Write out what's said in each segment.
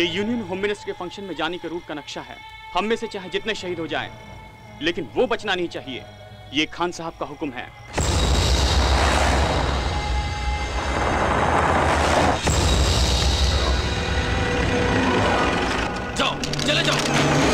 ये union home minister के function में जाने के रूट का नक्शा है। हम में से चाहे जितने शहीद हो जाएं, लेकिन वो बचना नहीं चाहिए। ये खान साहब का हुक्म है। जाओ, चले जाओ।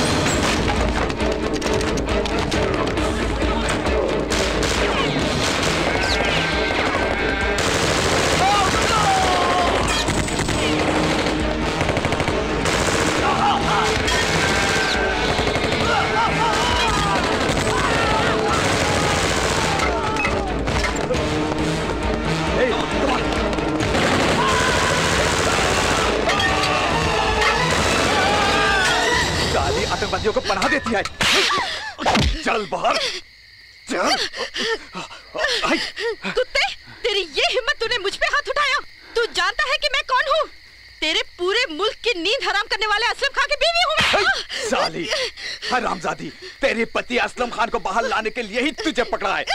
आतंकवादियों को पनाह देती है। चल बाहर चल। कुत्ते, तेरी ये हिम्मत, तूने मुझ पे हाथ उठाया। तू जानता है कि मैं कौन हूँ? तेरे पूरे मुल्क की नींद हराम करने वाले असलम खान की बीवी हूँ मैं। साली हरामजादी, तेरे पति असलम खान को बाहर लाने के लिए ही तुझे पकड़ा है।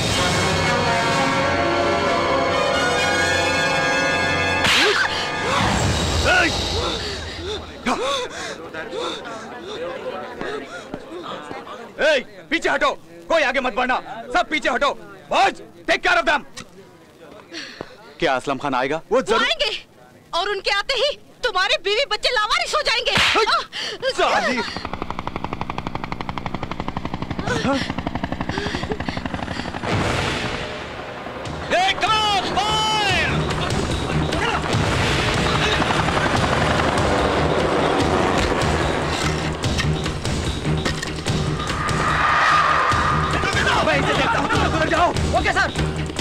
पीछे हटो, कोई आगे मत बढ़ना, सब पीछे हटो। Boys, take care of them. क्या असलम खान आएगा? वो जरूर आएंगे, और उनके आते ही तुम्हारे बीवी बच्चे लावारिस हो जाएंगे। साली जाओ। Okay sir.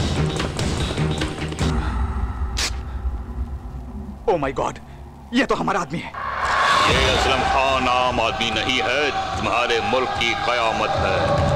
Oh my god, ये तो हमारा आदमी है। ये असलम खान आम आदमी नहीं है, तुम्हारे मुल्क की कयामत है।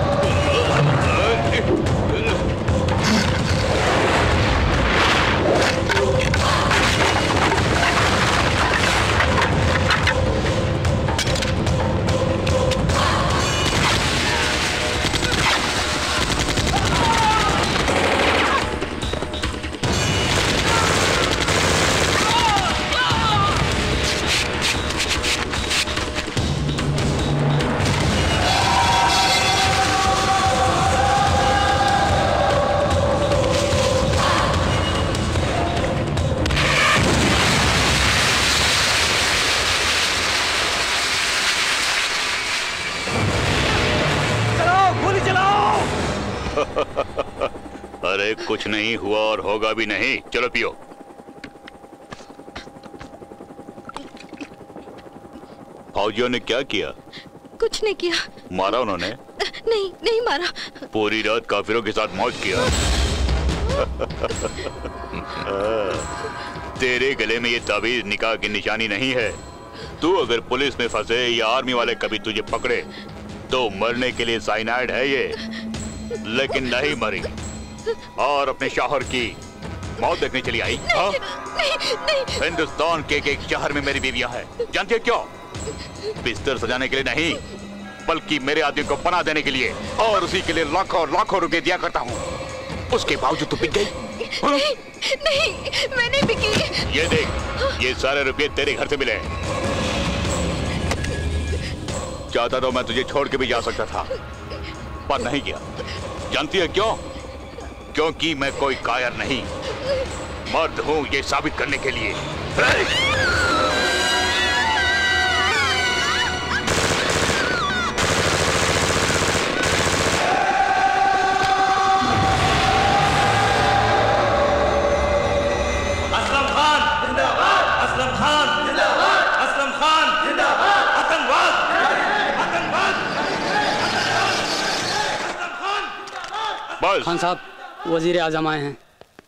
अरे कुछ नहीं हुआ और होगा भी नहीं। चलो पियो। फौजियों ने क्या किया? कुछ नहीं किया। मारा उन्होंने? नहीं, नहीं मारा। पूरी रात काफिरों के साथ मौज किया। तेरे गले में ये ताबीज निकाह की निशानी नहीं है। तू अगर पुलिस में फंसे या आर्मी वाले कभी तुझे पकड़े तो मरने के लिए साइनाइड है ये, लेकिन नहीं मरी और अपने शौहर की मौत देखने चली आई। नहीं, नहीं, नहीं। हिंदुस्तान के एक शहर में मेरी बीवियां हैं। जानती है क्यों? बिस्तर सजाने के लिए नहीं, बल्कि मेरे आदमी को पनाह देने के लिए, और उसी के लिए लाखों लाखों रुपए दिया करता हूँ। उसके बावजूद तू बिक गई? नहीं, नहीं, मैं नहीं बिकी। ये देख, ये सारे रुपए तेरे घर से मिले। चाहता तो मैं तुझे छोड़ के भी जा सकता था, पर नहीं किया। जानती है क्यों? क्योंकि मैं कोई कायर नहीं, मर्द हूं ये साबित करने के लिए। असलम खान जिंदाबाद, असलम खान जिंदाबाद, असलम खान जिंदाबाद, आतंकवाद, आतंकवाद, असलम खान। बस। खान साहब, वजीर आजम आए हैं।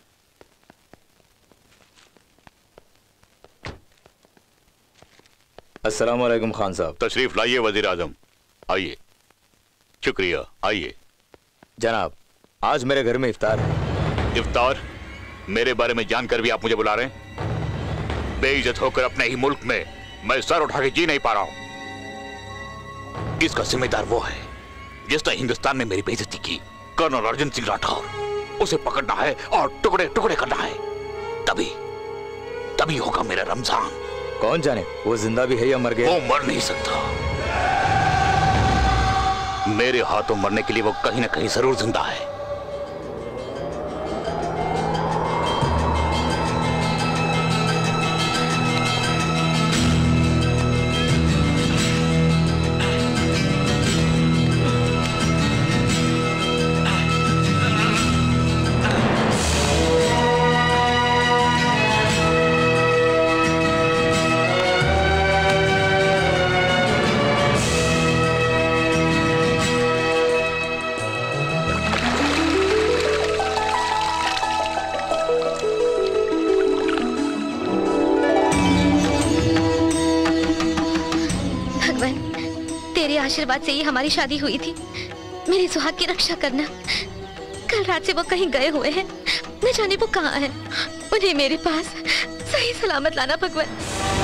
अस्सलाम वालेकुम खान साहब। तशरीफ लाइए वजीर आजम, आइए। शुक्रिया, आइए। जनाब, आज मेरे घर में इफ्तार है। इफ्तार? मेरे बारे में जानकर भी आप मुझे बुला रहे हैं? बेइज्जत होकर अपने ही मुल्क में मैं सर उठा के जी नहीं पा रहा हूं। इसका जिम्मेदार वो है जिसने हिंदुस्तान में मेरी बेइज्जती की। कर्नल अर्जुन सिंह राठौर। उसे पकड़ना है और टुकड़े टुकड़े करना है। तभी होगा मेरा रमजान। कौन जाने वो जिंदा भी है या मर गया। वो मर नहीं सकता। मेरे हाथों मरने के लिए वो कहीं ना कहीं जरूर जिंदा है। आशीर्वाद से ही हमारी शादी हुई थी। मेरे सुहाग की रक्षा करना। कल रात से वो कहीं गए हुए हैं, न जाने वो कहाँ हैं। उन्हें मेरे पास सही सलामत लाना भगवान।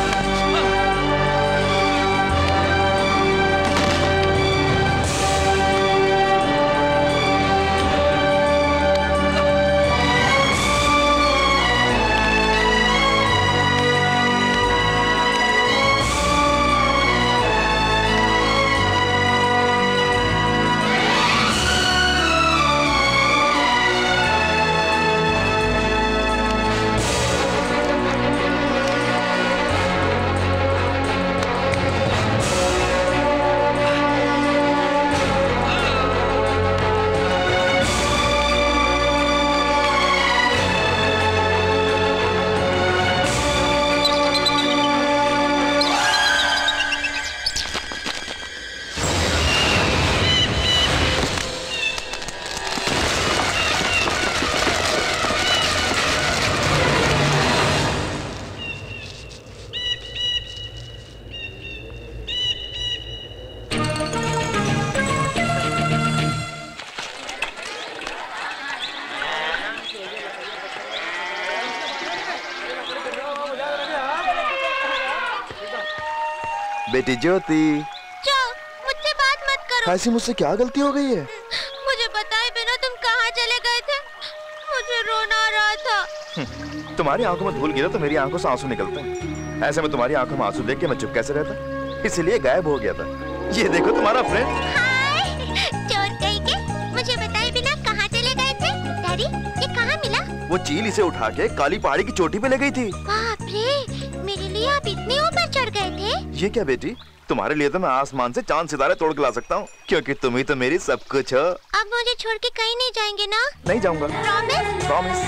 बेटी ज्योति, जाओ, मुझसे बात मत करो। ऐसी मुझसे क्या गलती हो गई है? मुझे बताए बिना तुम कहाँ चले गए थे? मुझे रोना आ रहा था। तुम्हारी आंखों में धूल गिरा तो मेरी आंखों से आंसू निकलते हैं। ऐसे में तुम्हारी आंखों में आंसू देख के मैं चुप कैसे रहता, इसलिए गायब हो गया था। ये देखो तुम्हारा फ्रेंड। हाय, चोर कहीं के, मुझे बताए बिना कहाँ चले गए थे? डैडी, ये कहाँ मिला? वो चील इसे उठा के काली पहाड़ी की चोटी पे ले गई थी। बाप रे, मेरे लिए आप इतने ऊपर चढ़ गए थे? ये क्या बेटी, तुम्हारे लिए तो मैं आसमान से चांद सितारे तोड़ के ला सकता हूँ, क्योंकि तुम ही तो मेरी सब कुछ हो। अब मुझे छोड़ के कहीं नहीं जाएंगे ना? नहीं जाऊंगा। प्रॉमिस? प्रॉमिस।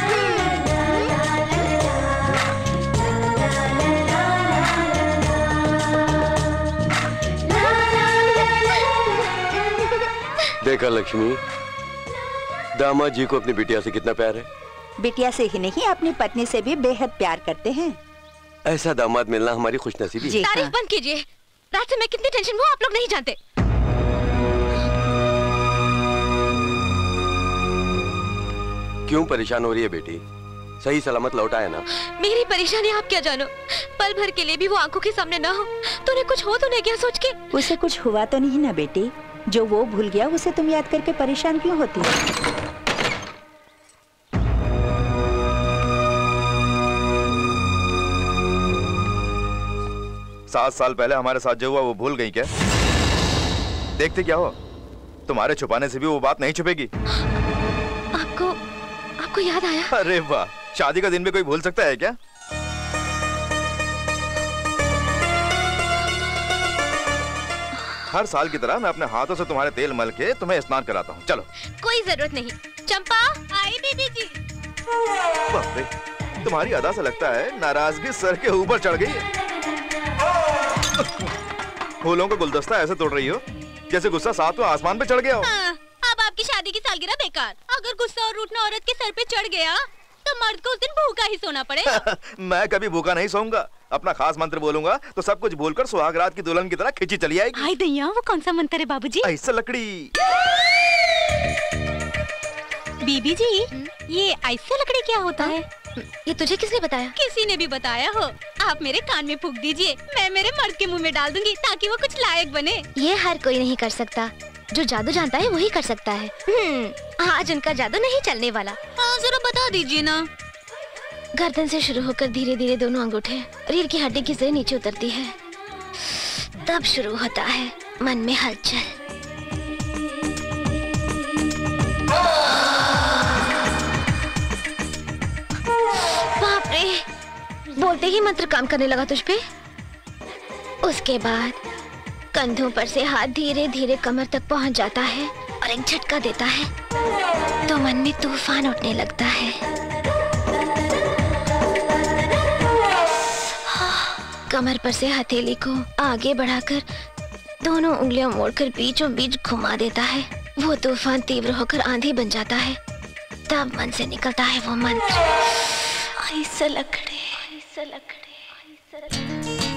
देखा लक्ष्मी, दामाद जी को अपनी बिटिया से कितना प्यार है। बिटिया से ही नहीं, अपनी पत्नी से भी बेहद प्यार करते हैं। ऐसा दामाद मिलना हमारी खुशनसीबी है। तारीफ बंद कीजिए। रात से मैं कितनी टेंशन में हूँ आप लोग नहीं जानते। क्यों परेशान हो रही है बेटी? सही सलामत लौटा है ना? मेरी परेशानी आप क्या जानो। पल भर के लिए भी वो आंखों के सामने ना हो तो उन्हें कुछ हो तो नहीं क्या सोच के। उसे कुछ हुआ तो नहीं ना बेटी? जो वो भूल गया उसे तुम याद करके परेशान क्यों होती है? 7 साल पहले हमारे साथ जो हुआ वो भूल गई क्या? देखते क्या हो, तुम्हारे छुपाने से भी वो बात नहीं छुपेगी। आपको याद आया? अरे वाह, शादी का दिन भी कोई भूल सकता है क्या? हर साल की तरह मैं अपने हाथों से तुम्हारे तेल मल के तुम्हें स्नान कराता हूँ। चलो। कोई जरूरत नहीं। चंपा आई दीदी जी। बाप रे, तुम्हारी अदा से लगता है नाराजगी सर के ऊपर चढ़ गई है। फूलों का गुलदस्ता ऐसे तोड़ रही हो जैसे गुस्सा 7वें आसमान पे चढ़ गया हो। हाँ, अब आपकी शादी की सालगिरह बेकार। अगर गुस्सा और रूठना औरत के सर पे चढ़ गया तो मर्द को उस दिन भूखा ही सोना पड़ेगा। मैं कभी भूखा नहीं सोऊंगा। अपना खास मंत्र बोलूंगा तो सब कुछ भूलकर सुहागरात की दुल्हन की तरह खिंची चली आएगी। हाय दैया, वो कौन सा मंत्र है बाबूजी? ऐसा लकड़ी। बीबी जी, ये ऐसे लकड़ी क्या होता है? ये तुझे किसने बताया? किसी ने भी बताया हो। आप मेरे कान में फूंक दीजिए, मैं मेरे मर्द के मुंह में डाल दूंगी ताकि वो कुछ लायक बने। ये हर कोई नहीं कर सकता, जो जादू जानता है वही कर सकता है। आज उनका जादू नहीं चलने वाला। हाँ, जरा बता दीजिए ना। गर्दन से शुरू होकर धीरे धीरे दोनों अंगूठे रीढ़ की हड्डी की जड़ नीचे उतरती है, तब शुरू होता है मन में हलचल। बाप रे, बोलते ही मंत्र काम करने लगा तुझ पे। उसके बाद कंधों पर से हाथ धीरे धीरे कमर तक पहुंच जाता है और एक झटका देता है तो मन में तूफान उठने लगता है। कमर पर से हथेली को आगे बढ़ाकर दोनों उंगलियां मोड़कर बीचों बीच घुमा देता है। वो तूफान तीव्र होकर आंधी बन जाता है, तब मन से निकलता है वो मंत्र, ऐसा लकड़े, ऐसा लकड़े, ऐसा लकड़े।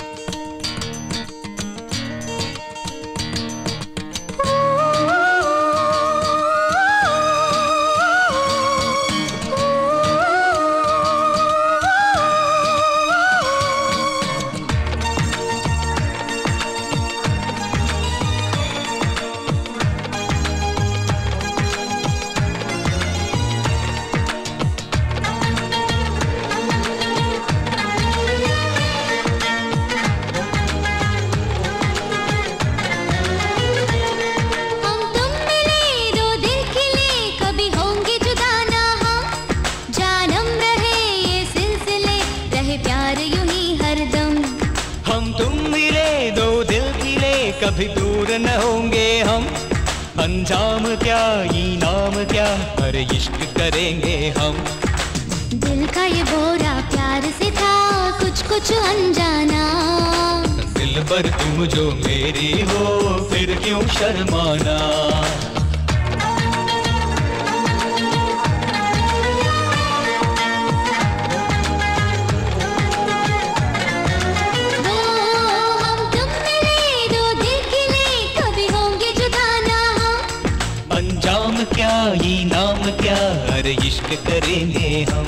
कभी दूर न होंगे हम, अंजाम क्या इनाम क्या, हर इश्क करेंगे हम। दिल का ये बोरा प्यार से था कुछ कुछ अनजाना, दिल पर तुम जो मेरी हो फिर क्यों शर्माना। क्या इनाम क्या, हर इश्क करेंगे हम।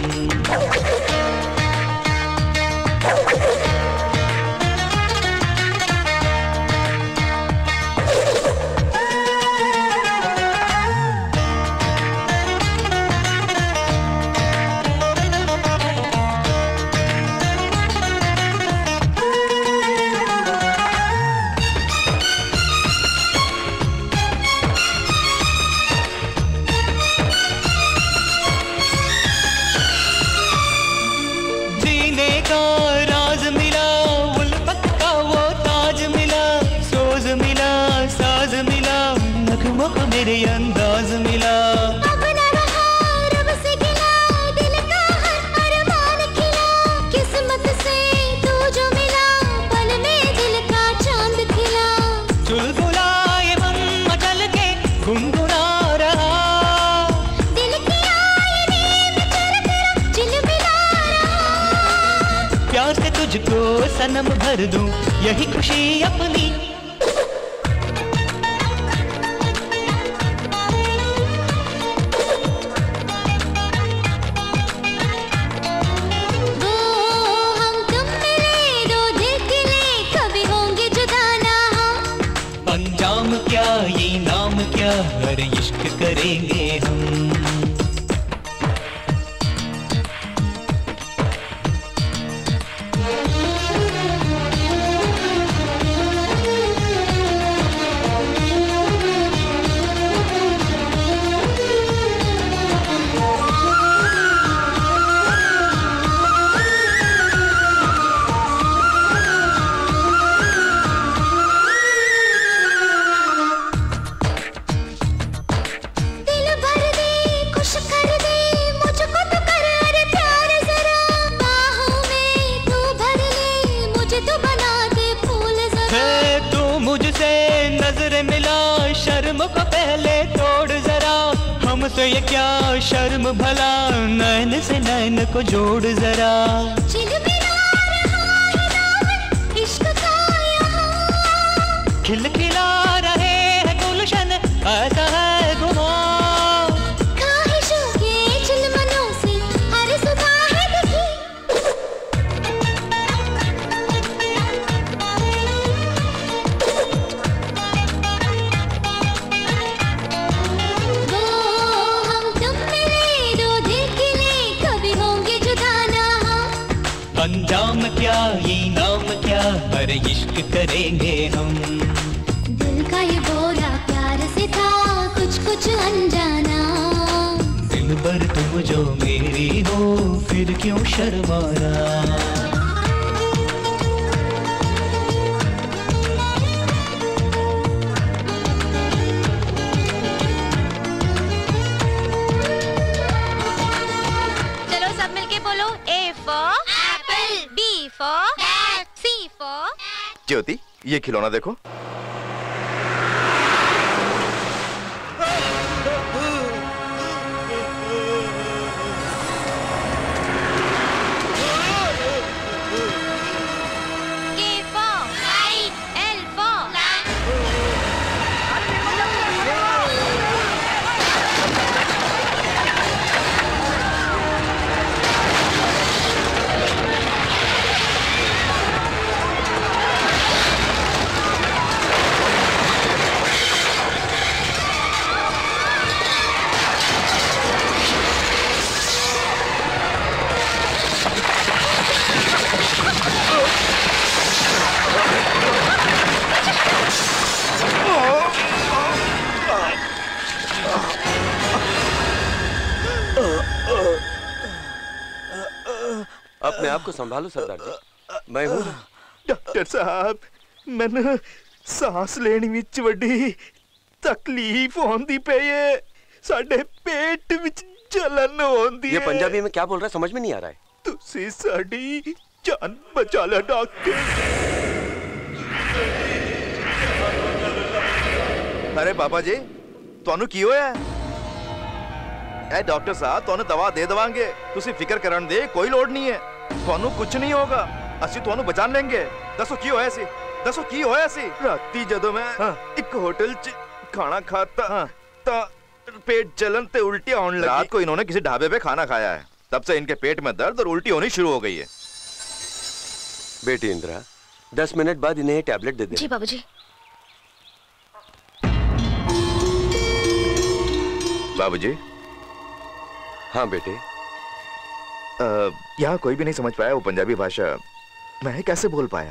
मेरे अंदाज मिला, अब न रहा रब से गिला, दिल का हर अरमान खिला, किस्मत से तू जो मिला, पल में दिल का चांद खिला। चुलबुलाए मन मचल के गुनगुना रहा, दिल की आईने में चरखरा चिलमिला रहा। प्यार से तुझको सनम भर दूं यही खुशी अपनी, क्या ये नाम क्या, हर इश्क करेंगे हम। शर्म को पहले तोड़ जरा, हमसे ये क्या शर्म भला, नैन से नैन को जोड़ जरा। इश्क का यहाँ खिलखिला रहे हैं गुलशन, ऐसा है गुमान, ख्वाहिशों के चिलमनों से हर सुबह है दिखी। क्या इनाम क्या, पर इश्क करेंगे हम। दिल का ये बोला प्यार से था कुछ कुछ अनजाना, दिल भर तुम जो मेरी हो फिर क्यों शर्माना। चलो सब मिलके बोलो, A for apple, B for bat, C for ज्योति, ये खिलौना देखो। अपने आप को संभालो सरदार जी, मैं हूँ। डॉक्टर साहब, मैंने सांस लेने विच वड्डी तकलीफ होंदी पे, ये साडे पेट विच जलन होंदी है। ये पंजाबी में क्या बोल रहा है समझ में नहीं आ रहा है। तुसी साडी जान बचा लो डॉक्टर। अरे पापा जी, ਤੁਹਾਨੂੰ ਕੀ ਹੋਇਆ? ए डॉक्टर साहब, ਤੁਹਾਨੂੰ दवा दे देवांगे, तुसी फिक्र करन दे कोई लोड़ नहीं है, ਤੁਹਾਨੂੰ कुछ नहीं होगा, ਅਸੀਂ ਤੁਹਾਨੂੰ बचा लेंगे। दसो की होया सी, दसो की होया सी। राती जदों मैं एक होटल च खाना खाता ता पेट जलन ते उल्टी होने लगी। रात को इन्होंने किसी ढाबे पे खाना खाया है, तब से इनके पेट में दर्द और उल्टी होनी शुरू हो गई है। बेटी इंदिरा, 10 मिनट बाद इन्हें टैबलेट दे दे। जी बाबूजी। बाबूजी। हाँ बेटे। यहाँ कोई भी नहीं समझ पाया वो पंजाबी भाषा, मैं कैसे बोल पाया?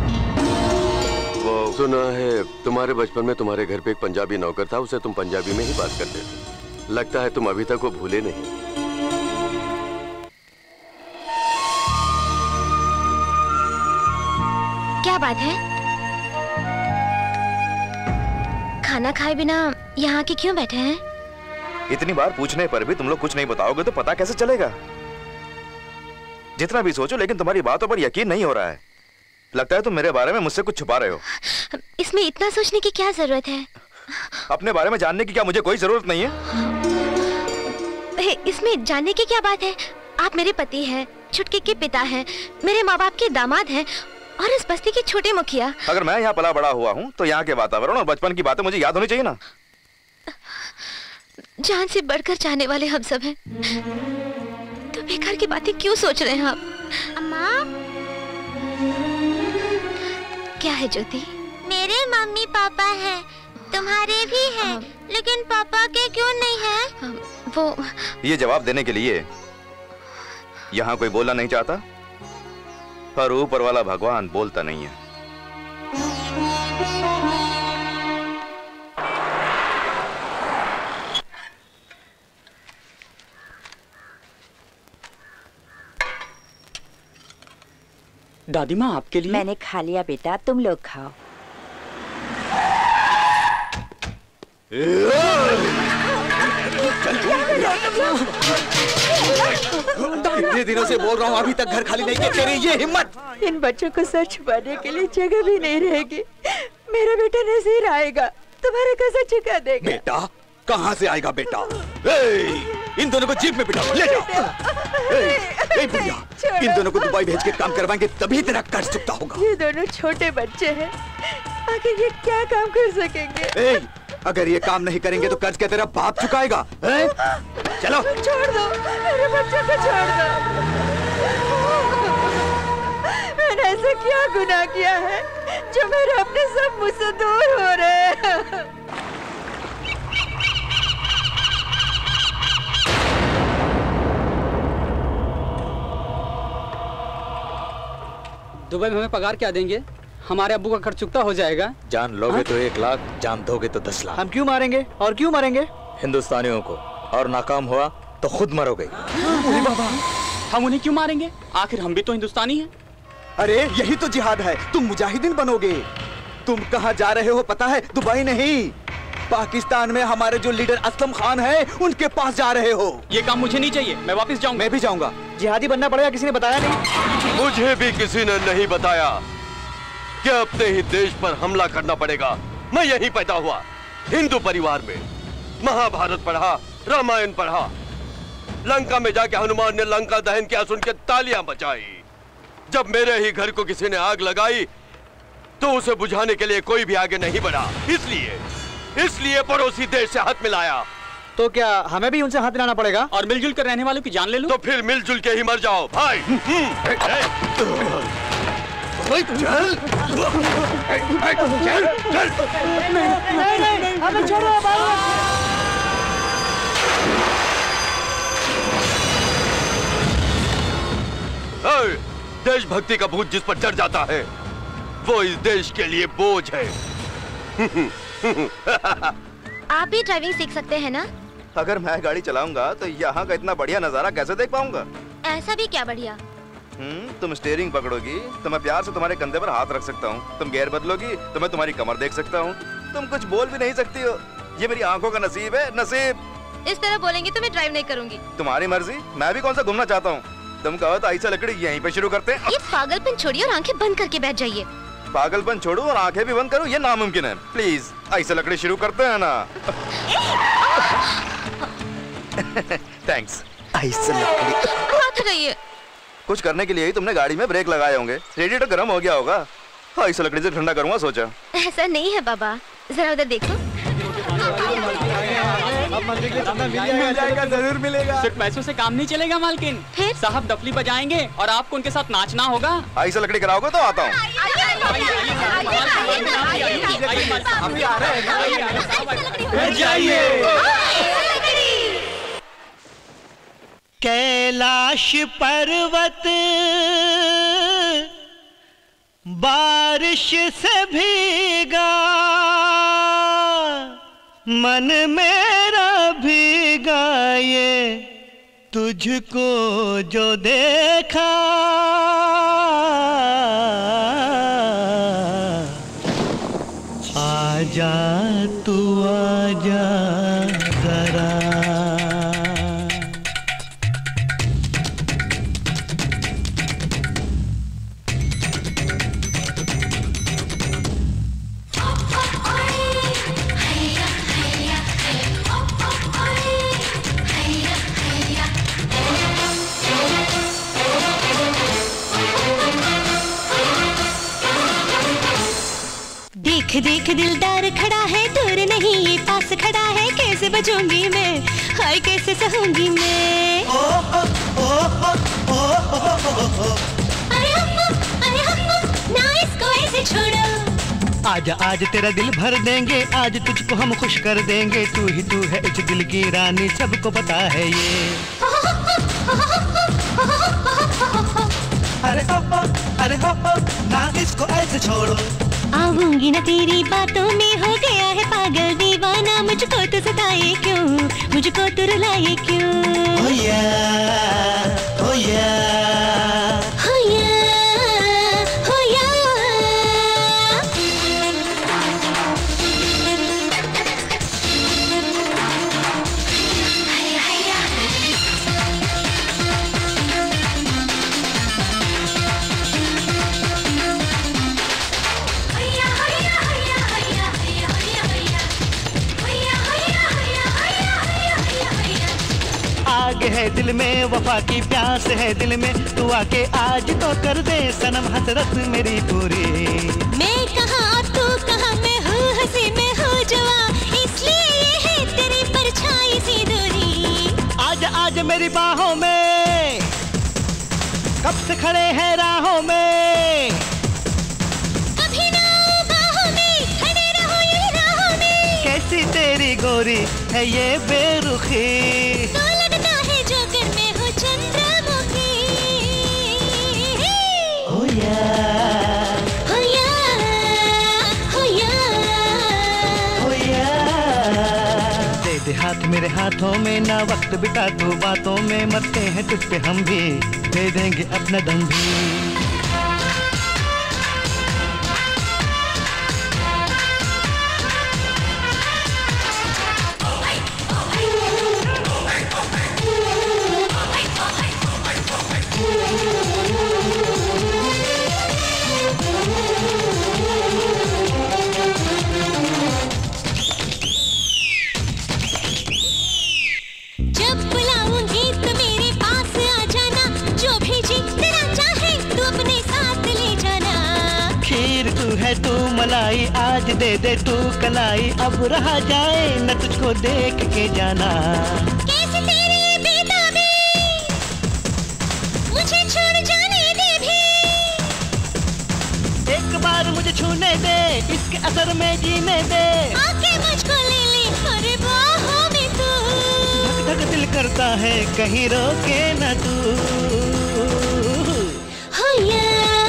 वो सुना है तुम्हारे बचपन में तुम्हारे घर पे एक पंजाबी नौकर था, उसे तुम पंजाबी में ही बात करते थे। लगता है तुम अभी तक वो भूले नहीं। क्या बात है? खाना खाए बिना यहाँ के क्यों बैठे हैं? इतनी बार पूछने पर भी तुम लोग कुछ नहीं बताओगे तो पता कैसे चलेगा? जितना भी सोचो लेकिन तुम्हारी बातों पर यकीन नहीं हो रहा है। लगता है तुम मेरे बारे में मुझसे कुछ छुपा रहे हो। इसमें इतना सोचने की क्या जरूरत है? अपने बारे में जानने की क्या मुझे कोई जरूरत नहीं है? इसमें जानने की क्या बात है? आप मेरे पति हैं, छुटकी के पिता हैं, मेरे माँ बाप के दामाद हैं और इस बस्ती के छोटे मुखिया। अगर मैं यहाँ पला बड़ा हुआ हूँ तो यहाँ के वातावरण और बचपन की बातें मुझे याद होनी चाहिए ना। जान से बढ़कर चाहने वाले हम सब हैं, तो बेकार की बातें क्यों सोच रहे हैं आप? अम्मा, क्या है ज्योति? मेरे मम्मी पापा हैं, तुम्हारे भी हैं, लेकिन पापा के क्यों नहीं हैं? वो ये जवाब देने के लिए यहाँ कोई बोलना नहीं चाहता, पर ऊपर वाला भगवान बोलता नहीं है। दादी माँ आपके लिए। मैंने खा लिया बेटा, तुम लोग खाओ। कितने दिनों से बोल रहा हूँ अभी तक घर खाली नहीं किया, तेरी ये हिम्मत। इन बच्चों को सच छुपाने के लिए जगह भी नहीं रहेगी। मेरा बेटा नज़ीर आएगा, तुम्हारा कर्जा चुका देगा। बेटा कहाँ से आएगा बेटा? इन दोनों को जीप में बिठाओ, ले जाओ। भैया, इन दोनों को दुबई भेज के काम करवाएंगे तभी तेरा कर्ज चुकता होगा। ये दोनों छोटे बच्चे हैं, आखिर ये क्या काम कर सकेंगे? अगर ये काम नहीं करेंगे तो कर्ज क्या तेरा बाप चुकाएगा? चलो छोड़ दो, मेरे बच्चे को छोड़ दो। मैंने ऐसा क्या गुनाह किया है जो मेरे अपने सब मुझसे दूर हो रहे हैं? दुबई में हमें पगार क्या देंगे? हमारे अब्बू का खर्च चुकता हो जाएगा। जान लोगे तो 1 लाख, जान दोगे तो 10 लाख। हम क्यों मारेंगे और क्यों मरेंगे? हिंदुस्तानियों को, और नाकाम हुआ तो खुद मरोगे। हम उन्हें क्यों मारेंगे? आखिर हम भी तो हिंदुस्तानी हैं। अरे यही तो जिहाद है, तुम मुजाहिदीन बनोगे। तुम कहाँ जा रहे हो पता है? दुबई नहीं, पाकिस्तान में हमारे जो लीडर असलम खान है उनके पास जा रहे हो। ये काम मुझे नहीं चाहिए, मैं वापस जाऊंगा। मैं भी जाऊंगा। जिहादी बनना पड़ेगा, किसी ने बताया नहीं। मुझे भी किसी ने नहीं बताया कि अपने ही देश पर हमला करना पड़ेगा। मैं यहीं पैदा हुआ, हिंदू परिवार में। महाभारत पढ़ा, रामायण पढ़ा। लंका में जाके हनुमान ने लंका दहन किया सुन के तालियां बजाई। जब मेरे ही घर को किसी ने आग लगाई तो उसे बुझाने के लिए कोई भी आगे नहीं बढ़ा। इसलिए पड़ोसी देश से हाथ मिलाया। तो क्या हमें भी उनसे हाथ मिलाना पड़ेगा? और मिलजुल कर रहने वालों की जान ले लो। तो फिर मिलजुल के ही मर जाओ भाई। हमें छोड़ो। देशभक्ति का भूत जिस पर चढ़ जाता है वो इस देश के लिए बोझ है। आप भी ड्राइविंग सीख सकते हैं ना? अगर मैं गाड़ी चलाऊंगा तो यहाँ का इतना बढ़िया नजारा कैसे देख पाऊंगा? ऐसा भी क्या बढ़िया? तुम स्टीयरिंग पकड़ोगी तो मैं प्यार से तुम्हारे कंधे पर हाथ रख सकता हूँ। तुम गियर बदलोगी तो मैं तुम्हारी कमर देख सकता हूँ। तुम कुछ बोल भी नहीं सकती हो। ये मेरी आंखों का नसीब है, नसीब। इस तरह बोलेंगे तो मैं ड्राइव नहीं करूंगी। तुम्हारी मर्जी, मैं भी कौन सा घूमना चाहता हूँ। तुम कहो तो ऐसा लकड़ी यहीं पे शुरू करते हैं। ये पागलपन छोड़िए और आंखें बंद करके बैठ जाइए। पागलपन छोड़ू और आंखें भी बंद करूं ये नामुमकिन है। प्लीज ऐसा लकड़ी शुरू करते हैं ना। थैंक्स। ऐसा लकड़ी हाथ हटाइए। कुछ करने के लिए ही तुमने गाड़ी में ब्रेक लगाए होंगे। रेडिएटर गर्म हो गया होगा। ऐसा लकड़ी से ठंडा करूंगा सोचा। ऐसा नहीं है बाबा, जरा उधर देखो। मिल जाएगा, जरूर मिलेगा। सिर्फ पैसों से काम नहीं चलेगा मालकिन। फिर साहब डफली बजाएंगे और आपको उनके साथ नाचना होगा। ऐसा लकड़ी कराओगे तो आता हूँ। कैलाश पर्वत बारिश से भीगा, मन मेरा भीगा ये तुझको जो देखा। आजा तू आजा जरा। देख देख दिलदार खड़ा है, दूर नहीं ये पास खड़ा है। कैसे बचूंगी मैं, हाय कैसे सहूंगी मैं। अरे हम ना इसको ऐसे छोड़ो। आज आज तेरा दिल भर देंगे, आज तुझको हम खुश कर देंगे। तू ही तू है इस दिल की रानी, सबको पता है ये। अरे ना इसको ऐसे छोड़ो। आऊंगी ना तेरी बातों में, हो गया है पागल दीवाना। मुझको तो सताए क्यों, मुझको तो रुलाए क्यों। Oh yeah, oh yeah, हो या, हो या। आग है दिल में, वफा की प्यास है दिल में। तू आके आज तो कर दे सनम हसरत मेरी पूरी। मैं कहाँ तू कहाँ, मैं हूँ हंसी मैं हूँ जवां, इसलिए ये है तेरी परछाई सी दूरी। आज आज मेरी बाहों में, कब से खड़े हैं राहों में। कभी ना बाहों में, खड़े रहो ये राहों में। कैसी तेरी गोरी है ये बेरुखी। तो लगता है जोकर में हो चंद्रमुखी। Oh yeah. हाथ मेरे हाथों में, ना वक्त बिता तो बातों में, मरते हैं तुझ पे हम भी, दे देंगे अपना दम भी। तू मलाई आज दे दे तू कलाई, अब रहा जाए न तुझको देख के जाना। कैसे तेरी बेताबी मुझे छोड़ जाने दे भी, एक बार मुझे छूने दे, इसके असर में जीने दे, आके मुझको ले ले अरे बाहों में तू। धक धक दिल करता है कहीं रोके न तू। हो या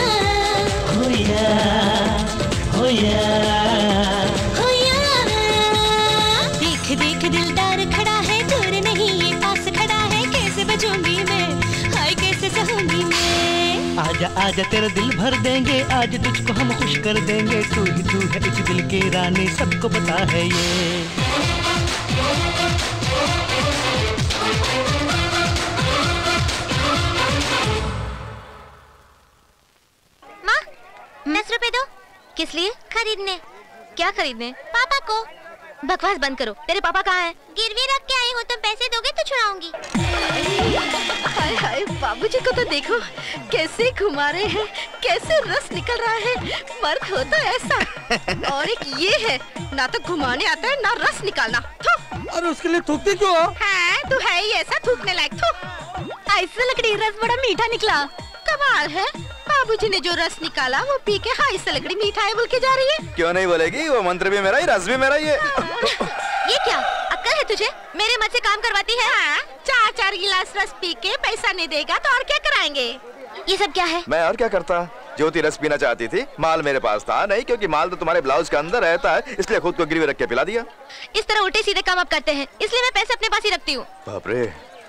देख देख दिलदार खड़ा है, दूर नहीं ये पास खड़ा है, कैसे बचूंगी मैं, हाय कैसे सहूंगी मैं। आजा आजा तेरा दिल भर देंगे, आज तुझको हम खुश कर देंगे, तू है इस दिल की रानी, सबको पता है ये। माँ 10 रुपए दो। किस लिए? खरीदने। क्या खरीदने? पापा को। बकवास बंद करो, तेरे पापा कहाँ हैं? गिरवी रख के आई हूँ, तुम पैसे दोगे तो छुड़ाऊंगी। हाय हाय बाबूजी को तो देखो कैसे घुमा रहे हैं, कैसे रस निकल रहा है, मर्द हो तो ऐसा। और एक ये है, ना तो घुमाने आता है ना रस निकालना। अरे उसके लिए थूकती क्यों हो? हाँ, तू है ही ऐसा थूकने लायक। ऐसा लकड़ी रस बड़ा मीठा निकला। कमाल है, बाबूजी ने जो रस निकाला वो पी के हाई से लकड़ी मीठा है बोल के जा रही है। क्यों नहीं बोलेगी, वो मंत्र भी मेरा ही, रस भी मेरा ही है। ये क्या अक्ल है तुझे? मेरे मत से काम करवाती है। हाँ, 4 गिलास रस पी के पैसा नहीं देगा तो और क्या कराएंगे? ये सब क्या है? मैं और क्या करता, ज्योति रस पीना चाहती थी, माल मेरे पास था नहीं, क्योंकि माल तो तुम्हारे ब्लाउज के अंदर रहता है, इसलिए खुद को गिरवी रख के पिला दिया। इस तरह उल्टे सीधे काम आप करते हैं, इसलिए मैं पैसे अपने पास ही रखती हूँ। बाप रे।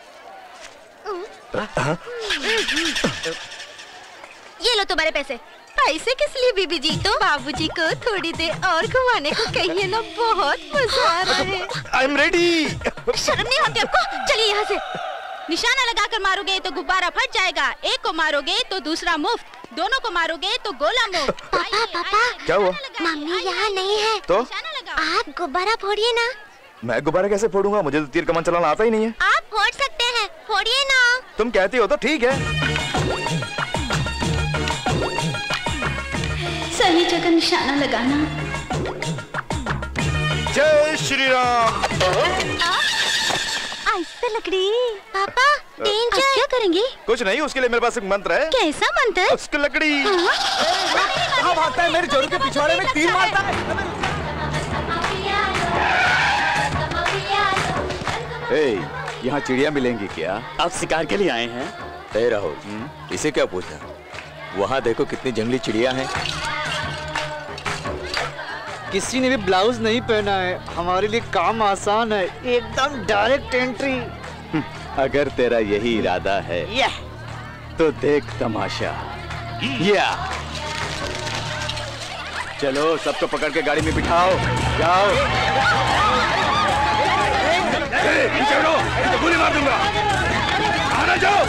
ये लो तुम्हारे पैसे। पैसे किस लिए बीबी जी? तो बाबूजी को थोड़ी देर और घुमाने को कहिए ना, बहुत मजा आ रहा है। I am ready. शर्म नहीं आती आपको? चलिए यहाँ से। निशाना लगाकर मारोगे तो गुब्बारा फट जाएगा, एक को मारोगे तो दूसरा मुफ्त, दोनों को मारोगे तो गोला मुफ्त। पापा पापा क्या हुआ? मम्मी यहाँ नहीं है तो आप गुब्बारा फोड़िए ना। मैं गुब्बारा कैसे फोड़ूंगा, मुझे तो तीर कमान चलाना आता ही नहीं है। आप फोड़ सकते हैं, फोड़िए ना। तुम कहती हो तो ठीक है। सही जगह निशाना लगाना। जय श्री राम। ऐसा लकड़ी। पापा डेंजर। क्या करेंगे? कुछ नहीं, उसके लिए मेरे पास एक मंत्र है। कैसा मंत्र? उसकी लकड़ी। कहाँ भागता है? मेरे जोरू के पिछवाड़े में तीर मारता है। यहाँ चिड़िया मिलेंगी क्या? आप शिकार के लिए आए हैं? ए राहुल, इसे क्या पूछा? वहाँ देखो कितनी जंगली चिड़िया हैं। किसी ने भी ब्लाउज नहीं पहना है, हमारे लिए काम आसान है, एकदम डायरेक्ट एंट्री। अगर तेरा यही इरादा है तो देख तमाशा। चलो सबको पकड़ के गाड़ी में बिठाओ, जाओ। तो गोली मार दूंगा, आना जाओ।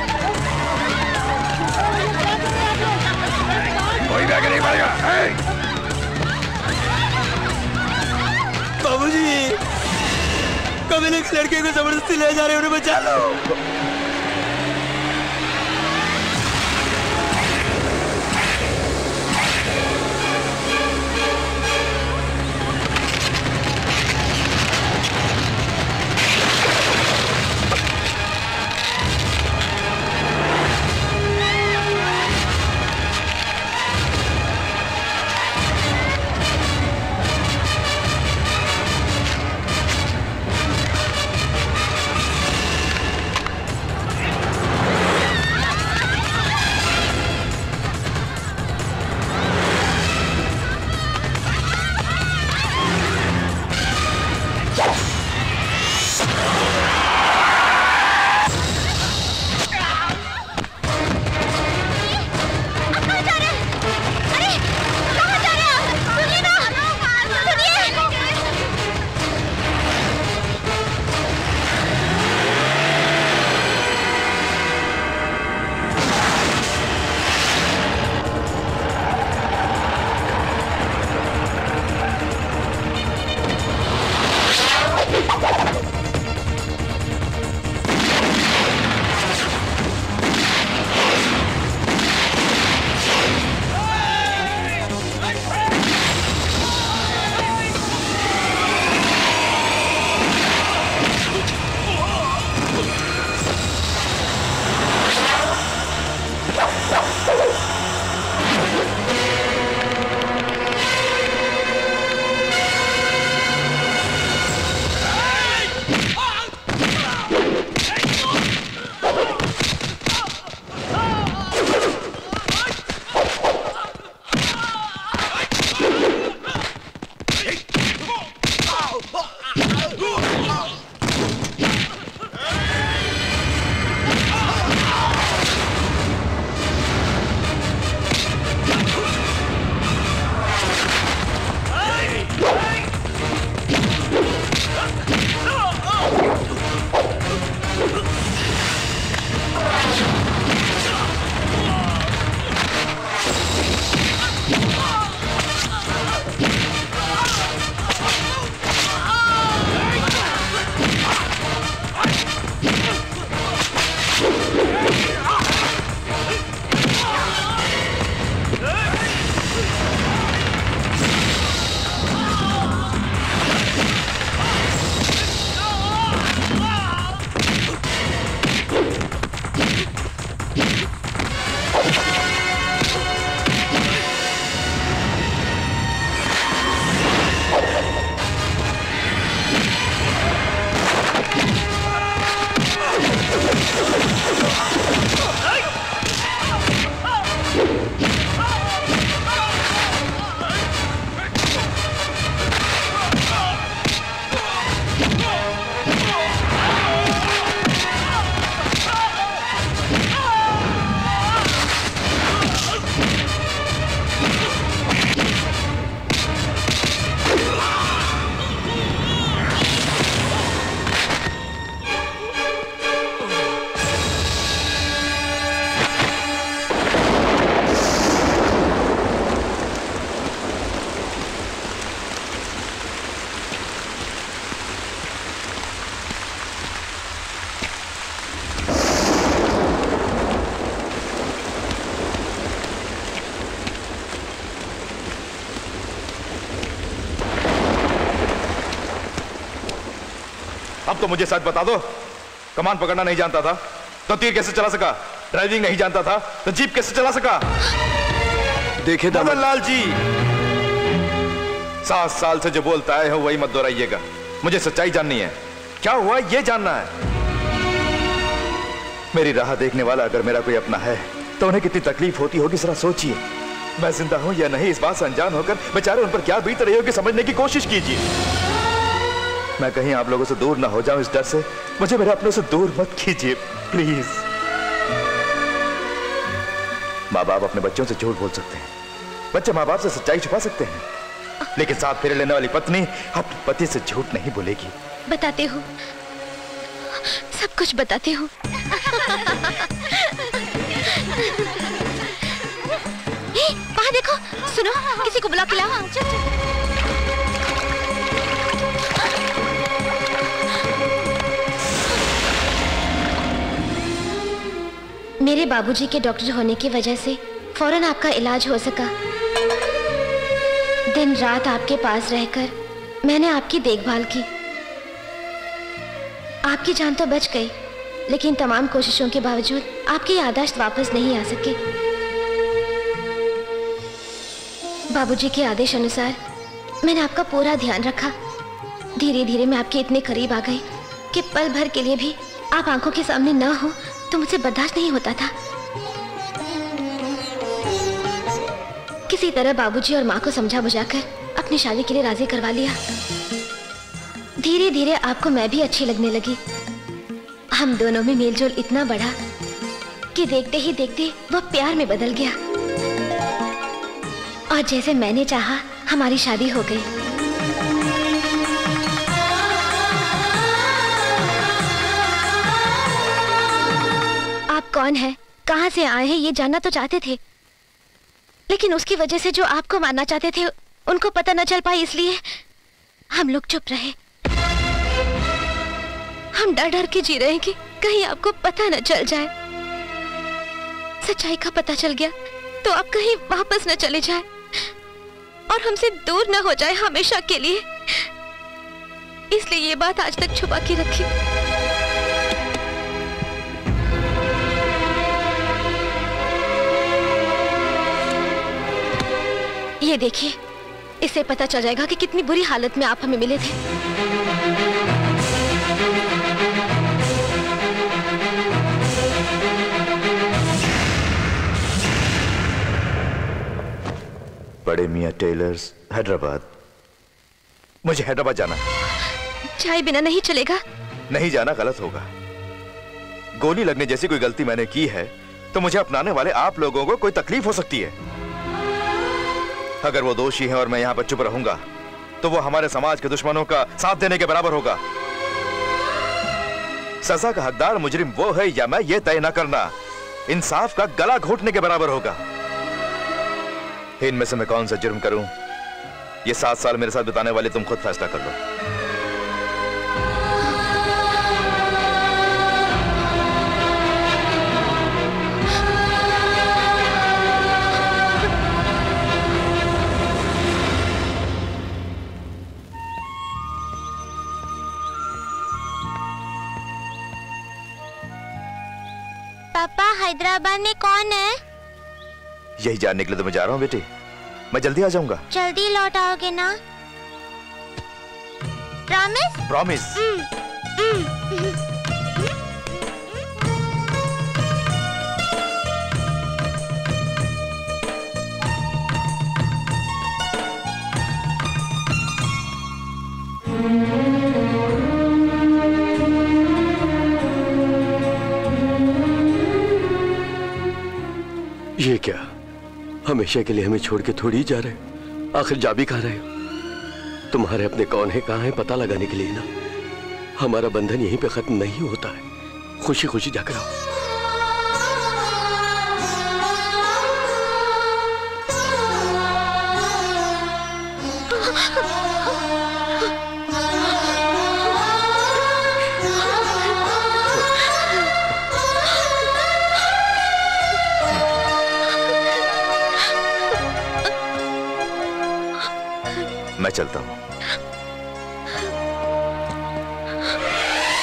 कोई भी आगे नहीं बढ़ेगा। बाबूजी, कबीले के लड़के को जबरदस्ती ले जा रहे हैं, उन्हें बचा लो। अब तो मुझे सच बता दो, कमान पकड़ना नहीं जानता था तो तीर कैसे चला सका? ड्राइविंग नहीं जानता था तो जीप कैसे चला सका? देखे मदन लाल जी, 7 साल से जो बोलता है वही मत दोहराइएगा। मुझे सच्चाई जाननी है, क्या हुआ ये जानना है। मेरी राह देखने वाला अगर मेरा कोई अपना है तो उन्हें कितनी तकलीफ होती होगी, जरा सोचिए। मैं जिंदा हूं या नहीं इस बात से अनजान होकर बेचारे उन पर क्या बीत रही होगी समझने की कोशिश कीजिए। मैं कहीं आप लोगों से दूर ना हो जाऊं इस डर से, मुझे मेरे अपनों से दूर मत कीजिए प्लीज। माँ बाप अपने बच्चों से झूठ बोल सकते हैं, बच्चे माँ बाप से सच्चाई छुपा सकते हैं, लेकिन साथ फेरे लेने वाली पत्नी अपने पति से झूठ नहीं बोलेगी। बताती हूँ, सब कुछ बताती हूँ। वहाँ देखो, सुनो, किसी को बुला के लाओ। मेरे बाबूजी के डॉक्टर होने की वजह से फौरन आपका इलाज हो सका। दिन रात आपके पास रहकर मैंने आपकी देखभाल की। आपकी जान तो बच गई, लेकिन तमाम कोशिशों के बावजूद आपकी याददाश्त वापस नहीं आ सकी। बाबूजी के आदेश अनुसार मैंने आपका पूरा ध्यान रखा। धीरे धीरे मैं आपके इतने करीब आ गई कि पल भर के लिए भी आप आंखों के सामने ना हो तो मुझे बर्दाश्त नहीं होता था। किसी तरह बाबूजी और माँ को समझा बुझाकर अपनी शादी के लिए राजी करवा लिया। धीरे धीरे आपको मैं भी अच्छी लगने लगी। हम दोनों में मेलजोल इतना बढ़ा कि देखते ही देखते वो प्यार में बदल गया और जैसे मैंने चाहा हमारी शादी हो गई। आप कौन हैं, कहां से आए हैं ये जानना तो चाहते थे, लेकिन उसकी वजह से जो आपको मारना चाहते थे उनको पता न चल पाई, इसलिए हम लोग चुप रहे। हम डर डर के जी रहे हैं कि कहीं आपको पता न चल जाए। सच्चाई का पता चल गया तो आप कहीं वापस न चले जाए और हमसे दूर न हो जाए हमेशा के लिए, इसलिए ये बात आज तक छुपा के रखी। ये देखिए, इससे पता चल जाएगा कि कितनी बुरी हालत में आप हमें मिले थे। बड़े मियां टेलर्स, हैदराबाद। मुझे हैदराबाद जाना है। चाय बिना नहीं चलेगा। नहीं जाना गलत होगा। गोली लगने जैसी कोई गलती मैंने की है तो मुझे अपनाने वाले आप लोगों को कोई तकलीफ हो सकती है। अगर वो दोषी हैं और मैं यहाँ पर चुप रहूंगा तो वो हमारे समाज के दुश्मनों का साथ देने के बराबर होगा। सजा का हकदार मुजरिम वो है या मैं, ये तय न करना इंसाफ का गला घोटने के बराबर होगा। इनमें से मैं कौन सा जुर्म करूं, ये 7 साल मेरे साथ बिताने वाले तुम खुद फैसला कर लो। पापा, हैदराबाद में कौन है? यही जानने के लिए तो मैं जा रहा हूँ बेटी। मैं जल्दी आ जाऊंगा। जल्दी लौट आओगे ना? प्रॉमिस? प्रॉमिस। ये क्या, हमेशा के लिए हमें छोड़ के थोड़ी ही जा रहे हो? आखिर जा भी कहाँ रहे हो? तुम्हारे अपने कौन है, कहाँ है पता लगाने के लिए ना। हमारा बंधन यहीं पे खत्म नहीं होता है। खुशी खुशी जाकर आओ। मैं चलता हूं।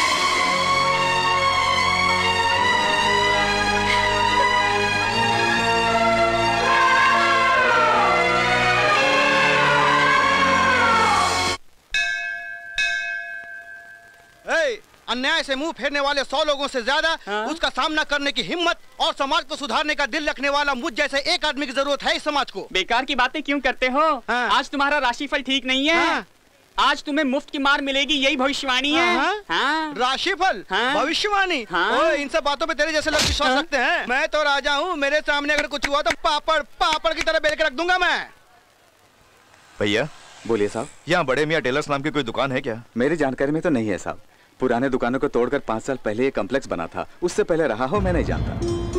अन्याय से मुंह फेरने वाले 100 लोगों से ज्यादा उसका सामना करने की हिम्मत और समाज को सुधारने का दिल रखने वाला मुझ जैसे एक आदमी की जरूरत है इस समाज को। बेकार की बातें क्यों करते हो? आज तुम्हारा राशिफल ठीक नहीं है। आज तुम्हें मुफ्त की मार मिलेगी, यही भविष्यवाणी है। राशिफल, भविष्यवाणी। इन सब बातों पे तेरे जैसे लोग विश्वास रखते हैं। मैं तो राजा हूँ, मेरे सामने अगर कुछ हुआ तो पापड़ की तरह बेल के रख दूंगा मैं। भैया बोलिए साहब। यहाँ बड़े मियाँ टेलर्स नाम की कोई दुकान है क्या? मेरी जानकारी में तो नहीं है साहब। पुराने दुकानों को तोड़कर 5 साल पहले ये कॉम्प्लेक्स बना था, उससे पहले रहा हो मैं नहीं जानता।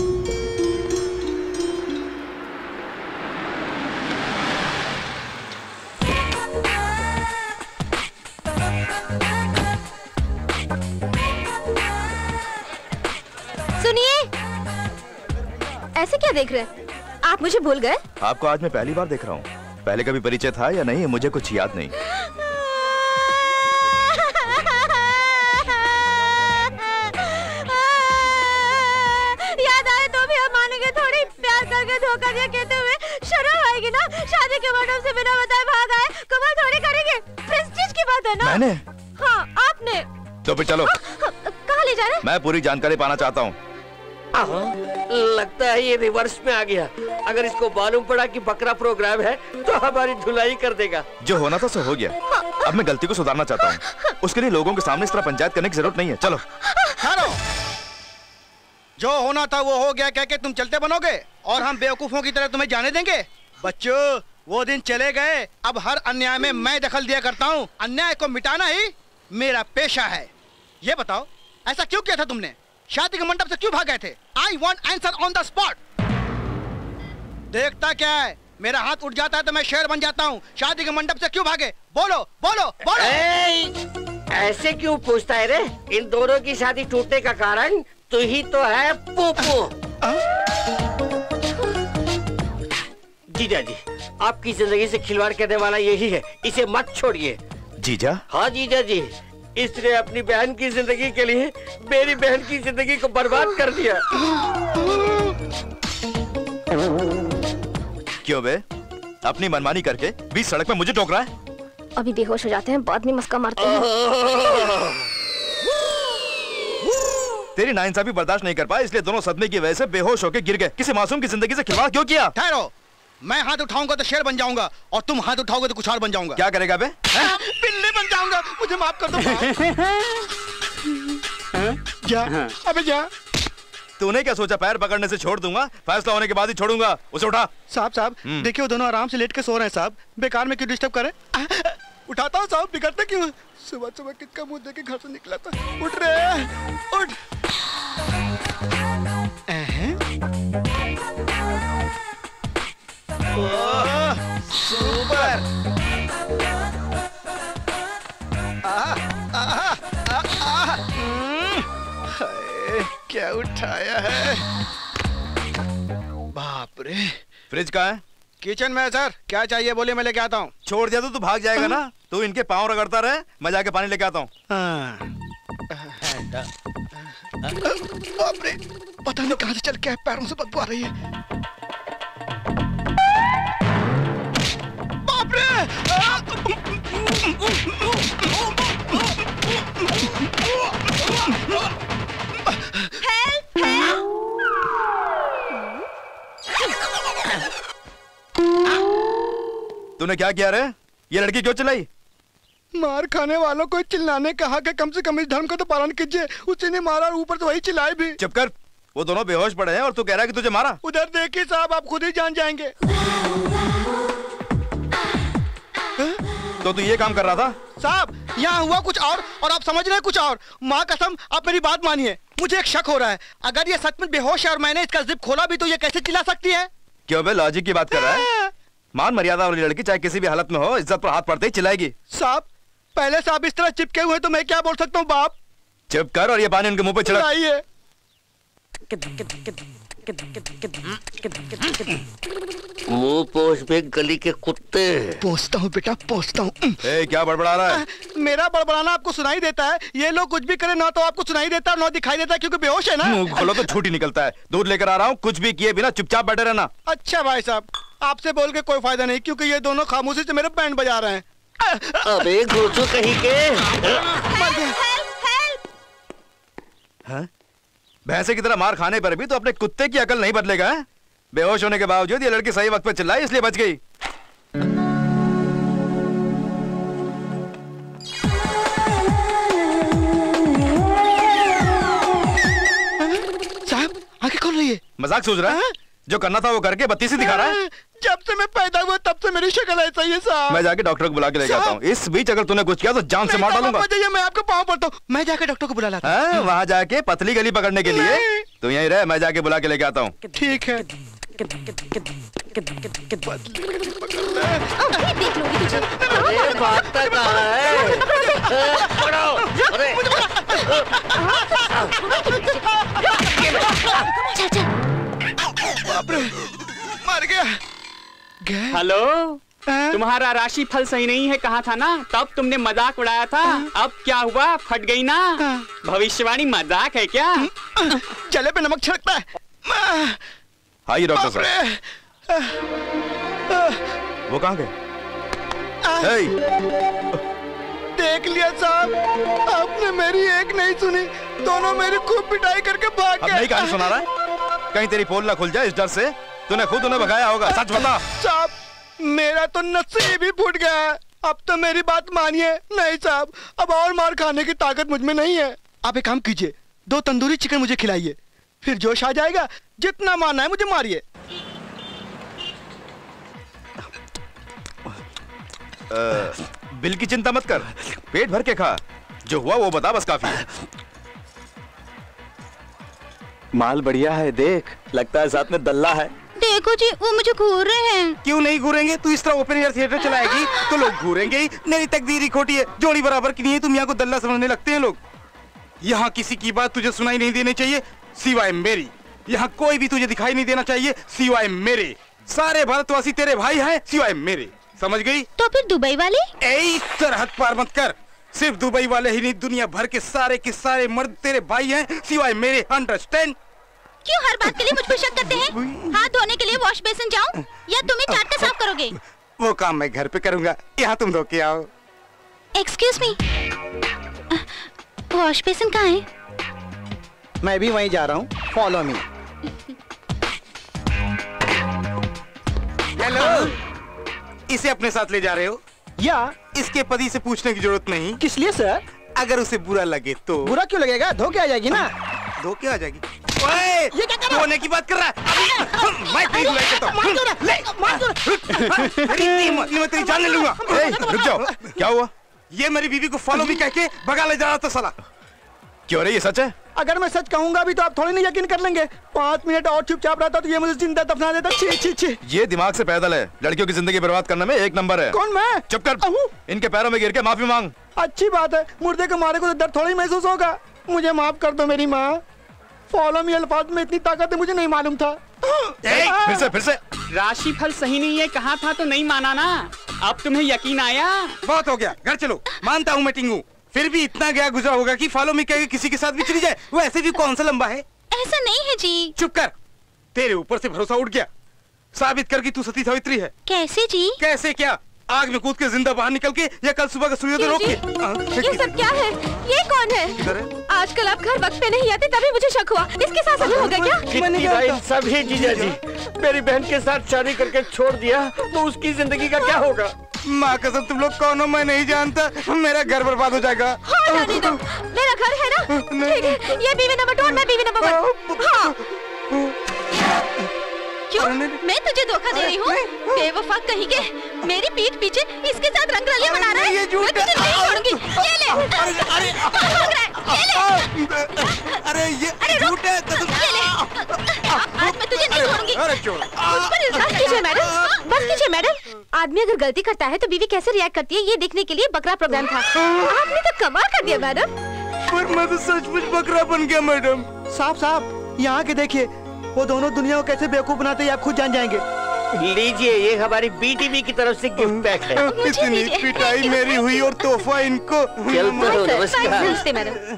सुनिए, ऐसे क्या देख रहे हैं? आप मुझे भूल गए? आपको आज मैं पहली बार देख रहा हूँ। पहले कभी परिचय था या नहीं मुझे कुछ याद नहीं। याद आए तो भी हम मानेंगे थोड़ी। प्यार करके धोखा दिया कहते हुए शर्म आएगी ना? शादी के मंडप से बिना बताए भाग आए, कमाल थोड़ी करेंगे। प्रेस्टीज की बात है ना? मैंने? हाँ आपने। तो फिर चलो। कहाँ ले जा रहे? मैं पूरी जानकारी पाना चाहता हूँ। लगता है ये रिवर्स में आ गया। अगर इसको मालूम पड़ा कि बकरा प्रोग्राम है तो हमारी धुलाई कर देगा। जो होना था सो हो गया। अब मैं गलती को सुधारना चाहता हूँ। उसके लिए लोगों के सामने इस तरह पंचायत करने की जरूरत नहीं है। चलो। जो होना था वो हो गया कह के तुम चलते बनोगे और हम बेवकूफों की तरह तुम्हें जाने देंगे? बच्चों, वो दिन चले गए। अब हर अन्याय में मैं दखल दिया करता हूँ। अन्याय को मिटाना ही मेरा पेशा है। ये बताओ, ऐसा क्यों किया था तुमने? शादी के मंडप से क्यों भाग गए थे? I want answer on the spot। देखता क्या है, मेरा हाथ उठ जाता है तो मैं शेर बन जाता हूँ। शादी के मंडप से क्यों भागे? बोलो बोलो बोलो। ऐसे क्यों पूछता है रे? इन दोनों की शादी टूटने का कारण तू ही तो है, पोपो। जीजा जी, आपकी जिंदगी से खिलवाड़ करने वाला यही है, इसे मत छोड़िए। जीजा? हाँ जीजा जी, इसने अपनी बहन की जिंदगी के लिए मेरी बहन की जिंदगी को बर्बाद कर दिया। क्यों बे? अपनी मनमानी करके बीच सड़क में मुझे टोक रहा है? अभी बेहोश हो जाते हैं, बाद में मस्का मारते हैं। तेरी नाइंसाफी बर्दाश्त नहीं कर पाया, इसलिए दोनों सदमे की वजह से बेहोश होकर गिर गए। किसी मासूम की जिंदगी से खिलवाड़ क्यों किया? ठहरो, मैं हाथ उठाऊंगा तो शेर बन जाऊंगा और तुम हाथ उठाओगे तो कुछ और बन जाऊंगा। क्या करेगा बे? बिल्ली बन जाऊंगा। मुझे माफ कर दो। जा, अबे जा। तूने क्या सोचा पैर पकड़ने से छोड़ दूंगा? फैसला होने के बाद ही छोड़ूंगा। उसे उठा। साहब देखिए, वो दोनों आराम से लेट के सो रहे हैं साहब। बेकार में क्यों डिस्टर्ब करें? उठाता हूँ साहब, बिगड़ते क्यों? सुबह सुबह किसका मुंह देख के घर से निकला था। उठ रे, उठ। सुपर। क्या उठाया है? बाप रे। फ्रिज कहाँ है? किचन में है सर। क्या चाहिए बोलिए, मैं लेके आता हूँ। छोड़ दिया तो तू भाग जाएगा ना? तू इनके पाँव रगड़ता रहे, मैं जाके पानी लेके आता हूँ। बाप रे, पता नहीं कहाँ से चल के पैरों से बदबू आ रही है। बाप रे! तूने क्या किया रे? ये लड़की क्यों चिल्लाई? मार खाने वालों को चिल्लाने कहा कि कम से कम इस धर्म का तो पालन कीजिए। उसी ने मारा और ऊपर तो वही चिल्लाए भी। चुप कर। वो दोनों बेहोश पड़े हैं और तू कह रहा है कि तुझे मारा? उधर देखिए साहब, आप खुद ही जान जाएंगे। तो तू ये काम कर रहा था? साहब, यहाँ हुआ कुछ और आप समझ रहे हैं कुछ और। माँ कसम, आप मेरी बात मानिए। मुझे एक शक हो रहा है, अगर ये सच में बेहोश है और मैंने इसका जिप खोला भी तो ये कैसे चिल्ला सकती है? क्यों बे, लॉजिक की बात कर रहा है? मान मर्यादा वाली लड़की चाहे किसी भी हालत में हो, इज्जत पर हाथ पड़ते ही चिल्लाएगी। साहब, पहले से आप इस तरह चिपके हुए तो मैं क्या बोल सकता हूँ बाप? चुप कर और ये पानी उनके मुंह पे छिड़क। मुंह पोछ पे गली के कुत्ते। पोछता हूँ बेटा, पोछता हूँ। क्या बड़बड़ा रहा है? मेरा बड़बड़ाना आपको सुनाई देता है। ये लोग कुछ भी करे ना तो आपको सुनाई देता है, ना दिखाई देता है, क्योंकि बेहोश है ना। मुंह खोलो तो झूठ ही निकलता है। दूध लेकर आ रहा हूँ, कुछ भी किए बिना चुपचाप बैठे रहना। अच्छा भाई साहब, आपसे बोल के कोई फायदा नहीं, क्योंकि ये दोनों खामोशी से मेरे बैंड बजा रहे हैं। अबे घोचो कहीं के। हाँ? भैंसे की तरह मार खाने पर भी तो अपने कुत्ते की अकल नहीं बदलेगा है? बेहोश होने के बावजूद ये लड़की सही वक्त पे चिल्लाई इसलिए बच गई। साहब आगे कौन रही है? मजाक सोच रहा है? जो करना था वो करके बत्तीसी दिखा रहा है। जब से मैं पैदा हुआ तब से मेरी शक्ल ऐसा ही है साहब। मैं जाके डॉक्टर को बुला के लेके आता हूँ। इस बीच अगर तूने कुछ किया तो जान से मार डालूंगा। मैं आपको पाँव पड़ता हूँ। मैं जाके डॉक्टर को बुला लाता हूँ। वहाँ जाके पतली गली पकड़ने के लिए तू यहीं रह, मैं जाके बुला के लेके आता हूँ। ठीक है। मर गया। हेलो, तुम्हारा राशि फल सही नहीं है कहा था ना, तब तुमने मजाक उड़ाया था। अब क्या हुआ, फट गई ना। भविष्यवाणी मजाक है क्या? चले पे नमक छिड़कता है। आइए डॉक्टर साहब। वो कहाँ गए? देख लिया साहब, आपने मेरी एक नहीं सुनी, दोनों मेरी खूब पिटाई करके भाग गए। अब नहीं कहानी सुना रहा है? कहीं तेरी पोल ना खुल जाए इस डर से। तूने खुद उन्हें भगाया होगा, सच बता। साहब मेरा तो नसीब ही फूट गया है। अब तो मेरी बात मानिए। नहीं साहब, अब और मार खाने की ताकत मुझ में नहीं है। आप एक काम कीजिए, 2 तंदूरी चिकन मुझे खिलाइए, फिर जोश आ जाएगा। जितना मारना है मुझे मारिए। बिल की चिंता मत कर, पेट भर के खा। जो हुआ वो बता, बस काफी है। माल बढ़िया है, देख लगता है साथ में दल्ला है। देखो जी, वो मुझे घूर रहे हैं। क्यों नहीं घूरेंगे? तू इस तरह ओपन एयर थिएटर चलाएगी तो लोग घूरेंगे ही। मेरी तकदीर ही खोटी है, जोड़ी बराबर की नहीं है। तुम यहाँ को दल्ला समझने लगते हैं लोग। यहाँ किसी की बात तुझे सुनाई नहीं देनी चाहिए सिवाय मेरी। यहाँ कोई भी तुझे दिखाई नहीं देना चाहिए सिवाय मेरे। सारे भारतवासी तेरे भाई हैं सिवाय मेरे, समझ गई? तो फिर दुबई वाले? सरहद पार मत कर। सिर्फ दुबई वाले ही नहीं, दुनिया भर के सारे मर्द तेरे भाई हैं सिवाय मेरे। अंडरस्टैंड? क्यों हर बात के लिए मुझ पर शक करते हैं? हाथ धोने के लिए वॉश बेसिन जाऊं या तुम ही चाट कर साफ करोगे? वो काम मैं घर पे करूंगा, यहाँ तुम धो के आओ। एक्सक्यूज मी, वॉश बेसिन कहाँ है? मैं भी वहीं जा रहा हूँ, फॉलो मी। हेलो, इसे अपने साथ ले जा रहे हो? या इसके पति से पूछने की जरूरत नहीं। किस लिए सर? अगर उसे बुरा लगे तो? बुरा क्यों लगेगा, धो के आ जाएगी ना। धो के आ जाएगी? ओए, ये क्या कर रहा है? धोने की बात कर रहा है। मैं तेरी धुलाई करता हूँ। मैं तेरी जान ले लूंगा। रुक जाओ, क्या हुआ? ये मेरी बीवी को फॉलो भी कह के भगा ले जा रहा था साला। क्यों रे, ये सच है? अगर मैं सच कहूंगा भी तो आप थोड़ी नहीं यकीन कर लेंगे। 5 मिनट और चुपचाप रहता तो ये मुझे जिंदा दफना देता। छी छी छी। ये दिमाग से पैदल है, लड़कियों की जिंदगी बर्बाद करने में 1 नंबर है। कौन मैं? चुप कर। इनके पैरों में गिर के माफी मांग। अच्छी बात है, मुर्दे को मारे को तो दर्द थोड़ी महसूस होगा। मुझे माफ कर दो मेरी माँ। फॉलो मी अल्फाज में इतनी ताकत है, मुझे नहीं मालूम था। फिर से राशि फल सही नहीं है कहा था तो नहीं माना ना। अब तुम्हें यकीन आया? बहुत हो गया, घर चलो। मानता हूँ मैं टिंगू, फिर भी इतना गया गुजरा होगा कि फॉलो मी कह के किसी के साथ भी चली जाए। वो ऐसे भी कौन सा लंबा है? ऐसा नहीं है जी। चुप कर, तेरे ऊपर से भरोसा उठ गया। साबित कर कि तू सती सावित्री है। कैसे जी? कैसे क्या? आग में कूद के जिंदा बाहर निकल के या कल सुबह का सूर्योदय रोक के? ये सब क्या है? ये कौन है? आजकल आप घर वक्त पे नहीं आते तभी मुझे शक हुआ। इसके साथ शादी हो गया क्या? कितनी सभी जीजा जी, मेरी बहन के साथ शादी करके छोड़ दिया तो उसकी जिंदगी का क्या होगा? माँ कसम, तुम लोग कौन हो मैं नहीं जानता। मेरा घर बर्बाद हो जाएगा। हाँ जाने दो, मेरा घर है ना। ठीक है, ये बीवी नंबर 2 और मैं बीवी नंबर 1। हाँ। क्यों? मैं तुझे धोखा दे रही हूँ? बेवफा कहीं के, मेरी पीठ पीछे इसके साथ रंगरलियां बना रहा है। मैं तुझे नहीं छोड़ूंगी। ये ले। अरे ये झूठ है। ये ले। आज मैं तुझे नहीं छोड़ूंगी। मुझ पर इल्जाम कीजिए मैडम, बस कीजिए मैडम। आदमी अगर गलती करता है तो बीवी कैसे रिएक्ट करती है ये देखने के लिए बकरा प्रोग्राम था। आपने तो कमाल कर दिया मैडम। पर मैं तो सचमुच बकरा बन गया मैडम। साहब यहाँ के देखिए, वो दोनों दुनिया को कैसे बेवकूफ बनाते हैं आप खुद जान जाएंगे। लीजिए, ये हमारी बीटीवी की तरफ से गिफ्ट पैक है। इतनी पिटाई मेरी हुई और तोहफा इनको। नमस्ते मैडम।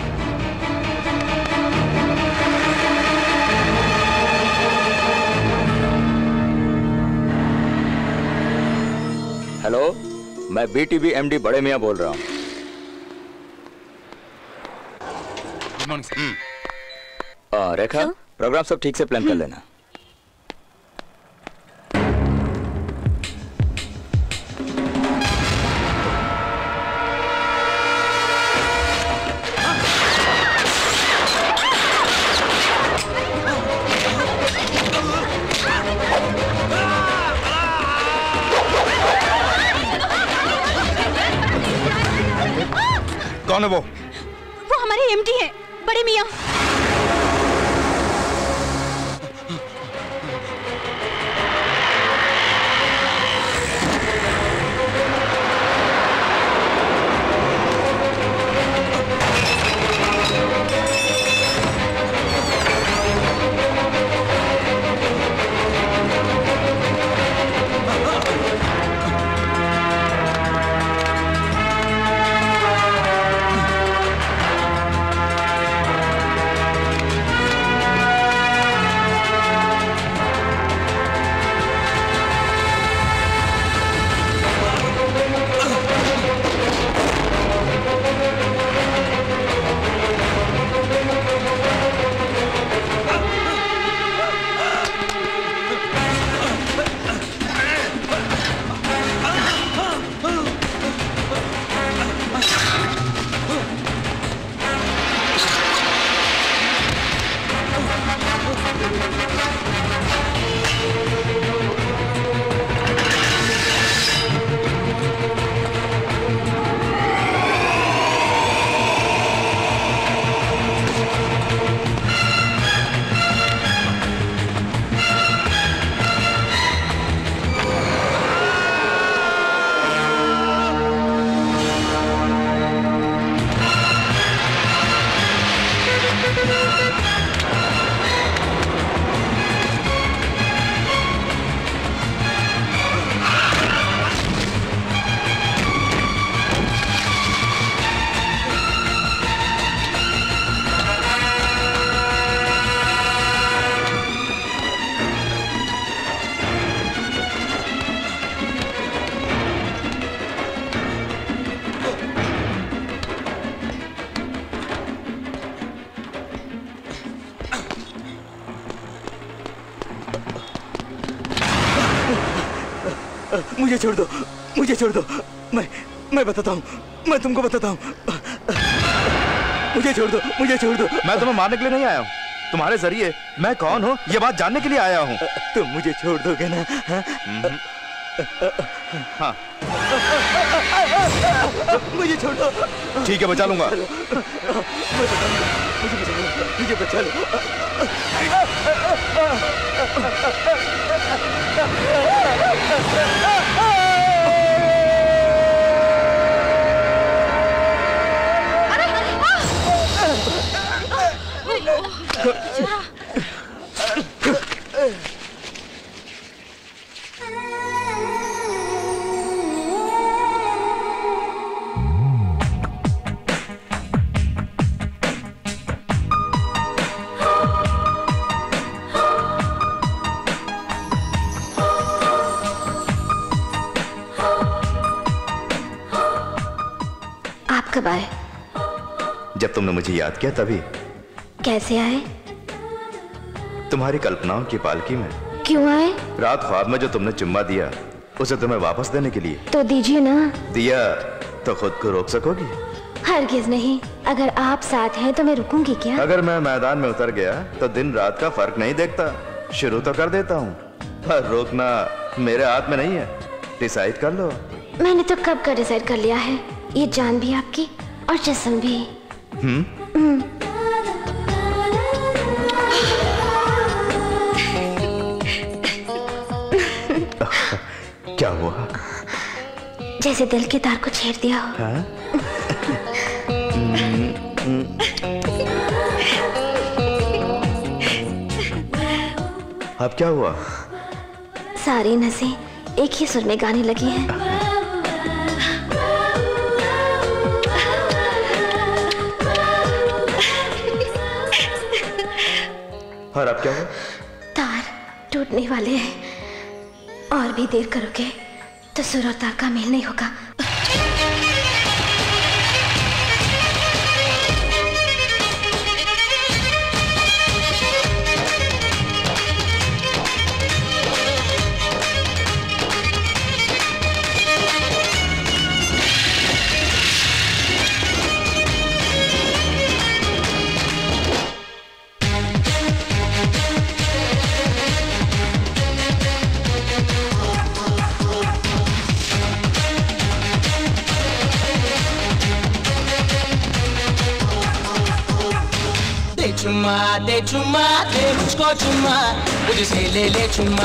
हेलो, मैं बीटीवी एमडी बड़े मियां बोल रहा हूँ। Morning sir. रेखा, प्रोग्राम सब ठीक से प्लान कर लेना। कौन है वो? वो हमारे एमडी हैं, बड़े मियाँ। मुझे छोड़ दो, मुझे छोड़ दो। मैं बताता हूँ, मैं तुमको बताता हूँ। मुझे छोड़ दो, मुझे छोड़ दो। मैं तुम्हें मारने के लिए नहीं आया हूँ, तुम्हारे जरिए मैं कौन हूँ ये बात जानने के लिए आया हूँ। तुम मुझे छोड़ दोगे ना? हाँ। मुझे छोड़ दो। ठीक है, बचा लूंगा। मुझे बचा लो। कब आए? जब तुमने मुझे याद किया तभी। कैसे आए? तुम्हारी कल्पनाओं की पालकी में। क्यों आए? रात ख्वाब में जो तुमने चुम्मा दिया उसे तुम्हें वापस देने के लिए। तो दीजिए ना। दिया तो खुद को रोक सकोगी? हरगिज नहीं। अगर आप साथ हैं तो मैं रुकूंगी क्या? अगर मैं मैदान में उतर गया तो दिन रात का फर्क नहीं देखता, शुरू तो कर देता हूँ, पर रोकना मेरे हाथ में नहीं है। डिसाइड कर लो। मैंने तो कब का डिसाइड कर लिया है, ये जान भी आपकी और जिस्म भी। क्या हुआ? जैसे दिल के तार को छेड़ दिया हो। हाँ? अब क्या हुआ? सारी नसें एक ही सुर में गाने लगी हैं। और अब क्या हुआ? तार टूटने वाले हैं। और भी देर करोगे तो सुर और तार का मेल नहीं होगा। चुम्मा दे मुझको चुम्मा, मुझसे ले ले चुम्मा।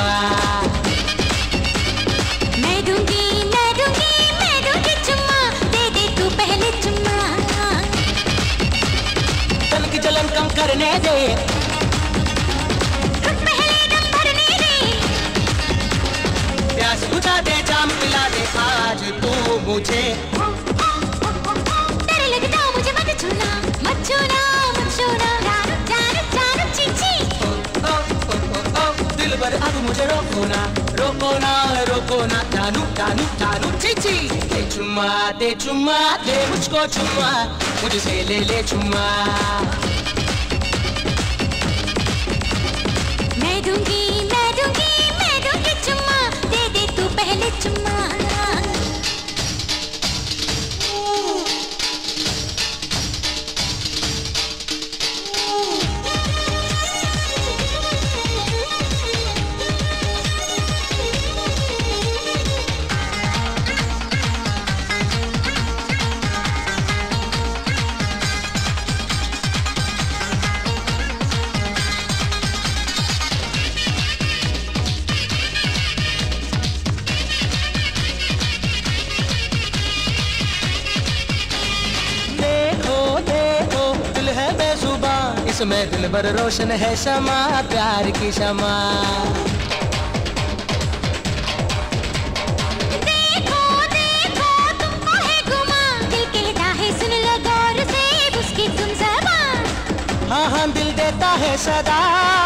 मैं दूंगी चुम्मा, दे दे तू पहले चुम्मा। तन की जलन कम करने दे, पहले दम भरने दे। प्यास बुझा दे, जाम पिला दे आज तू मुझे। डर लगता मुझे, मत छूना मत छूना मत छूना, जान जान चीची। दिल भर अब मुझे रोको ना रोको ना रोको ना, जानू जानू जानू चीची। दे चुम्मा दे मुझको चुम्मा, मुझसे ले ले चुम्मा। मैं दूंगी चुम्मा, दे दे तू पहले चुम्मा। इसमें दिल भर रोशन है शमा, प्यार की शमा। देखो तुमको है गुमा, दिल कहता है सुन लो गौर से उसकी तुम ज़बान। हाँ दिल देता है सदा,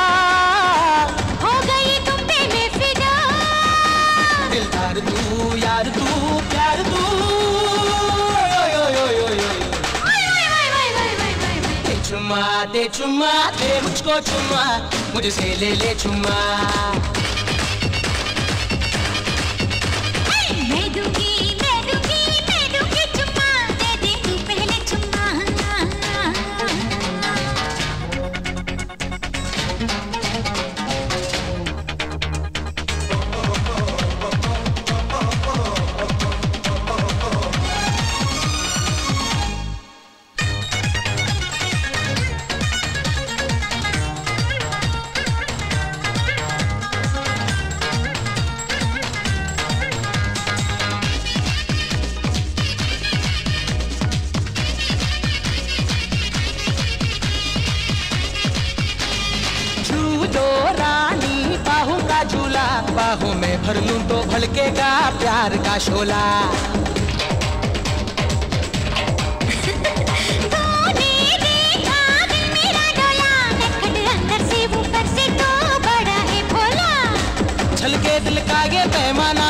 हो गई तुम पे मैं फिदा। दिलदार तू यार तू प्यार तू, दे चुम्मा दे मुझको चुम्मा, मुझसे ले ले चुम्मा। मैं दूंगी चुम्मा, दे दे तू पहले चुम्मा। बाहों में भर लूं तो भड़केगा प्यार का शोला। तूने देखा दिल मेरा डोला, नटखट अंदर से ऊपर से तो बड़ा है भोला। छलके दिल का ये पैमाना,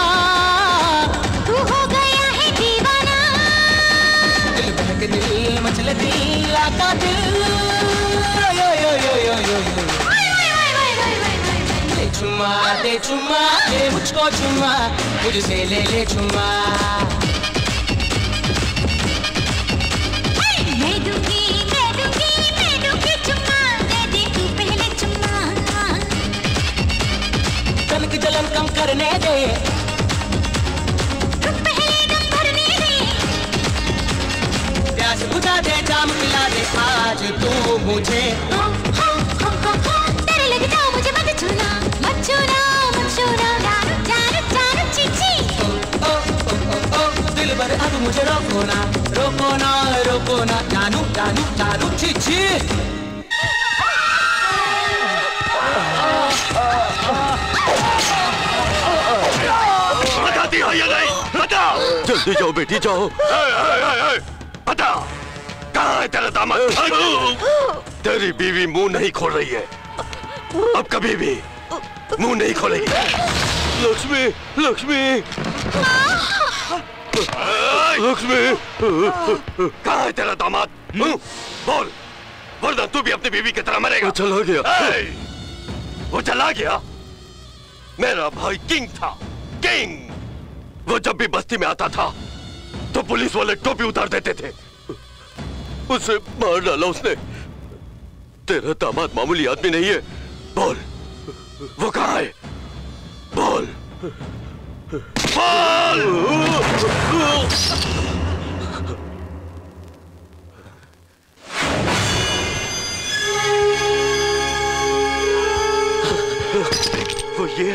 तू हो गया है दीवाना। दिल बहक दिल मचले दिल आका दिल, दे चुम्मा दे मुझको चुम्मा, मुझसे ले ले चुम्मा। मैं दूंगी चुम्मा, दे दे तू पहले चुम्मा। तन की जलन कम करने दे, पहले दम भरने दे। प्यास बुझा दे, जाम पिला दे आज तू मुझे। डर लगता मुझे, मत छूना मत छूना मत छूना, जान चीची। दिल भर अब मुझे रोको ना रोको ना रोको ना, जानू जानू जानू चीची। बताती हो या नहीं? बता। जल्दी जाओ बेटी जाओ। बता कहाँ है तेरा दामाद? तेरी बीवी मुंह नहीं खोल रही है, अब कभी भी मुंह नहीं खोलेगी। लक्ष्मी लक्ष्मी लक्ष्मी, कहाँ है तेरा दामाद? बोल, वरना तू भी अपनी बीवी की तरह मरेगा। वो चला गया। वो चला गया? मेरा भाई किंग था, किंग। वो जब भी बस्ती में आता था तो पुलिस वाले टोपी उतार देते थे, उसे मार डाला उसने। तेरा दामाद मामूली आदमी नहीं है। बोल वो कहाँ है? बोल बोल। ये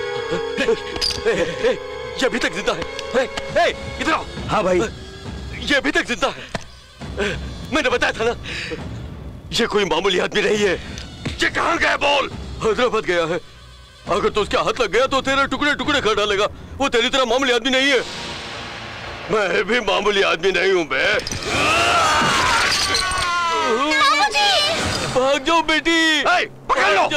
ये अभी तक जिंदा है। इधर आओ। हाँ भाई। ये अभी तक जिंदा है। मैंने बताया था ना, ये कोई मामूली आदमी नहीं है। ये कहाँ गया बोल? हैदराबाद गया है। अगर तो उसके हाथ लग गया तो तेरे टुकड़े टुकड़े कर डालेगा। वो तेरी तरह मामूली आदमी नहीं है। मैं भी मामूली आदमी नहीं हूँ बे। भाग जाओ बेटी। पकड़ लो।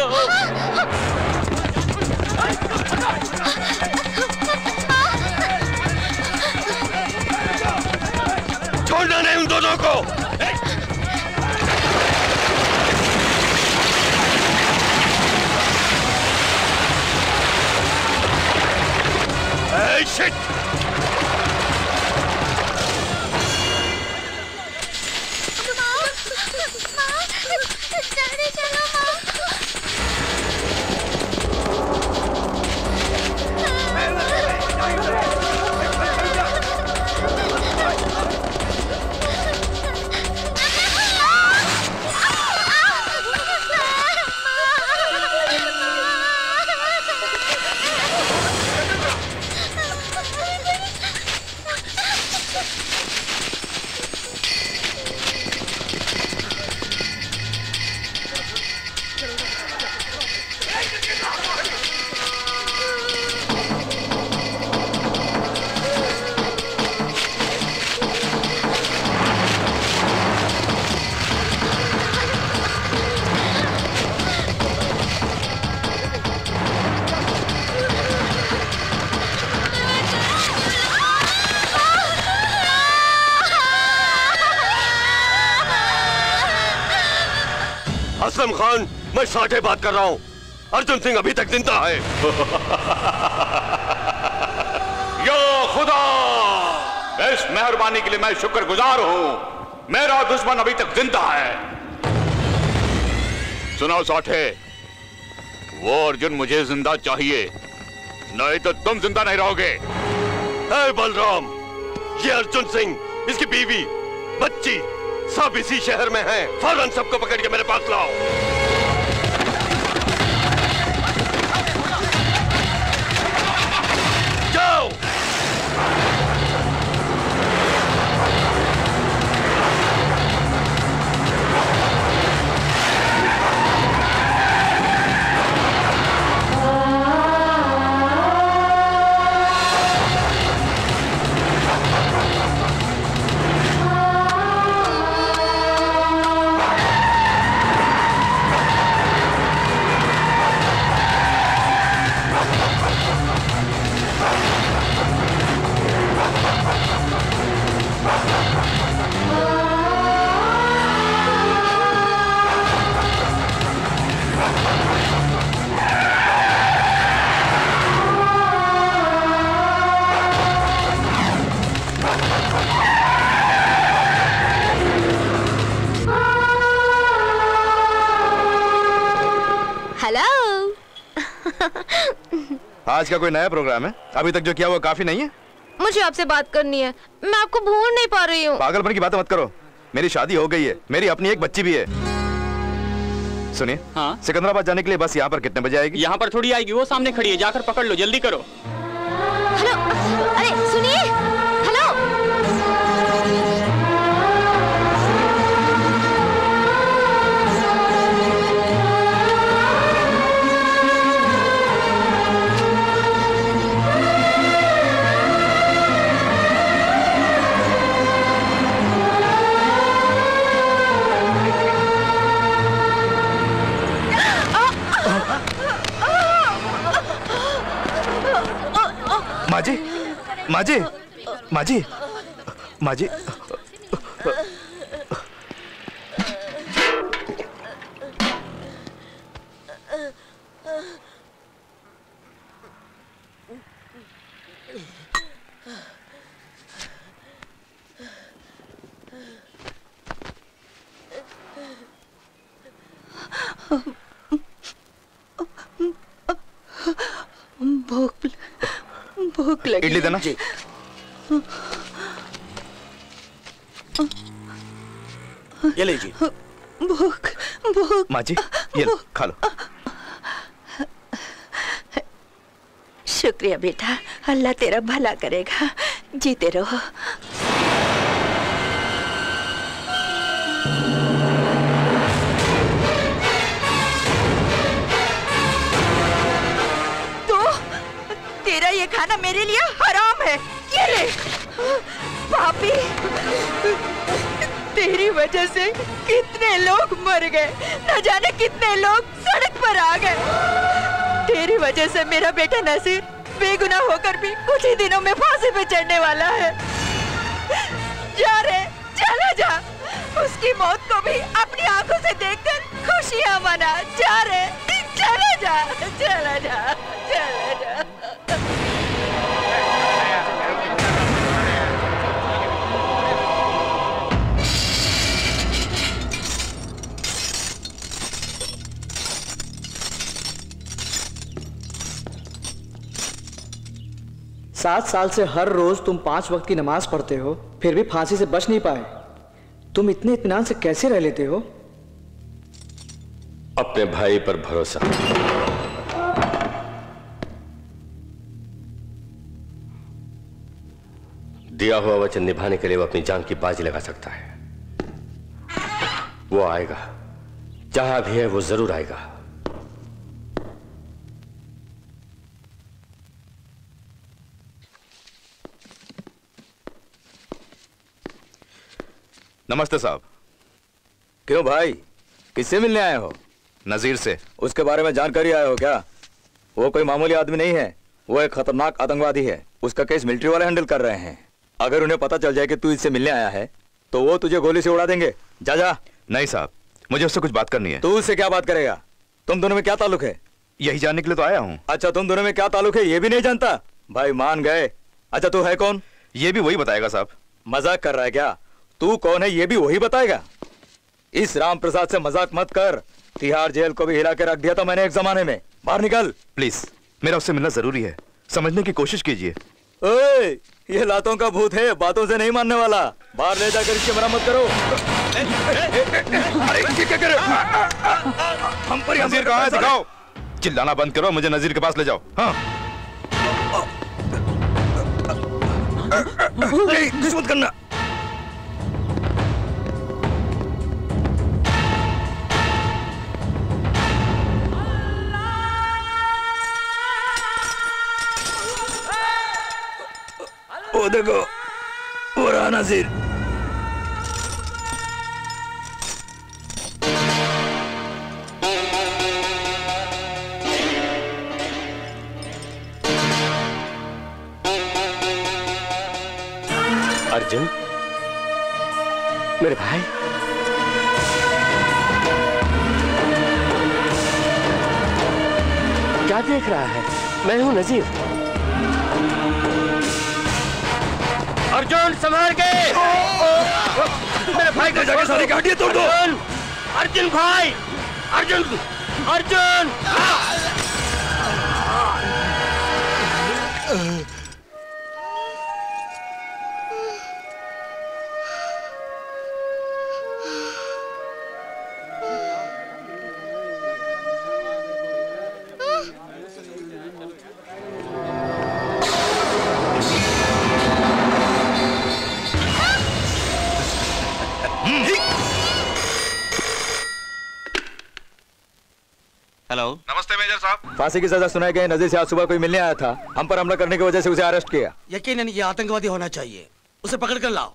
छोड़ना नहीं उन दोनों को। Shit! जल्दी चलो माँ। असलम खान, मैं साठे बात कर रहा हूँ। अर्जुन सिंह अभी तक जिंदा है। या खुदा, इस मेहरबानी के लिए मैं शुक्रगुजार हूँ। मेरा दुश्मन अभी तक जिंदा है। सुनो साठे, वो अर्जुन मुझे जिंदा चाहिए, नहीं तो तुम जिंदा नहीं रहोगे। बलराम, ये अर्जुन सिंह, इसकी बीवी, बच्ची सब इसी शहर में हैं। फौरन सबको पकड़ के मेरे पास लाओ। जाओ। आज का कोई नया प्रोग्राम है? अभी तक जो किया वो काफी नहीं है? मुझे आपसे बात करनी है, मैं आपको भूल नहीं पा रही हूँ। पागलपन की बातें मत करो। मेरी शादी हो गई है, मेरी अपनी एक बच्ची भी है। सुनिए, हाँ? सिकंदराबाद जाने के लिए बस यहाँ पर कितने बजे आएगी? यहाँ पर थोड़ी आएगी, वो सामने खड़ी है, जाकर पकड़ लो, जल्दी करो। हेलो, अरे सुनिए, हेलो। माजी, माजी, माजी, माजी। भूख लगी। इडली देना। ये लीजिए। भूख भूख। माँ जी, ये लो, खा लो। शुक्रिया बेटा, अल्लाह तेरा भला करेगा, जीते रहो। तो तेरा ये खाना मेरे लिए हराम है, ये ले। पापी, तेरी वजह से कितने लोग मर गए, न जाने कितने लोग सड़क पर आ गए। तेरी वजह से मेरा बेटा नसीर बेगुनाह होकर भी कुछ ही दिनों में फांसी पे चढ़ने वाला है। जा रे, चला जा, उसकी मौत को भी अपनी आंखों से देखकर खुशियां मना। जा रे, चला जा, चला जा, चला जा। 7 साल से हर रोज तुम 5 वक्त की नमाज पढ़ते हो, फिर भी फांसी से बच नहीं पाए। तुम इतने इत्मीनान से कैसे रह लेते हो? अपने भाई पर भरोसा। दिया हुआ वचन निभाने के लिए वो अपनी जान की बाजी लगा सकता है। वो आएगा, जहां भी है वो जरूर आएगा। नमस्ते साहब। क्यों भाई, किससे मिलने आए हो? नजीर से। उसके बारे में जानकारी आए हो क्या? वो कोई मामूली आदमी नहीं है, वो एक खतरनाक आतंकवादी है। उसका केस मिलिट्री वाले हैंडल कर रहे हैं। अगर उन्हें पता चल जाए कि तू इससे मिलने आया है तो वो तुझे गोली से उड़ा देंगे। जा जा। नहीं साहब, मुझे उससे कुछ बात करनी है। तू उससे क्या बात करेगा? तुम दोनों में क्या ताल्लुक है? यही जानने के लिए तो आया हूँ। अच्छा, तुम दोनों में क्या ताल्लुक है ये भी नहीं जानता? भाई मान गए। अच्छा, तू है कौन? ये भी वही बताएगा साहब। मजाक कर रहा है क्या? तू कौन है ये भी वही बताएगा? इस राम प्रसाद से मजाक मत कर। तिहाड़ जेल को भी हिला के रख दिया था मैंने एक जमाने में। बाहर निकल प्लीज, मेरा उससे मिलना जरूरी है, समझने की कोशिश कीजिए। ओए, ये लातों का भूत है, बातों से नहीं मानने वाला। बाहर ले जाकर इसकी मरम्मत करो। अरे ये क्या कर रहे हो? हम पर नजीर कहाँ है? दिखाओ। चिल्लाना बंद करो, मुझे नजीर के पास ले जाओ। हाँ। कुछ मत करना। वो देखो, वो रहा नजीर। अर्जुन, मेरे भाई। क्या देख रहा है? मैं हूं नजीर। अर्जुन, संभाल के! मेरे भाई को जाके सारी गाड़ियां तोड़ दो। अर्जुन भाई, अर्जुन, अर्जुन! हेलो, नमस्ते मेजर साहब। फांसी की सजा सुनाई गई। नजीर से आज सुबह कोई मिलने आया था, हम पर हमला करने की वजह से उसे अरेस्ट किया। यकीनन ये आतंकवादी होना चाहिए, उसे पकड़ कर लाओ।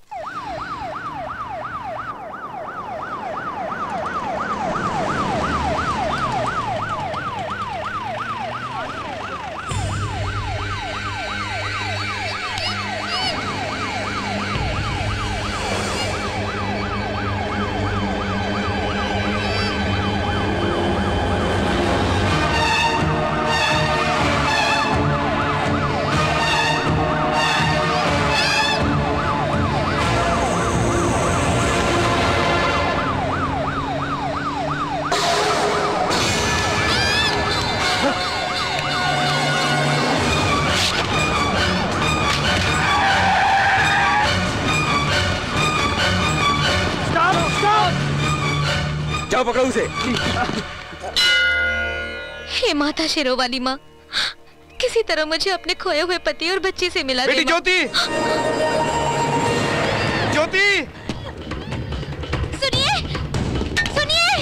जाओ पकड़ो उसे। हे माता शेरों वाली माँ, किसी तरह मुझे अपने खोए हुए पति और बच्चे से मिला दे। बेटी ज्योति, ज्योति, सुनिए, सुनिए।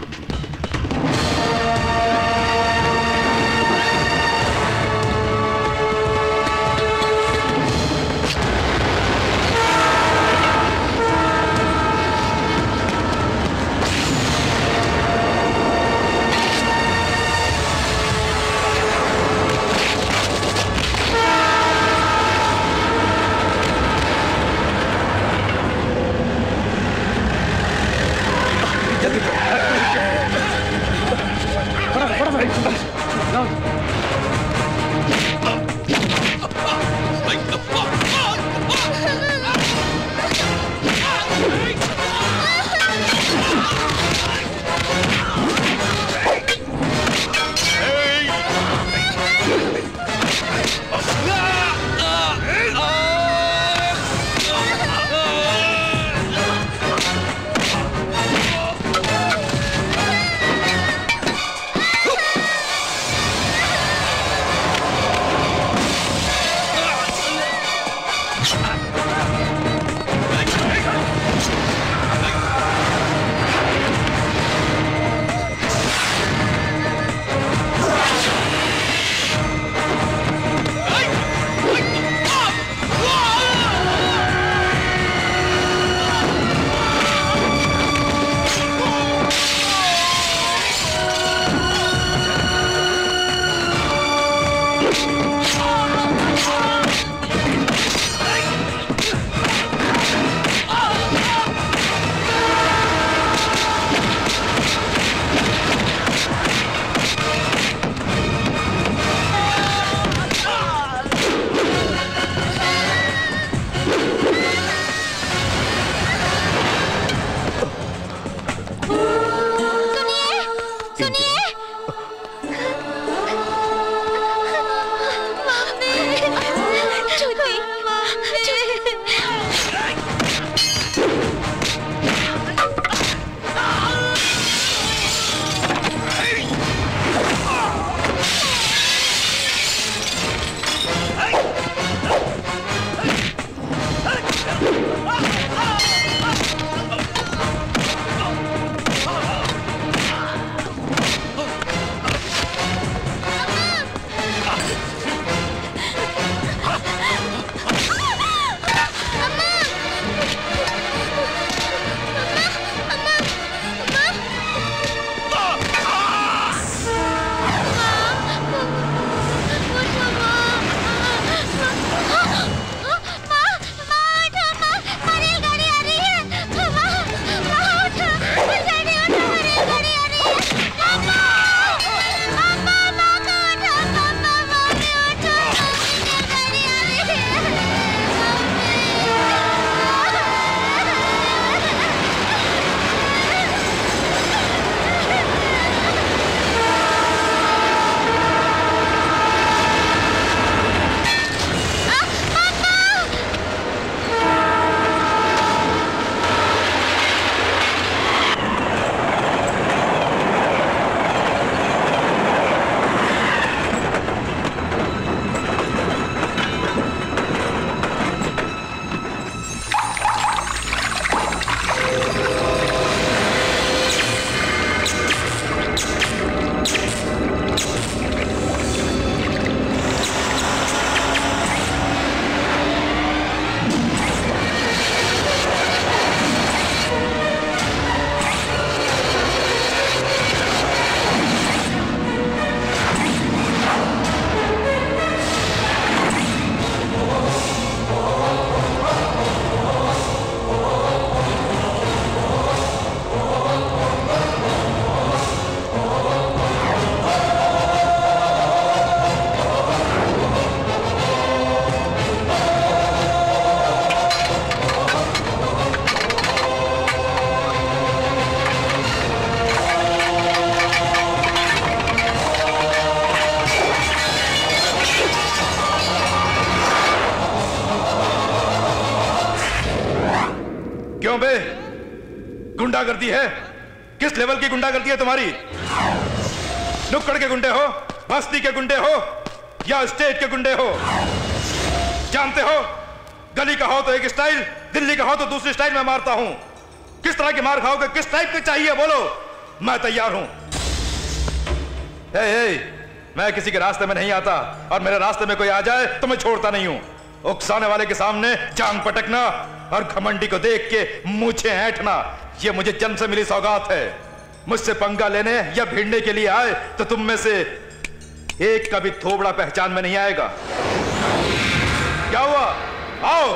क्यों बे? गुंडागर्दी है? किस लेवल की गुंडागर्दी है तुम्हारी? नुक्कड़ के गुंडे हो? बस्ती के गुंडे हो? या स्टेट के गुंडे हो? जानते हो, गली का हो तो एक स्टाइल, दिल्ली का हो तो दूसरी स्टाइल में मारता हूं। किस तरह की मार खाओगे, किस टाइप के चाहिए बोलो, मैं तैयार हूं। मैं किसी के रास्ते में नहीं आता, और मेरे रास्ते में कोई आ जाए तो मैं छोड़ता नहीं हूं। उकसाने वाले के सामने जांग पटकना और घमंडी को देख के मूंछें ऐंठना, यह मुझे जन्म से मिली सौगात है। मुझसे पंगा लेने या भिड़ने के लिए आए तो तुम में से एक का भी थोबड़ा पहचान में नहीं आएगा। क्या हुआ? आओ।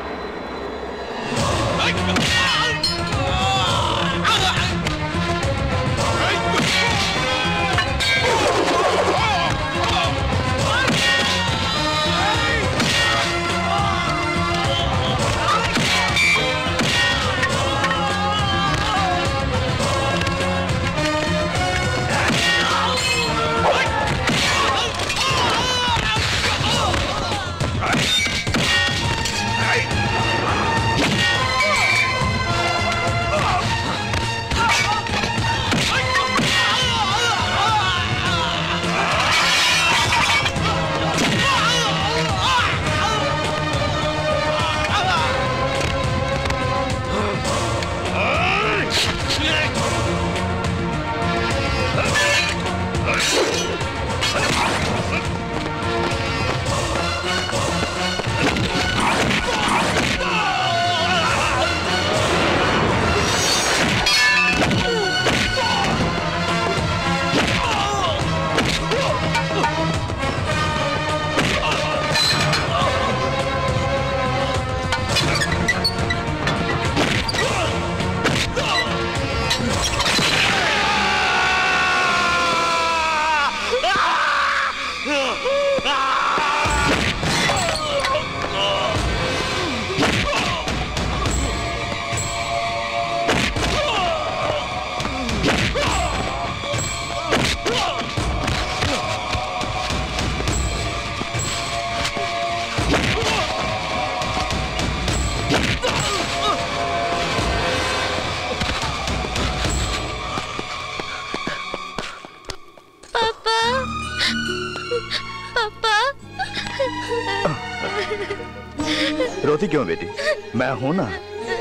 रोती क्यों बेटी? मैं हूं ना।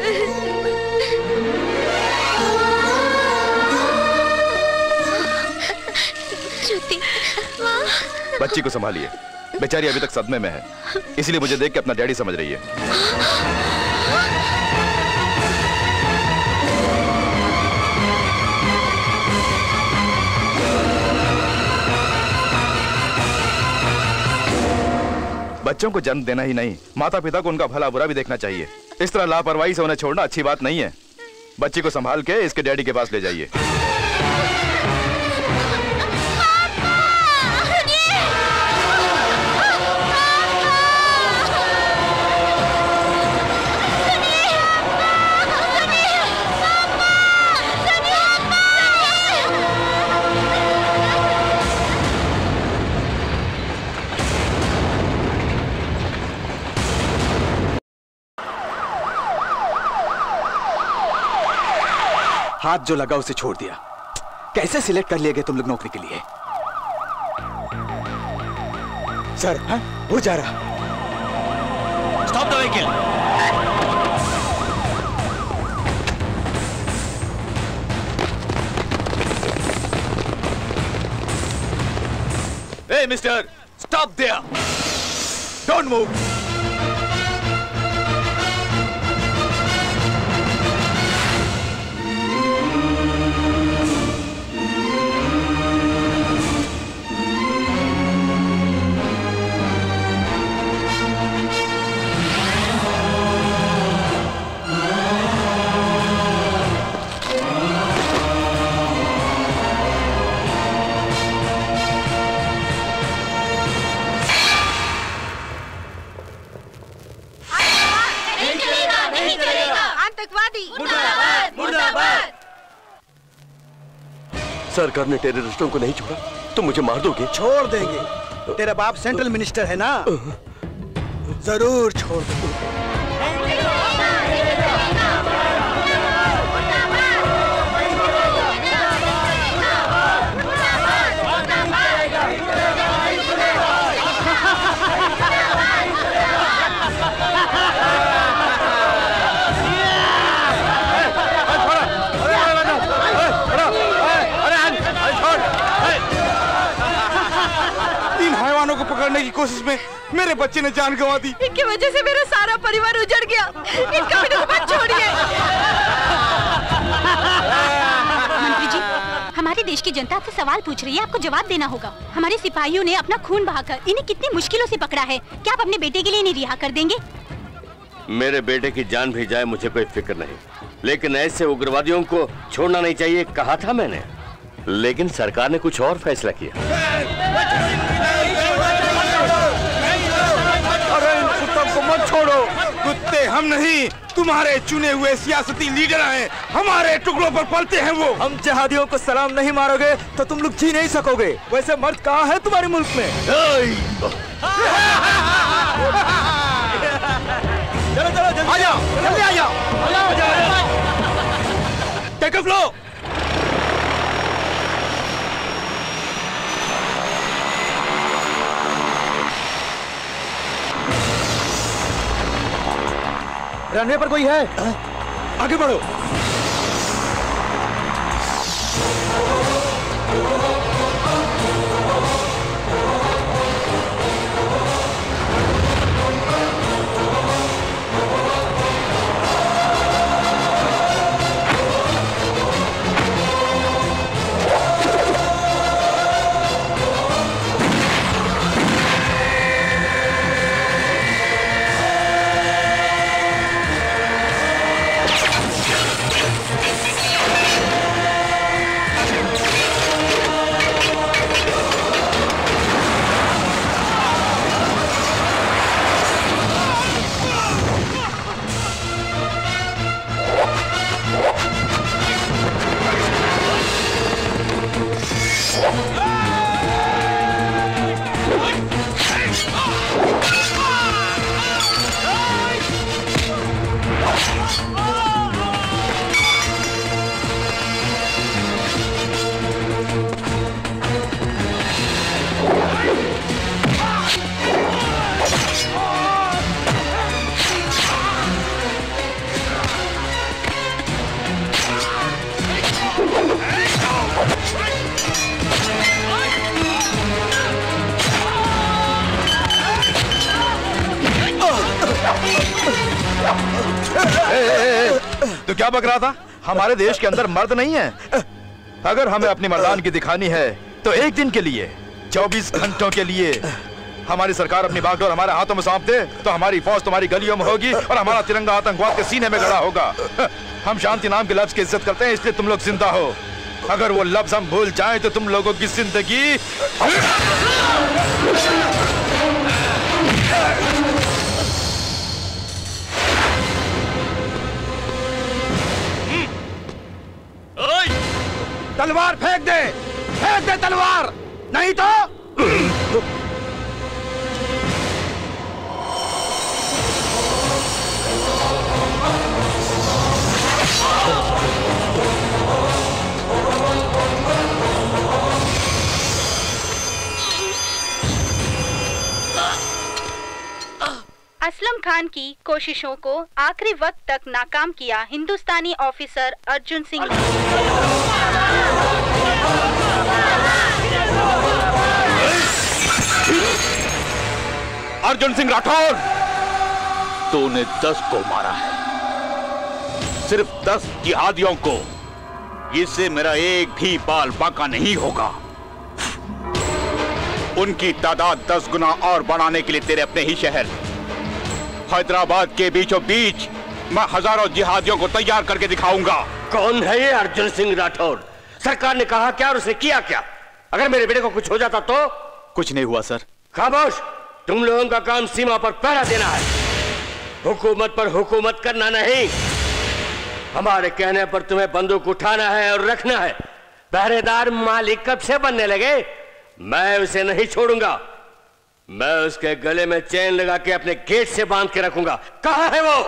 बच्ची को संभालिए, बेचारी अभी तक सदमे में है, इसलिए मुझे देख के अपना डैडी समझ रही है। बच्चों को जन्म देना ही नहीं, माता पिता को उनका भला बुरा भी देखना चाहिए। इस तरह लापरवाही से उन्हें छोड़ना अच्छी बात नहीं है। बच्ची को संभाल के इसके डैडी के पास ले जाइए। हाथ जो लगा उसे छोड़ दिया। कैसे सिलेक्ट कर लिए गए तुम लोग नौकरी के लिए? सर, हाँ? वो जा रहा। Stop the vehicle. Hey, mister, stop there. Don't move. सरकार ने टेररिस्टों को नहीं छोड़ा तो मुझे मार दोगे? छोड़ देंगे। तेरा बाप सेंट्रल मिनिस्टर है ना, जरूर छोड़ देंगे। पकड़ने की कोशिश में मेरे बच्चे ने जान गंवा दी। इनकी वजह से मेरा सारा परिवार उजड़ गया। इनका मेरे को मत छोड़िए। मंत्री जी, हमारे देश की जनता आपसे सवाल पूछ रही है, आपको जवाब देना होगा। हमारे सिपाहियों ने अपना खून बहाकर इन्हें कितनी मुश्किलों से पकड़ा है, क्या आप अपने बेटे के लिए इन्हें रिहा कर देंगे? मेरे बेटे की जान भी जाए मुझे कोई फिक्र नहीं, लेकिन ऐसे उग्रवादियों को छोड़ना नहीं चाहिए, कहा था मैंने। लेकिन सरकार ने कुछ और फैसला किया। अरे इन कुत्तों को मत छोड़ो। कुत्ते हम नहीं, तुम्हारे चुने हुए सियासती लीडर हैं, हमारे टुकड़ों पर पलते हैं वो। हम जिहादियों को सलाम नहीं मारोगे तो तुम लोग जी नहीं सकोगे। वैसे मर्द कहाँ है तुम्हारे मुल्क में? चलो चलो जल्दी आ जाओ, जल्दी आ जाओ। Take a flow. रनवे पर कोई है? आगे बढ़ो। तो क्या बक रहा था? हमारे देश के अंदर मर्द नहीं है। अगर हमें अपनी मर्दानगी दिखानी है तो एक दिन के लिए, 24 घंटों के लिए हमारी सरकार अपनी बागडोर हमारे हाथों में सौंप दे तो हमारी फौज तुम्हारी गलियों में होगी और हमारा तिरंगा आतंकवाद के सीने में गड़ा होगा। हम शांति नाम के लफ्ज की इज्जत करते हैं, इसलिए तुम लोग जिंदा हो। अगर वो लफ्ज हम भूल जाएं तो तुम लोगों की जिंदगी तलवार फेंक दे तलवार, नहीं तो असलम खान की कोशिशों को आखिरी वक्त तक नाकाम किया हिंदुस्तानी ऑफिसर अर्जुन सिंह। अर्जुन सिंह राठौर, तूने 10 को मारा है, सिर्फ 10 जिहादियों को। इससे मेरा एक भी बाल बाका नहीं होगा। उनकी तादाद 10 गुना और बढ़ाने के लिए तेरे अपने ही शहर हैदराबाद के बीचों बीच मैं हजारों जिहादियों को तैयार करके दिखाऊंगा। कौन है ये अर्जुन सिंह राठौर? सरकार ने कहा क्या और उसने किया क्या? अगर मेरे बेटे को कुछ हो जाता तो? कुछ नहीं हुआ सर। खामोश, तुम लोगों का काम सीमा पर पहरा देना है, हुकूमत पर हुकूमत करना नहीं। हमारे कहने पर तुम्हें बंदूक उठाना है और रखना है। पहरेदार मालिक कब से बनने लगे? मैं उसे नहीं छोड़ूंगा। मैं उसके गले में चेन लगा के अपने गेट से बांध के रखूंगा। कहाँ है वो?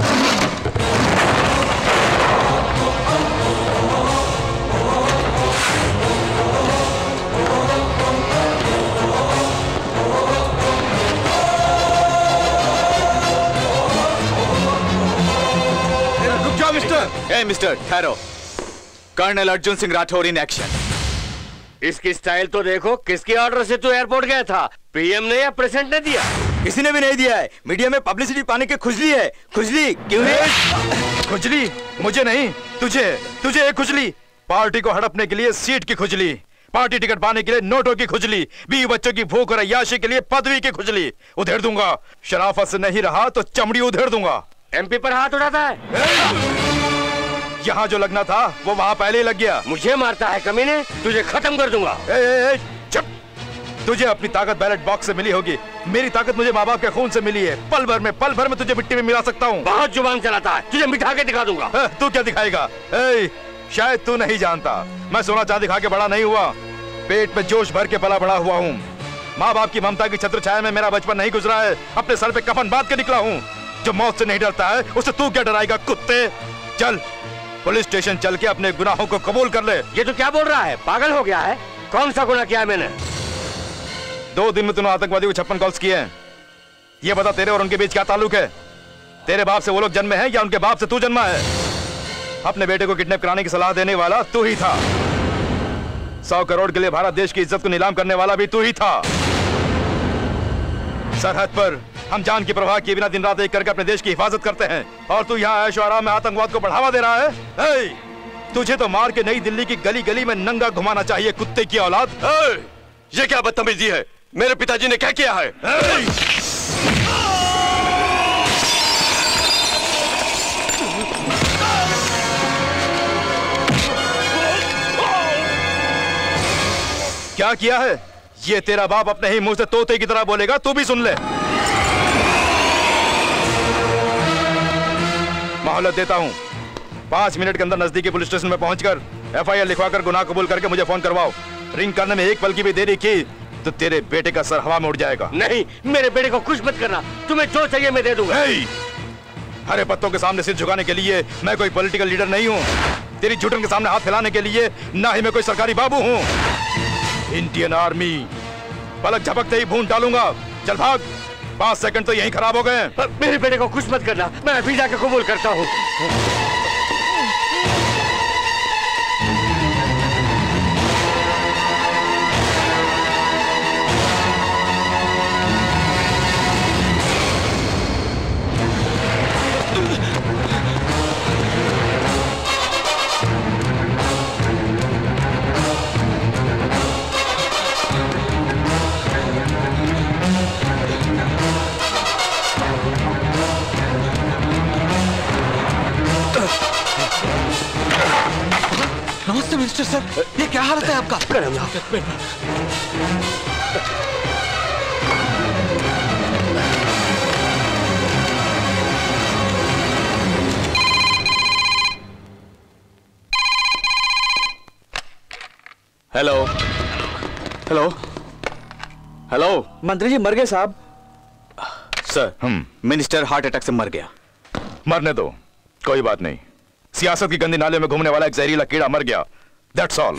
रुक जाओ मिस्टर। मिस्टर ठहरो। Colonel Arjun Singh Rathore in action. इसकी स्टाइल तो देखो, किसके ऑर्डर से तू एयरपोर्ट गया था? पीएम ने या प्रेसिडेंट ने दिया? किसी ने भी नहीं दिया है। मीडिया में पब्लिसिटी पाने की खुजली है। खुजली क्यों है? खुजली मुझे नहीं, तुझे एक खुजली। पार्टी को हड़पने के लिए सीट की खुजली, पार्टी टिकट पाने के लिए नोटों की खुजली, बीवी बच्चों की भूख और अय्याशी के लिए पदवी की खुजली। उधेड़ दूंगा, शराफत से नहीं रहा तो चमड़ी उधेड़ दूंगा। एमपी पर हाथ उठाता है? यहाँ जो लगना था वो वहाँ पहले ही लग गया। मुझे मारता है कमीने, तुझे खत्म कर दूंगा। चुप! तुझे अपनी ताकत बैलेट बॉक्स से मिली होगी, मेरी ताकत मुझे माँ बाप के खून से मिली है। पल भर में तुझे मिट्टी में मिला सकता हूँ। बहुत जुबान चलाता है, तुझे मिठा के दिखा दूंगा। तू क्या दिखाएगा? शायद तू नहीं जानता, मैं सोना चांदी खा के बड़ा नहीं हुआ, पेट में जोश भर के पला बड़ा हुआ हूँ। माँ बाप की ममता की छत्र छाया में मेरा बचपन नहीं गुजरा है। अपने सर पे कफन बांध के निकला हूँ। जो मौत से नहीं डरता है उससे तू क्या डराएगा कुत्ते? चल पुलिस स्टेशन चल के अपने गुनाहों को कबूल कर ले। ये तो क्या बोल रहा है? पागल हो गया है? कौन सा गुनाह किया है मैंने? 2 दिन में तूने आतंकवादी को 56 कॉल्स किए हैं। ये बता तेरे और उनके बीच क्या ताल्लुक है? तेरे बाप से वो लोग जन्मे हैं या उनके बाप से तू जन्मा है? अपने बेटे को किडनैप कराने की सलाह देने वाला तू ही था। 100 करोड़ के लिए भारत देश की इज्जत को नीलाम करने वाला भी तू ही था। सरहद पर हम जान की परवाह किए बिना दिन रात एक करके अपने देश की हिफाजत करते हैं, और तू यहाँ ऐशो आराम में आतंकवाद को बढ़ावा दे रहा है। तुझे तो मार के नई दिल्ली की गली गली में नंगा घुमाना चाहिए, कुत्ते की औलाद। ये क्या बदतमीजी है? मेरे पिताजी ने क्या किया है? क्या किया है? ये तेरा बाप अपने ही मुंह से तोते की तरह बोलेगा, तू भी सुन ले। मोहलत देता हूं, 5 मिनट के अंदर नजदीकी पुलिस स्टेशन में पहुंचकर FIR लिखवाकर गुनाह कबूल करके मुझे फोन करवाओ। रिंग करने में एक पल की भी देरी की तो तेरे बेटे का सर हवा में उड़ जाएगा। नहीं, मेरे बेटे को कुछ मत करना, तुम्हें जो चाहिए मैं दे दूंगा। हरे पत्तों के सामने सिर झुकाने के लिए मैं कोई पॉलिटिकल लीडर नहीं हूँ। तेरी झुटन के सामने हाथ फैलाने के लिए ना ही मैं कोई सरकारी बाबू हूँ। इंडियन आर्मी, पलक झपकते ही भून डालूंगा। चल भाग, 5 सेकंड तो यहीं खराब हो गए। मेरे बेटे को कुछ मत करना, मैं अभी जाकर कबूल करता हूँ। नमस्ते मिनिस्टर सर, ये क्या हालत है आपका? Hello hello hello. मंत्री जी मर गए साहब। सर मिनिस्टर हार्ट अटैक से मर गया। मरने दो, कोई बात नहीं। सियासत की गंदी नाले में घूमने वाला एक जहरीला कीड़ा मर गया, दैट्स ऑल।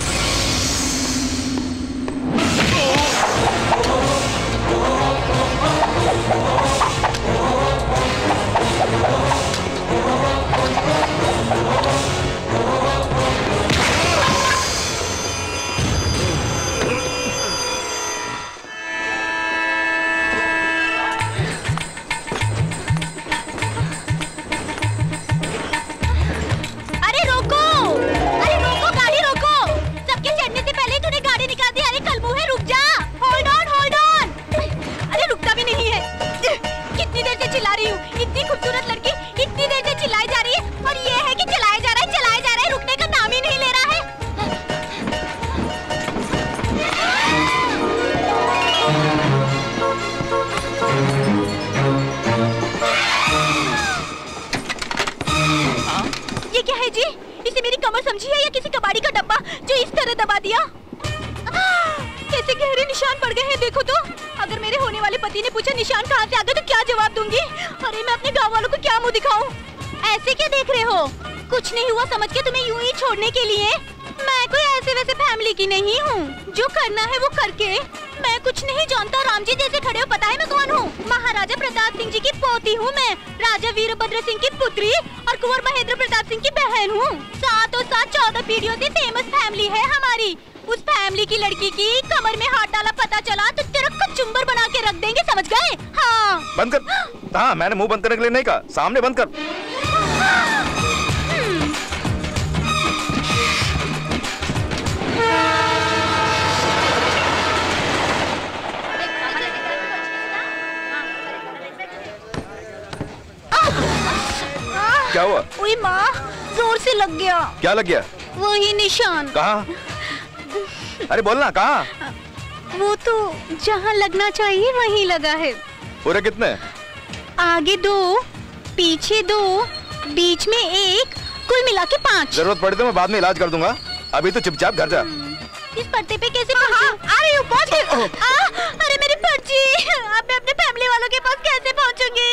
उस फैमिली की लड़की की कमर में हाथ डाला पता चला तो तेरा कचुम्बर बना के रख देंगे, समझ गए? हाँ। बंद कर। हाँ, मैंने मुंह बंद करने के लिए नहीं कहा, सामने बंद कर। क्या हुआ? ओए माँ, जोर से लग गया। क्या लग गया? वही निशान। कहाँ? अरे बोलना, कहाँ? वो तो जहाँ लगना चाहिए वहीं लगा है। पूरे कितने? आगे 2, पीछे 2, बीच में 1, कुल मिला के 5। जरूरत पड़ी तो मैं बाद में इलाज कर दूंगा, अभी तो चुपचाप घर जा। इस पर्दे पे कैसे पहुंचूं? अरे वो पहुंच गई। अरे मेरी पर्ची, अब मैं अपने फैमिली वालों के पास कैसे पहुंचूंगी?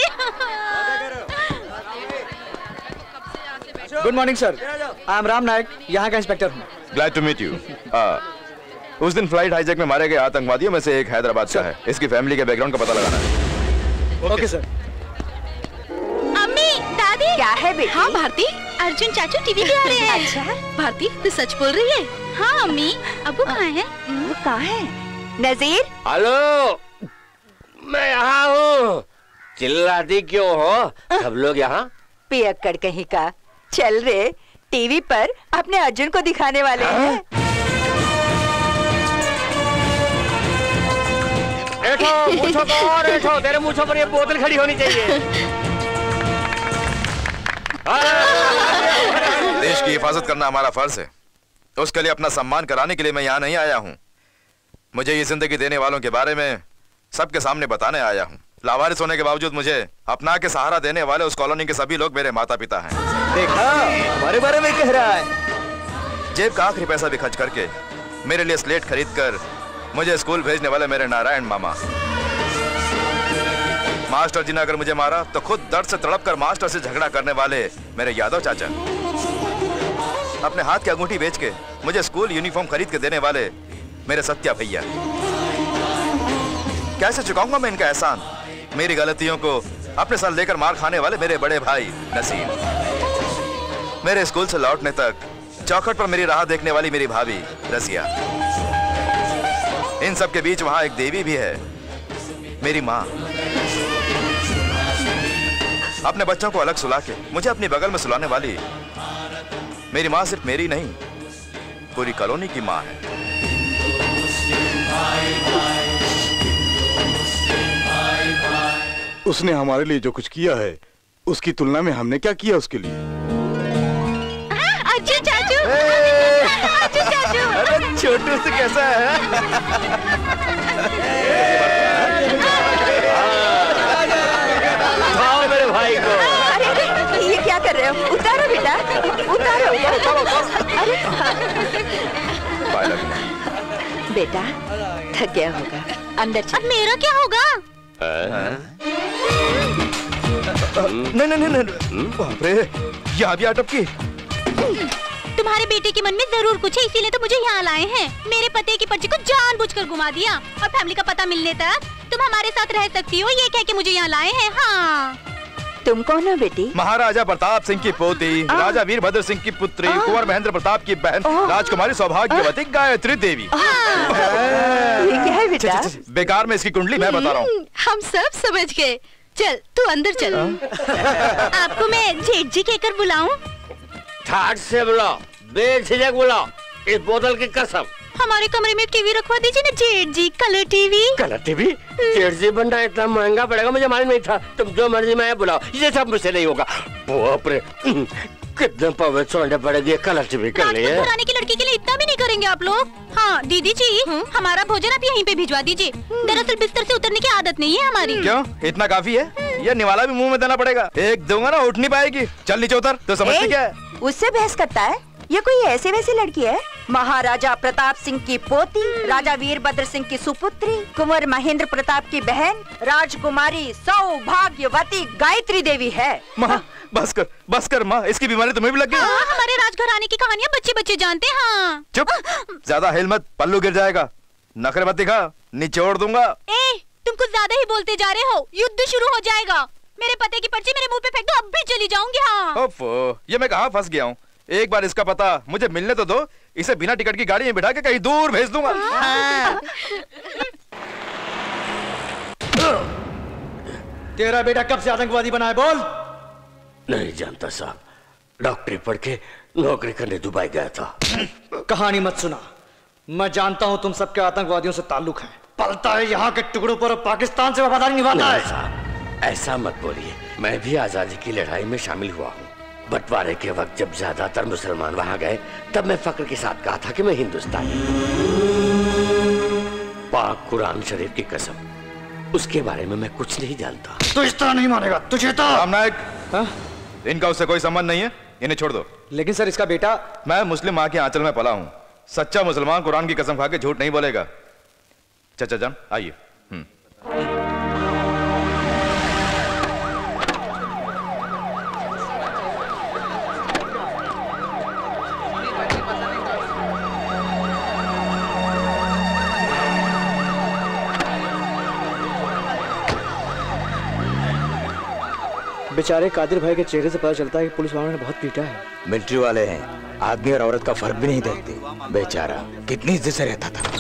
Good morning sir, I am Ram Nayak, यहाँ का इंस्पेक्टर हूँ। Glad to meet you. उस दिन फ्लाइट हाईजैक में मारे गए आतंकवादियों में से एक हैदराबाद का है। इसकी फैमिली के बैकग्राउंड का पता लगाना है। Okay sir. अम्मी, दादी। क्या है बेटी? हाँ भारती, अर्जुन चाचू टीवी पे आ रहे हैं। अच्छा। भारती, तू सच बोल रही है? हाँ अम्मी, अबू कहाँ है? वो कहाँ है? नजीर। हेलो, मैं यहाँ हूँ। चिल्लाती क्यों हो? सब लोग यहाँ? पियक्कड़ कहीं का। चल रे, टीवी पर अपने अर्जुन को दिखाने वाले हैं। मूंछों को और ऐठो, तेरे मूंछों पर ये बोतल खड़ी होनी चाहिए। देश की हिफाजत करना हमारा फर्ज है, उसके लिए अपना सम्मान कराने के लिए मैं यहाँ नहीं आया हूँ। मुझे ये जिंदगी देने वालों के बारे में सबके सामने बताने आया हूँ। लावारिस होने के बावजूद मुझे अपना के सहारा देने वाले उस कॉलोनी के सभी लोग मेरे माता पिता हैं। देखा, हमारे बारे में कह रहा है। जेब का आखिरी पैसा भी खर्च करके मेरे लिए स्लेट खरीद कर मुझे स्कूल भेजने वाले मेरे नारायण मामा। मास्टर जी ने अगर मुझे मारा तो खुद दर्द से तड़प कर मास्टर से झगड़ा करने वाले मेरे यादव चाचा। अपने हाथ की अंगूठी बेच के मुझे स्कूल यूनिफॉर्म खरीद के देने वाले मेरे सत्या भैया। कैसे चुकाऊंगा मैं इनका एहसान? मेरी गलतियों को अपने साथ लेकर मार खाने वाले मेरे बड़े भाई नसीम। मेरे स्कूल से लौटने तक चौखट पर मेरी राह देखने वाली मेरी भाभी रसिया। इन सब के बीच वहां एक देवी भी है, मेरी माँ। अपने बच्चों को अलग सुला के मुझे अपनी बगल में सुलाने वाली मेरी माँ सिर्फ मेरी नहीं, पूरी कॉलोनी की माँ है। उसने हमारे लिए जो कुछ किया है उसकी तुलना में हमने क्या किया उसके लिए? अर्जुन चाचू, अर्जुन चाचू। अरे छोटू से कैसा है? उठाओ मेरे भाई को। अरे ये क्या कर रहे हो? उतारो बेटा, उतारो। अरे बेटा, थक गया होगा, अंदर चल। अब मेरा क्या होगा? नहीं, बाप रे, यहाँ भी अटकी। तुम्हारे बेटे के मन में जरूर कुछ है, इसीलिए तो मुझे यहाँ लाए हैं। मेरे पति की पर्ची को जानबूझकर घुमा दिया और फैमिली का पता मिलने तक तुम हमारे साथ रह सकती हो, ये कह के मुझे यहाँ लाए हैं। हाँ। तुम कौन हो बेटी? महाराजा प्रताप सिंह की पोती, राजा वीरभद्र सिंह की पुत्री, कुंवर महेंद्र प्रताप की बहन, राजकुमारी सौभाग्यवती गायत्री देवी। ये क्या है बेटा? बेकार में इसकी कुंडली मैं बता रहा हूँ। हम सब समझ गए। चल तू अंदर चल। आपको मैं जेठ जी कहकर बुलाऊं? ठाट से बुलाओ, बेझिझक बुलाओ, इस बोतल की कसम। हमारे कमरे में एक टीवी रखवा दीजिए ना जेठ जी, कलर टीवी। Colour TV? जेठ जी बनना इतना महंगा पड़ेगा, मुझे मालूम नहीं था। तुम जो मर्जी में बुलाओ, ये सब मुझसे नहीं होगा। बाप रे, कितने पवे छोड़ने पड़ेगी कलर टीवी के लिए। पुराने की लड़की के लिए इतना भी नहीं करेंगे आप लोग? हाँ दीदी जी, हमारा भोजन आप यहीं पे भिजवा दीजिए। दरअसल बिस्तर से उतरने की आदत नहीं है हमारी। क्यों? इतना काफी है? ये निवाला भी मुंह में देना पड़ेगा। एक दूंगा ना उठ नहीं पाएगी। चल नीचे उतर। तो समझती क्या है? उससे बहस करता है? ये कोई ऐसे वैसी लड़की है? महाराजा प्रताप सिंह की पोती, राजा वीरभद्र सिंह की सुपुत्री, कुंवर महेंद्र प्रताप की बहन, राजकुमारी सौभाग्यवती गायत्री देवी है। माँ बस कर माँ, इसकी बीमारी तुम्हें भी लग गई। हमारे राजघराने की कहानियाँ बच्चे बच्चे जानते हैं। हाँ। चुप, ज्यादा हिल मत, पल्लू गिर जाएगा। नखरे मत दिखा, निचोड़ दूंगा। तुम कुछ ज्यादा ही बोलते जा रहे हो, युद्ध शुरू हो जाएगा। मेरे पति की पर्ची मेरे मुंह पे फेंक दो, अब भी चली जाऊंगी। हाँ। ओफो, ये मैं कहाँ फंस गया हूँ? एक बार इसका पता मुझे मिलने तो दो, इसे बिना टिकट की गाड़ी में बिठा के कहीं दूर भेज दूंगा। तेरा बेटा कब से आतंकवादी बना है बोल? नहीं जानता साहब, डॉक्टरी पढ़ के नौकरी करने दुबई गया था। कहानी मत सुना, मैं जानता हूं तुम सबके आतंकवादियों से ताल्लुक है। पलता है यहाँ के टुकड़ों पर और पाकिस्तान से वफादारी निभाता है। साहब ऐसा मत बोलिए, मैं भी आजादी की लड़ाई में शामिल हुआ हूँ। बंटवारे के वक्त जब ज्यादातर मुसलमान वहां गए तब मैं फक्र के साथ कहा था कि मैं हिंदुस्तानी। पाक कुरान शरीफ की कसम, उसके बारे में मैं कुछ नहीं जानता। तू इस तरह नहीं मानेगा तुझे तो। राम नायक, इनका उससे कोई संबंध नहीं है, इन्हें छोड़ दो। लेकिन सर इसका बेटा। मैं मुस्लिम माँ के आंचल में पला हूँ। सच्चा मुसलमान कुरान की कसम खा के झूठ नहीं बोलेगा। चाचा जान आइए। बेचारे कादिर भाई के चेहरे से पता चलता है कि पुलिस वालों ने बहुत पीटा है। मिलिट्री वाले हैं, आदमी और औरत का फर्क भी नहीं देखते। बेचारा कितनी इज्जत से रहता था।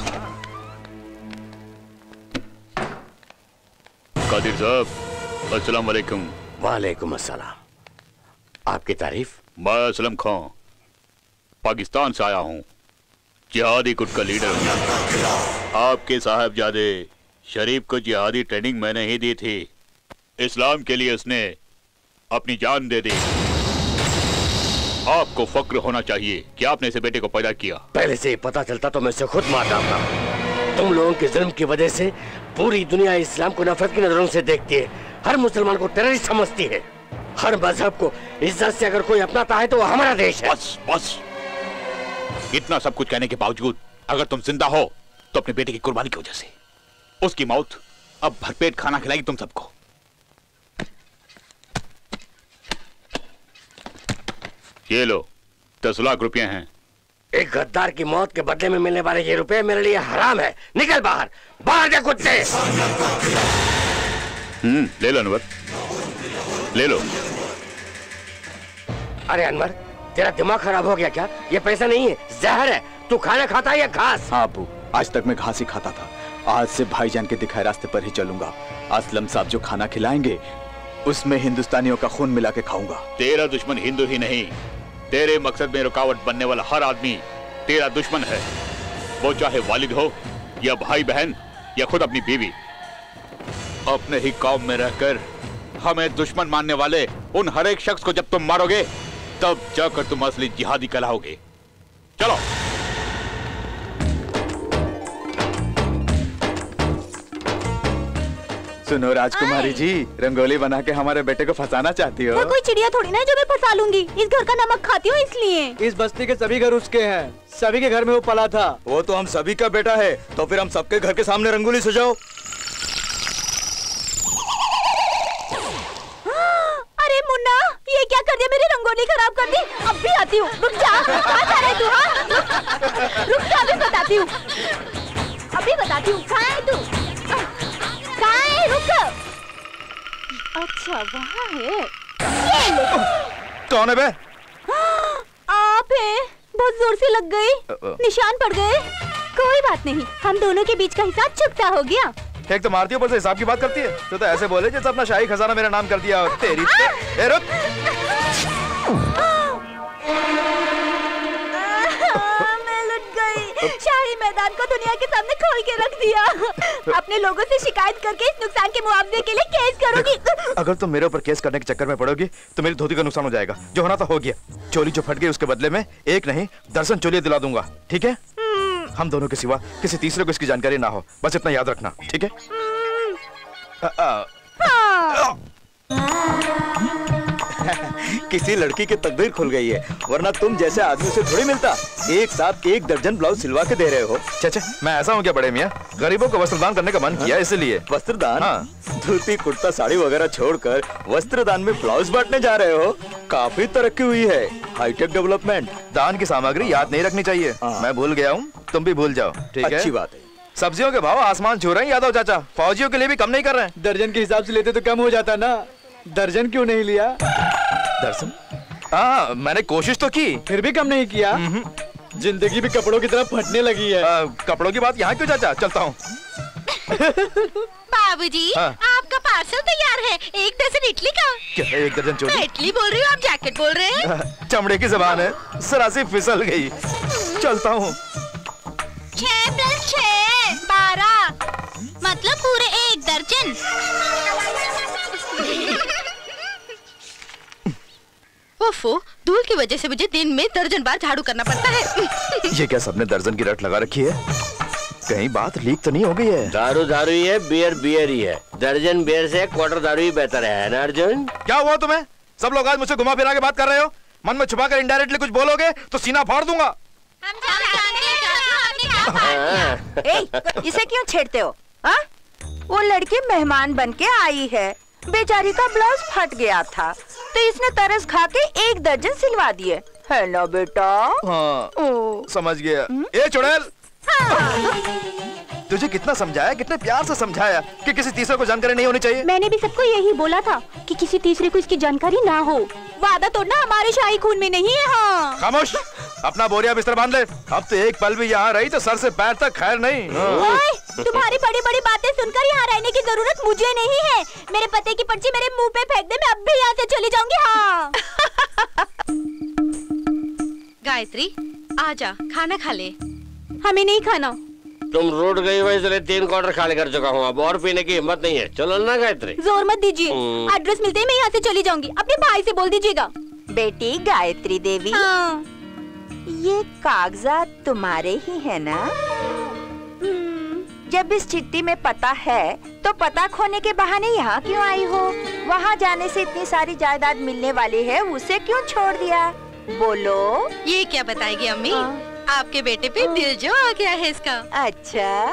कादिर साहब, अस्सलाम वालेकुम। वालेकुम अस्सलाम। आपकी तारीफ? मैं असलम खां पाकिस्तान से आया हूँ, जिहादी गुट का लीडर हूँ। आपके साहबजादे शरीफ को जिहादी ट्रेनिंग मैंने ही दी थी। इस्लाम के लिए उसने अपनी जान दे दी। आपको फक्र होना चाहिए कि आपने इसे बेटे को पैदा किया। पहले से ही पता चलता तो मैं इसे खुद मार डालता। तुम लोगों के जुल्म की वजह से पूरी दुनिया इस्लाम को नफरत की नजरों से देखती है, हर मुसलमान को टेररिस्ट समझती है, हर मजहब को इज्जत से अगर कोई अपनाता है तो वो हमारा देश है। बस बस, इतना सब कुछ कहने के बावजूद अगर तुम जिंदा हो तो अपने बेटे की कुर्बानी की वजह से। उसकी मौत अब भरपेट खाना खिलाएगी तुम सबको। ये लो 10 लाख रुपए हैं। एक गद्दार की मौत के बदले में मिलने वाले ये रुपए मेरे लिए हराम है। निकल बाहर, बाहर जा कुत्ते। ले लो अनवर, ले लो। अरे अनवर, तेरा दिमाग खराब हो गया क्या? ये पैसा नहीं है, जहर है। तू खाना खाता है या घास? हाँ अबू, आज तक मैं घास ही खाता था। आज से भाईजान के दिखाए रास्ते पर ही चलूंगा। असलम साहब जो खाना खिलाएंगे उसमें हिंदुस्तानियों का खून मिला के खाऊंगा। तेरा दुश्मन हिंदू ही नहीं, तेरे मकसद में रुकावट बनने वाला हर आदमी तेरा दुश्मन है। वो चाहे वालिद हो या भाई बहन या खुद अपनी बीवी। अपने ही कौम में रहकर हमें दुश्मन मानने वाले उन हर एक शख्स को जब तुम मारोगे तब जाकर तुम असली जिहादी कहलाओगे। चलो। सुनो राजकुमारी जी, रंगोली बना के हमारे बेटे को फंसाना चाहती हो? मैं कोई चिड़िया थोड़ी ना है जो मैं फंसा लूंगी। इस घर का नमक खाती हूँ इसलिए। इस बस्ती के सभी घर उसके हैं, सभी के घर में वो पला था। वो तो हम सभी का बेटा है, तो फिर हम सबके घर के सामने रंगोली सजाओ। अरे मुन्ना, ये क्या कर दिया? मेरी रंगोली खराब कर दी। अब भी आती हूँ, रुक जा। कहाँ जा रहे तू? हाँ रुक जा, अभी बताती हूँ, अभी बताती हूँ। कहाँ है तू? कहाँ है? रुक। अच्छा वहाँ है। कौन है बे? आप हैं। बहुत जोर से लग गई, निशान पड़ गए। कोई बात नहीं, हम दोनों के बीच का हिसाब चुकता हो गया। एक तो मारती हो, ऊपर से हिसाब की बात करती है। तो ऐसे बोले जैसे अपना शाही खजाना मेरा नाम कर दिया। तेरी ए रुक। मैं लुट गई। शाही मैदान को दुनिया के सामने खोल के रख दिया। अपने लोगों से शिकायत करके इस नुकसान के मुआवजे के लिए केस करोगी। अगर तुम मेरे ऊपर केस करने के चक्कर में पड़ोगी तो मेरी धोती का नुकसान हो जाएगा। जो होना तो हो गया। चोली जो फट गई उसके बदले में एक नहीं दर्जन चोलियां दिला दूंगा, ठीक है? हम दोनों के सिवा किसी तीसरे को इसकी जानकारी ना हो, बस इतना याद रखना, ठीक है? किसी लड़की की तकदीर खुल गई है, वरना तुम जैसे आदमी से थोड़ी मिलता। एक साथ 1 दर्जन ब्लाउज सिलवा के दे रहे हो। चाचा, मैं ऐसा हूँ क्या बड़े मियाँ? गरीबों को वस्त्रदान करने का मन किया इसलिए। वस्त्रदान? हाँ। धोती कुर्ता साड़ी वगैरह छोड़कर वस्त्रदान में ब्लाउज बांटने जा रहे हो? काफी तरक्की हुई है, हाईटेक डेवलपमेंट। दान की सामग्री याद नहीं रखनी चाहिए। मैं भूल गया हूँ, तुम भी भूल जाओ, ठीक है? अच्छी बात है। सब्जियों के भाव आसमान छू रहे हैं यादव चाचा। फौजियों के लिए भी कम नहीं कर रहे हैं। दर्जन के हिसाब से लेते तो कम हो जाता ना। दर्जन क्यों नहीं लिया? दर्जन? हाँ, मैंने कोशिश तो की, फिर भी कम नहीं किया। जिंदगी भी कपड़ों की तरह फटने लगी है। कपड़ों की बात यहाँ क्यों चाचा, चलता हूँ। बाबूजी, हाँ। आपका पार्सल तैयार है। 1 दर्जन इडली का। क्या 1 दर्जन मैं चोली? इडली बोल रही हूँ, आप जैकेट बोल रहे हैं। चमड़े की जबान है, जरा सी फिसल गई। चलता हूँ। 6 + 6 12, मतलब पूरे 1 दर्जन। ओफो, धूल की वजह से मुझे दिन में दर्जन बार झाड़ू करना पड़ता है। ये क्या सबने दर्जन की रट लगा रखी है? कहीं बात लीक तो नहीं हो गई है? दारू दारू ही है, बियर बियर ही है। दर्जन बियर से क्वार्टर दारू ही बेहतर है ना अर्जुन? क्या हुआ तुम्हें? सब लोग आज मुझसे घुमा फिरा के बात कर रहे हो। मन में छुपा कर इनडायरेक्टली कुछ बोलोगे तो सीना फाड़ दूंगा। इसे क्यों छेड़ते हो? हाँ? वो लड़की मेहमान बन के आई है, बेचारी का ब्लाउज फट गया था तो इसने तरस खा के 1 दर्जन सिलवा दिए है ना बेटा? हाँ, समझ गया। ए चुड़ैल, तुझे कितना समझाया, कितने प्यार से समझाया कि किसी तीसरे को जानकारी नहीं होनी चाहिए। मैंने भी सबको यही बोला था कि किसी तीसरे को इसकी जानकारी ना हो। वादा तोड़ना हमारे शाही खून में नहीं है। हाँ खामोश, अपना बोरिया बिस्तर बांध ले। अब तो एक पल भी यहाँ रही तो सर से पैर तक खैर नहीं। ओए, तुम्हारी बड़ी बड़ी बातें सुनकर यहाँ रहने की जरूरत मुझे नहीं है। मेरे पते की पर्ची मेरे मुंह पे फेंक दे, मैं अब भी यहाँ से चली जाऊंगी। हाँ गायत्री, आजा, खाना खा ले। हमें नहीं खाना। तुम रोड गई हो इसलिए 3 क्वार्टर खाली कर चुका हूँ, अब और पीने की हिम्मत नहीं है। चलो ना गायत्री। जोर मत दीजिए, एड्रेस मिलते ही मैं यहाँ से चली जाऊंगी। अपने भाई से बोल दीजिएगा। बेटी गायत्री देवी, हाँ। ये कागजात तुम्हारे ही है ना? जब इस चिट्ठी में पता है तो पता खोने के बहाने यहाँ क्यों आई हो? वहाँ जाने से इतनी सारी जायदाद मिलने वाली है, उसे क्यों छोड़ दिया? बोलो। ये क्या बताएगी अम्मी? आपके बेटे पे दिल जो आ गया है इसका। अच्छा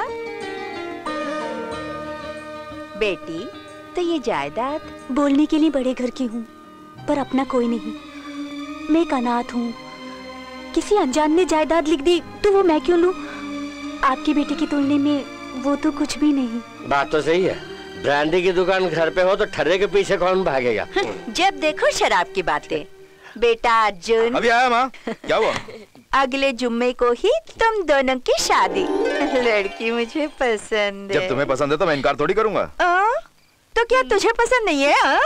बेटी, तो ये जायदाद? बोलने के लिए बड़े घर की हूँ पर अपना कोई नहीं। मैं एक अनाथ हूँ। किसी अनजान ने जायदाद लिख दी तो वो मैं क्यों लूँ? आपके बेटे की तुलने में वो तो कुछ भी नहीं। बात तो सही है। ब्रांडी की दुकान घर पे हो तो ठर्रे के पीछे कौन भागेगा? जब देखो शराब की बातें। बेटा अर्जुन, अभी आया माँ। क्या हुआ? अगले जुम्मे को ही तुम दोनों की शादी। लड़की मुझे पसंद है। जब तुम्हें पसंद है तो मैं इनकार थोड़ी करूंगा। तो क्या तुझे पसंद नहीं है?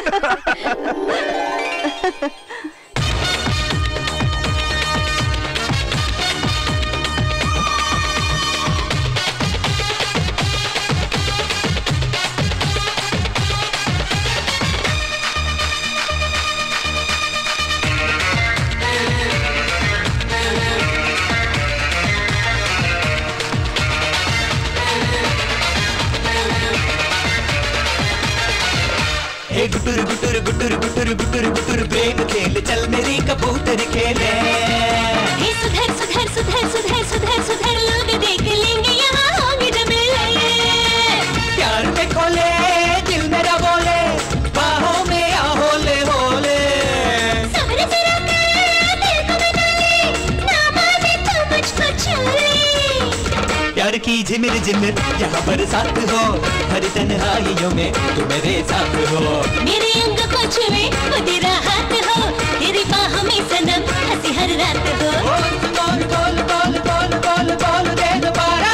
गुटुर गुटुर गुटुर गुटुर गुटुर गुटुर प्रेम खेल, चल मेरी कबूतर खेले। सुधर सुधर सुधर सुधर सुधर सुधर, लोग देख लेंगे यहाँ होंगे झमेले। प्यार में खोले दिल मेरा बोले, बाहों में आ होले होले। सब्र से रखे दिल को मना ले, ना माने तो मुझको छोड़े। प्यार की झिमिर झिमिर यहाँ बरसात हो, हर तन्हाइयों में तू मेरे साथ हो। मेरे अंग को छुए वो तेरा हाथ हो, तेरी बाहों में सनम हंसी हर रात हो। बोल बोल बोल बोल बोल बोल दे दोबारा।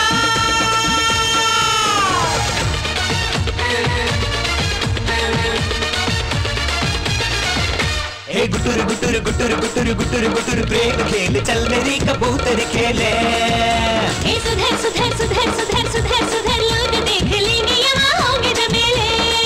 हे गुटुर गुटुर गुटुर गुटुर गुटुर गुटुर प्रेम खेल, चल मेरी कबूतर खेले। हे सुधर सुधर सुधर सुधर सुधर सुधर, लोग देख लेंगे यहाँ होंगे झमेले।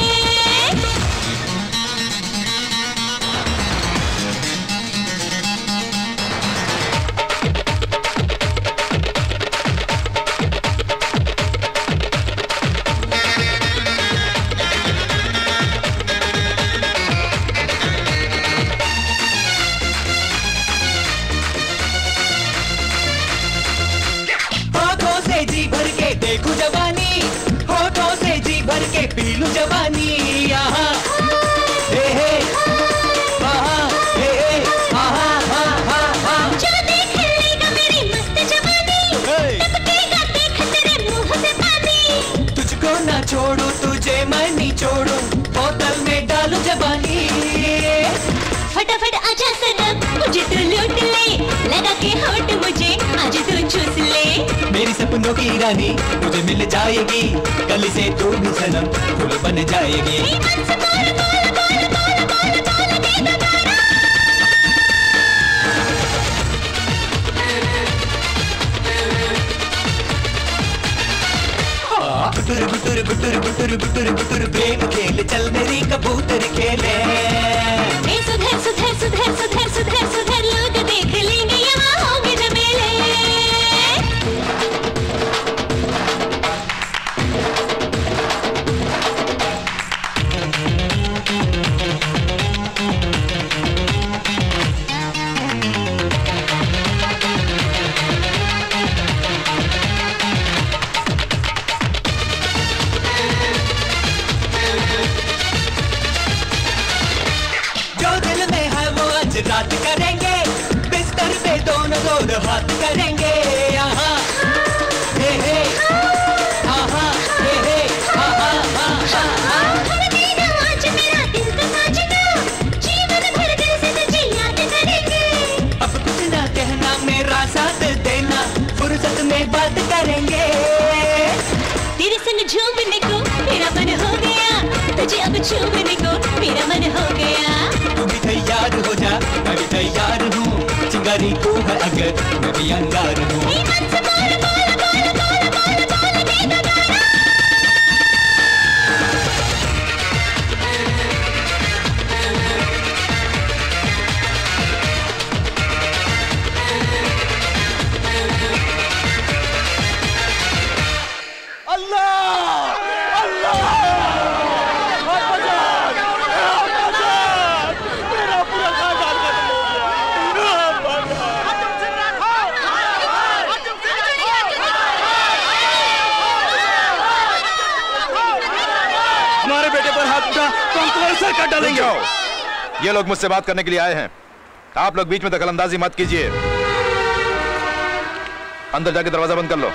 होठों से जी भर के देखूं जवानी, होठों से जी भर के पी लूं जवानी। यहाँ हे हे वहाँ हे हे आहा हा हा हा। जो देख लेगा मेरी मस्त जवानी, टपकेगा देख तेरे मुंह से पानी। तुझको ना छोड़ूं तुझे मैं नहीं छोड़ूं, बोतल में डालूं जवानी। फटाफट आजा सनम, मुझे तू लूट ले, लगा के होठ मुझे चूस ले। मेरी सपनों की रानी मुझे मिल जाएगी, कल से तू भी सनम फूल बन जाएगी। गुटुर गुटुर गुटुर गुटुर गुटुर गुटुर प्रेम खेल चल मेरी कबूतर खेले। सुधर सुधर सुधर सुधर सुधर सुधर लोग देख लेंगे यहाँ होंगे झमेले। रात करेंगे बिस्तर पे दोनों दोनों हाथ करेंगे। यहाँ हे हे आहा हे हे आहा आहा। आज मेरा दिल तो नाचना, जीवन भर दिल से तुझे याद करेंगे। अब कुछ ना कहना मेरा साथ देना, फुर्सत में बात करेंगे। तेरे संग झूमने को मेरा मन हो गया, तुझे अब झूमने को मेरा मन हो गया। तू भी तैयार हो जा, मैं भी तैयार हूँ, चिंगारी तू है अगर मैं भी अंगार हूँ। काट डालेंगे। ये लोग मुझसे बात करने के लिए आए हैं, आप लोग बीच में दखलंदाजी मत कीजिए। अंदर जाके दरवाजा बंद कर लो।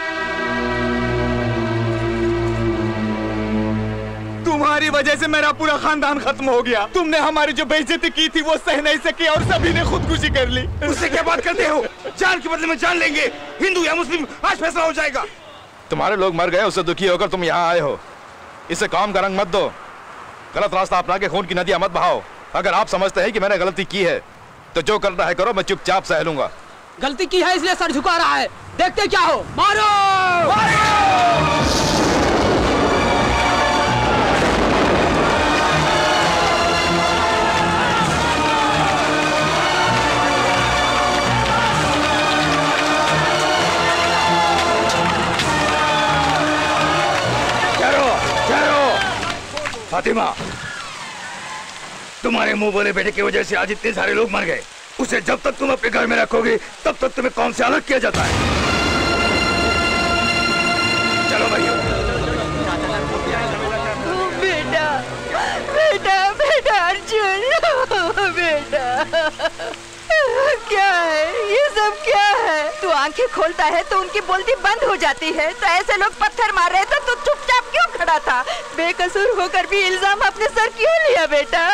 तुम्हारी वजह से मेरा पूरा खानदान खत्म हो गया। तुमने हमारी जो बेइज्जती की थी वो सह नहीं सकी और सभी ने खुदकुशी कर ली। उससे क्या बात करते हो? जान के बदले में जान लेंगे, हिंदू या मुस्लिम आज फैसला हो जाएगा। तुम्हारे लोग मर गए, उससे दुखी होकर तुम यहाँ आए हो। इसे काम का रंग मत दो, गलत रास्ता अपना के खून की नदियां मत बहाओ। अगर आप समझते हैं कि मैंने गलती की है तो जो करना है करो, मैं चुपचाप सह लूंगा। गलती की है इसलिए सर झुका रहा है, देखते क्या हो। मारो, मारो! फातिमा, तुम्हारे मुंह बोले बेटे की वजह से आज इतने सारे लोग मर गए। उसे जब तक तुम अपने घर में रखोगे तब तक तुम्हें कौन से अलग किया जाता है। चलो भाइयों। बेटा बेटा बेटा अर्जुन, बेटा क्या है ये सब, क्या है? तू आंखें खोलता है तो उनकी बोलती बंद हो जाती है। तो ऐसे लोग पत्थर मार रहे थे तो चुपचाप क्यों खड़ा था? बेकसूर होकर भी इल्जाम अपने सर क्यों लिया बेटा?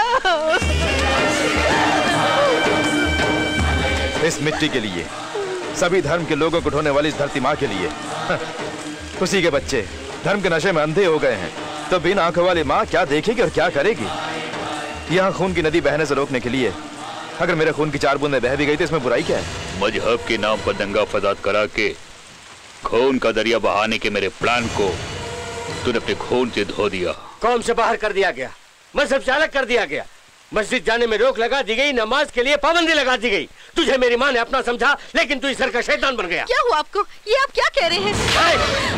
इस मिट्टी के लिए, सभी धर्म के लोगों को ढोने वाली इस धरती माँ के लिए। उसी के बच्चे धर्म के नशे में अंधे हो गए हैं, तो बिन आंखों वाली माँ क्या देखेगी और क्या करेगी? यहाँ खून की नदी बहने से रोकने के लिए अगर मेरे खून की 4 बूंदें बह भी गई तो इसमें बुराई क्या है? मजहब के नाम पर दंगा फसाद करा के खून का दरिया बहाने के मेरे प्लान को तूने अपने खून से धो दिया। कौम से बाहर कर दिया गया, मजहब से अलग कर दिया गया, मस्जिद जाने में रोक लगा दी गई, नमाज के लिए पाबंदी लगा दी गई। तुझे मेरी माँ ने अपना समझा, लेकिन तू इस घर का शैतान बन गया। क्या हुआ आपको? ये आप क्या कह रहे हैं?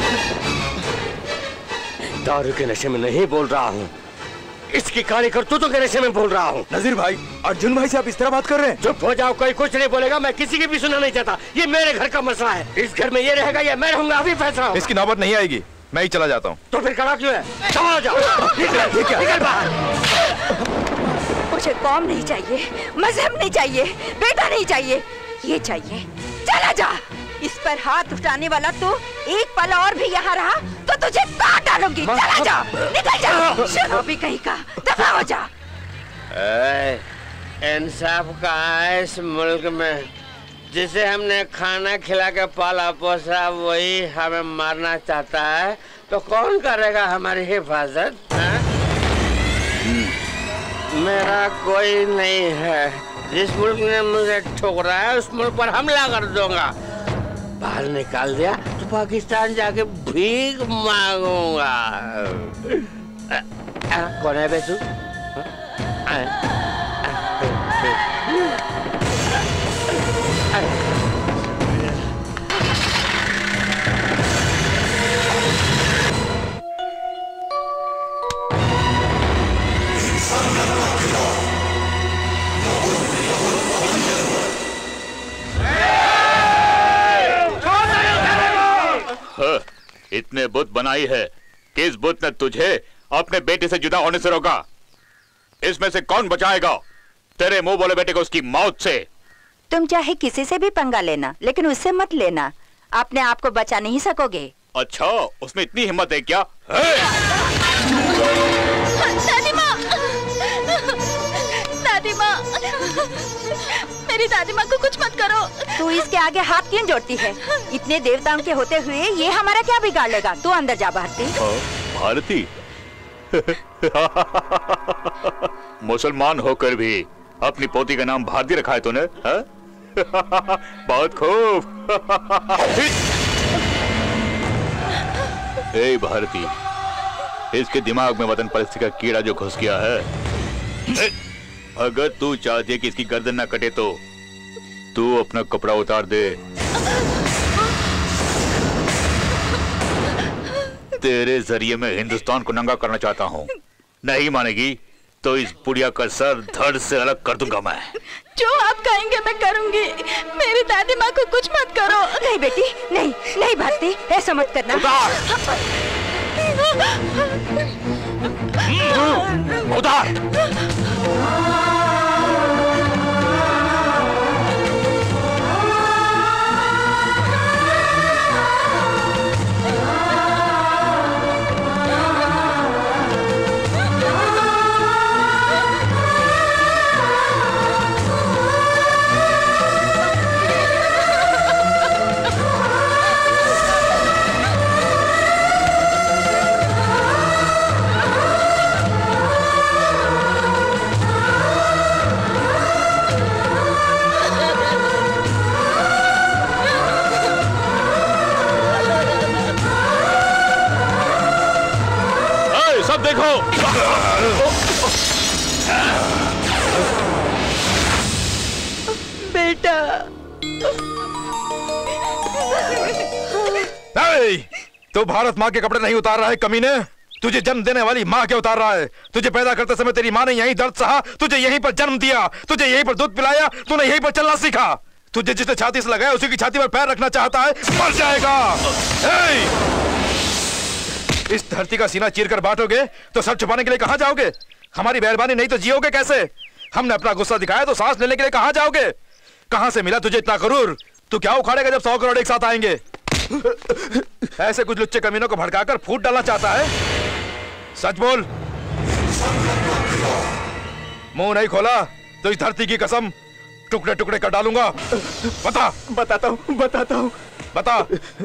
दारू के नशे में नहीं बोल रहा हूँ, इसकी कहानी कर तू तो के नशे में बोल रहा हूँ। नजीर भाई, अर्जुन भाई से आप इस तरह बात कर रहे हैं? चुप हो जाओ, कोई कुछ नहीं बोलेगा। मैं किसी की भी सुनना नहीं चाहता। ये मेरे घर का मसला है, इस घर में ये रहेगा या मैं रहूंगा, अभी फैसला होगा। इसकी नौबत नहीं आएगी, मैं ही चला जाता हूँ। तो फिर खड़ा क्यों है? चला जाओ, निकल बाहर। मुझे कौम नहीं चाहिए, मजहब नहीं चाहिए, बेटा नहीं चाहिए, ये चाहिए। चला जा। इस पर हाथ उठाने वाला तो एक पल और भी यहाँ रहा तो तुझे काट डालूंगी। चला जा, निकल जा, शराबी कहीं का, दफा हो जा। इंसाफ कहाँ है इस मुल्क में? जिसे हमने खाना खिला के पाला पोसा वही हमें मारना चाहता है, तो कौन करेगा हमारी हिफाजत? मेरा कोई नहीं है। जिस मुल्क ने मुझे ठोकरा है उस मुल्क पर हमला कर दूंगा। बाहर निकाल दिया तो पाकिस्तान जाके भीख मांगूंगा। कौन है बेसू? इतने बुत बनाई है, किस बुत ने तुझे अपने बेटे से जुदा होने से रोका? इसमें से कौन बचाएगा तेरे मुंह बोले बेटे को उसकी मौत से? तुम चाहे किसी से भी पंगा लेना, लेकिन उससे मत लेना। अपने आप को बचा नहीं सकोगे। अच्छा, उसमें इतनी हिम्मत है क्या? दादी माँ, दादी माँ, मेरी दादी माँ को कुछ मत करो। तू इसके आगे हाथ क्यों जोड़ती है? इतने देवताओं के होते हुए ये हमारा क्या बिगाड़ लेगा? तू अंदर जा भारती। भारती? मुसलमान होकर भी अपनी पोती का नाम भारती रखा है तूने? बहुत खूब। ए भारती, इसके दिमाग में वतन परस्ती का कीड़ा जो घुस गया है, अगर तू चाहती है कि इसकी गर्दन ना कटे तो तू अपना कपड़ा उतार दे। तेरे जरिए मैं हिंदुस्तान को नंगा करना चाहता हूँ। नहीं मानेगी तो इस बुढ़िया का सर धड़ से अलग कर दूंगा मैं। जो आप कहेंगे मैं करूंगी। मेरी दादी माँ को कुछ मत करो। नहीं बेटी, नहीं नहीं भारती, ऐसा मत करना। उतार। सब देखो। बेटा। तो भारत माँ के कपड़े नहीं उतार रहा है कमीने? तुझे जन्म देने वाली माँ के उतार रहा है। तुझे पैदा करते समय तेरी माँ ने यहीं दर्द सहा, तुझे यहीं पर जन्म दिया, तुझे यहीं पर दूध पिलाया, तूने यहीं पर चलना सीखा। तुझे जिसने छाती से लगाया उसी की छाती पर पैर रखना चाहता है, मर जाएगा। इस धरती का सीना चीर कर बांटोगे तो सर छुपाने के लिए कहां जाओगे? हमारी मेहरबानी नहीं तो जियोगे कैसे? हमने अपना गुस्सा दिखाया तो सांस लेने के लिए कहां जाओगे? कहां से मिला तुझे इतना गरूर? तू क्या उखाड़ेगा जब 100 करोड़ एक साथ आएंगे? ऐसे कुछ लुच्चे कमीनों को भड़काकर फूट डालना चाहता है? सच बोल। मुंह नहीं खोला तो इस धरती की कसम टुकड़े टुकड़े कर डालूंगा। बता। बताता हूँ। बता।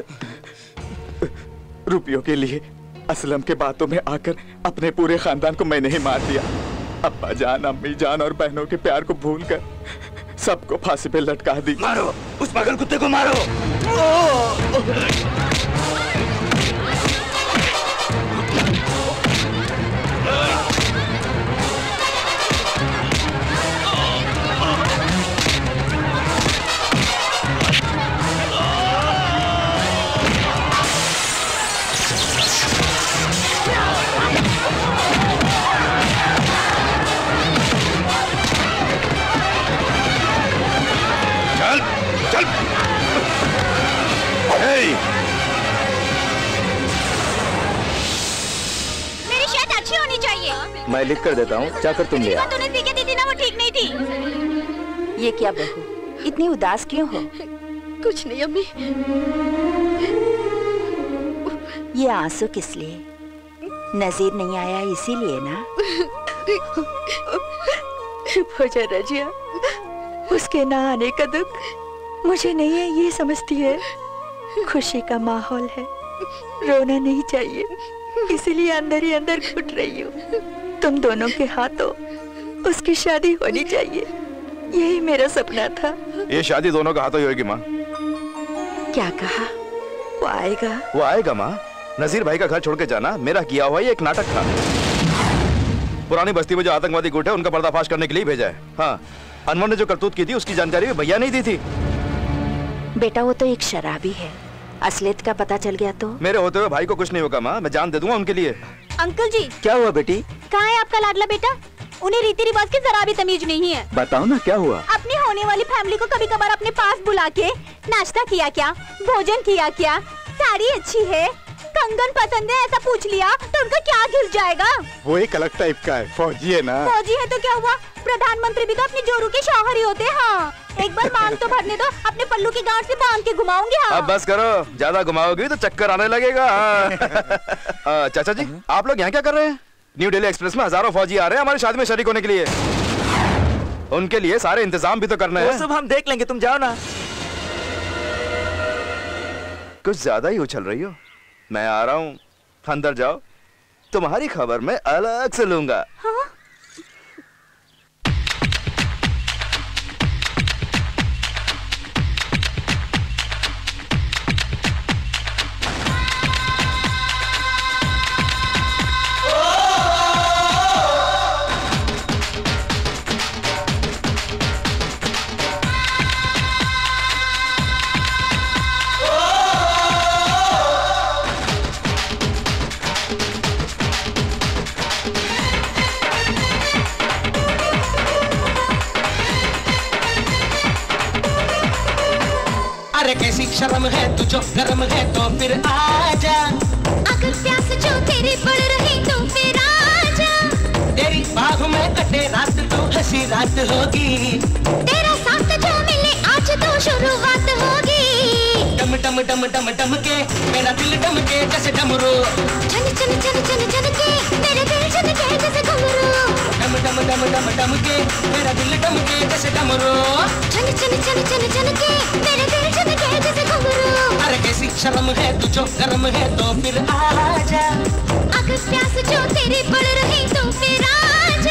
रुपयों के लिए असलम के बातों में आकर अपने पूरे खानदान को मैंने ही मार दिया। अब्बा जान, अम्मी जान और बहनों के प्यार को भूलकर सबको फांसी पे लटका दी। मारो उस पागल कुत्ते को, मारो। मेरी शर्ट अच्छी होनी चाहिए। मैं लिख कर देता हूँ, जाकर तुम ले आओ। तूने सीखे दी थी ना, वो ठीक नहीं थी। ये क्या बहू, इतनी उदास क्यों हो? कुछ नहीं अम्मी। ये आंसू किस लिए? नजीर नहीं आया इसीलिए ना? चुप हो जा रजिया, उसके ना आने का दुख मुझे नहीं है ये समझती है। खुशी का माहौल है, रोना नहीं चाहिए, इसलिए अंदर ही अंदर घुट रही हूँ। तुम दोनों के हाथों उसकी शादी होनी चाहिए, यही मेरा सपना था। ये शादी दोनों का हाथों ही होगी माँ। क्या कहा? वो आएगा? वो आएगा माँ। नजीर भाई का घर छोड़ के जाना मेरा किया हुआ ये एक नाटक था। पुरानी बस्ती में जो आतंकवादी गुट है उनका पर्दाफाश करने के लिए भेजा है। हाँ, अनवर ने जो करतूत की थी उसकी जानकारी भी भैया नहीं दी थी। बेटा वो तो एक शराबी है, असलियत का पता चल गया तो? मेरे होते हुए भाई को कुछ नहीं होगा माँ, मैं जान दे दूंगा उनके लिए। अंकल जी। क्या हुआ बेटी? कहाँ है आपका लाडला बेटा? उन्हें रीति रिवाज की जरा भी तमीज नहीं है। बताओ ना क्या हुआ? अपनी होने वाली फैमिली को कभी कभार अपने पास बुला के नाश्ता किया क्या, भोजन किया क्या, साड़ी अच्छी है, कंगन पसंद है ऐसा पूछ लिया तो उनका क्या घिस जाएगा? वो एक अलग टाइप का है, फौजी है ना। फौजी है तो क्या हुआ, प्रधानमंत्री भी तो अपने जोरू के शौहर ही होते हैं। हाँ, एक बार मांग तो भरने दो, अपने पल्लू की गांठ से बांध के घुमाऊंगी। हाँ। अब बस करो, ज्यादा घुमाओगी तो चक्कर आने लगेगा। चाचा जी, आप लोग यहाँ क्या कर रहे हैं? न्यू दिल्ली एक्सप्रेस में हजारों फौजी आ रहे हैं हमारी शादी में शरीक होने के लिए। उनके लिए सारे इंतजाम भी तो करने हैं। वो सब हम देख लेंगे, तुम जाओ ना। कुछ ज्यादा ही उछल रही हो। मैं आ रहा हूँ, अंदर जाओ, तुम्हारी खबर मैं अलग से लूंगा। हाँ? अरे कैसी शर्म है तुझो गरम है तो फिर आजा। अगर प्यास जो तेरी बढ़ रही तो फिर आजा। तेरी बाहों में कटे रात तो हंसी रात होगी। तेरा साथ जो मिले आज तो शुरुआत होगी। डम डम डम डम डम के मेरा दिल डम के जैसे डमरू। चन चन चन चन चन के मेरे दिल चन के जैसे घुंघरू। डम डम डम डम डम के मेरा दिल डम के जैसे डमरू। चन चन चन चन चन के मेरे दिल चन के जैसे घुंघरू। अरे कैसी शर्म है तुझो गरम है तो फिर आजा। अगर प्यास जो तेरी बढ़ रही तो फिर आजा।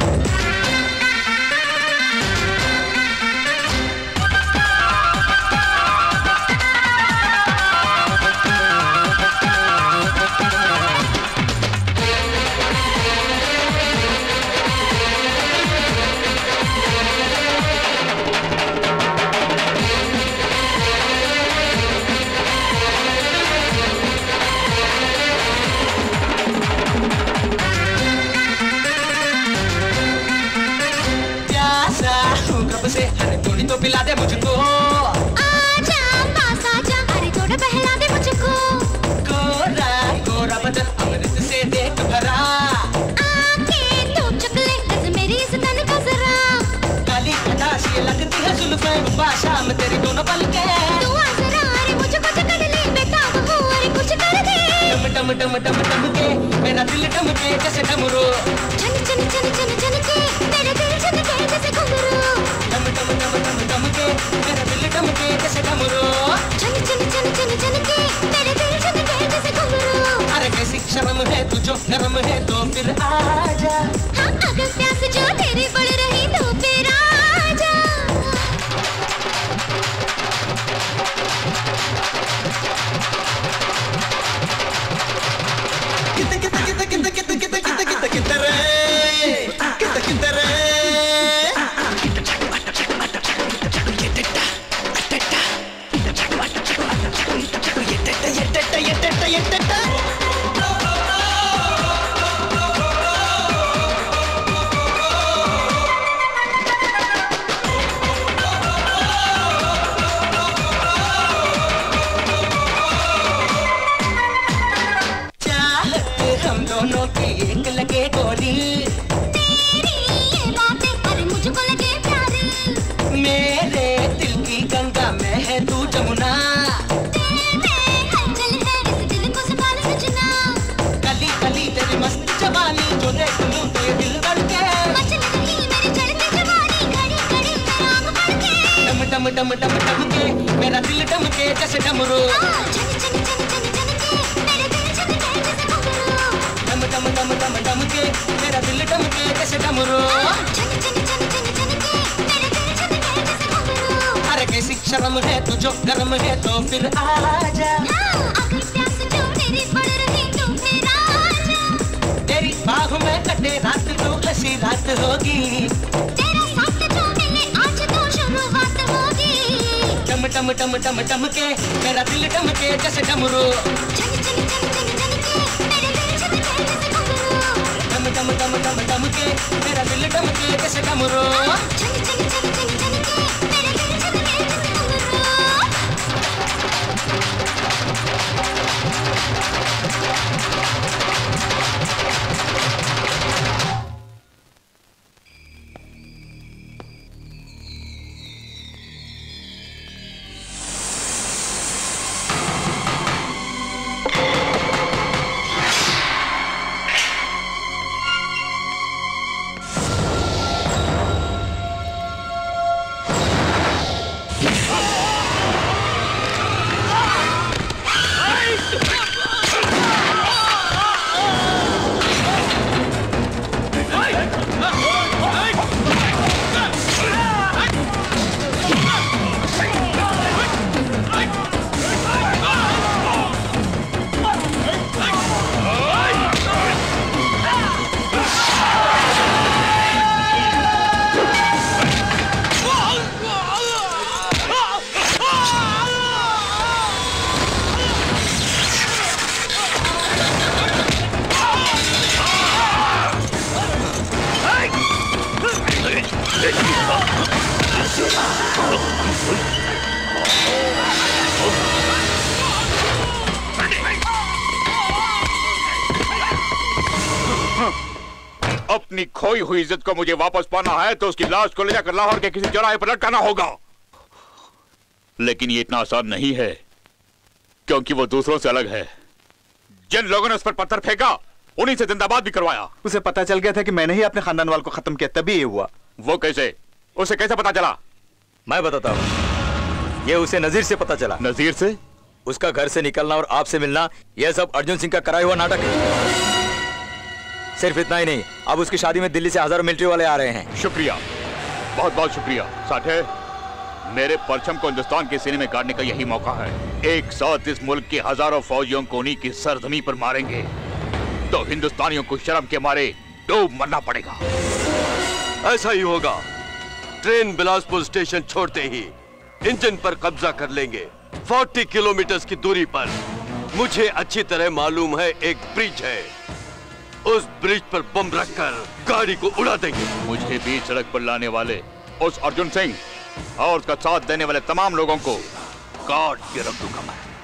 से हर थोड़ी तो पिला दे मुझको। आजा पास आजा, अरे थोड़ा बहला दे मुझको। गोरा गोरा बदन अमृत से देख भरा। आके तू चुकले गज मेरी इस तन का जरा। काली खटाशी लगती है जुल्फें बाशाम तेरी दोनों पलके। तू आ जरा, अरे मुझको जकड़ ले बेताब हूँ, अरे कुछ कर दे। डम डम डम डम डम के मेरा दिल डम के जैसे डमरू। चन चन चन चन चन के मेरे दिल चन के जैसे घुंघरू। डम डम डम डम डम के मेरा दिल डम के जैसे डमरू। चन चन चन चन चन के मेरे दिल चन के जैसे घुंघरू। अरे कैसी शर्म है तुझो गरम है तो फिर आजा। हाँ, अगर प्यास जो तेरी बढ़ रही तो फिर आजा। हम दोनों की एक लगे गोली। तेरी ये बातें अरे मुझको लगे प्यारी। मेरे दिल की गंगा में है तू जमुना। तेरे में हलचल है इस दिल को संभाल सजना। कली कली तेरी मस्त जवानी जो देख लूं तो ये दिल धड़के। मचल रही मेरी चढ़ती जवानी, घड़ी घड़ी मेरा आँख भड़के। डम डम डम डम डमके मेरा दिल डमके जैसे डमरू। डम डम डम डम डमके मेरा दिल डमके जैसे डमरू। अरे कैसी शर्म है तुझो गर्म है तो फिर आजा। तेरी बाह में कटे रात तो हंसी रात होगी। डम डम डम डम डमके मेरा दिल डमके जैसे डमरू। डम डम डम डम डमके मेरा दिल डमके जैसे डमरू। अपनी खोई हुई इज्जत को मुझे वापस पाना है तो उसकी लाश को ले जाकर लाहौर के किसी चौराहे पर लटकाना होगा। लेकिन ये इतना आसान नहीं है क्योंकि वो दूसरों से अलग है। जिन लोगों ने उस पर पत्थर फेंका उन्हीं से जिंदाबाद भी करवाया। उसे पता चल गया था कि मैंने ही अपने खानदान वालों को खत्म किया, तभी ये हुआ। वो कैसे? उसे कैसे पता चला? मैं बताता हूँ। ये उसे नजीर से पता चला। नजीर से? उसका घर से निकलना और आपसे मिलना यह सब अर्जुन सिंह का कराया हुआ नाटक है। सिर्फ इतना ही नहीं, अब उसकी शादी में दिल्ली से हजारों मिलिट्री वाले आ रहे हैं। शुक्रिया, बहुत बहुत शुक्रिया साठे। मेरे परचम को हिंदुस्तान के सीने में गाड़ने का यही मौका है। एक साथ इस मुल्क के हजारों फौजियों को उन्हीं की सरजमी पर मारेंगे तो हिंदुस्तानियों को शर्म के मारे डूब मरना पड़ेगा। ऐसा ही होगा। ट्रेन बिलासपुर स्टेशन छोड़ते ही इंजन पर कब्जा कर लेंगे। 40 किलोमीटर की दूरी पर मुझे अच्छी तरह मालूम है एक ब्रिज है। उस ब्रिज पर बम रखकर गाड़ी को उड़ा देंगे। मुझे बीच सड़क पर लाने वाले उस अर्जुन सिंह और उसका साथ देने वाले तमाम लोगों को काट के रख दूंगा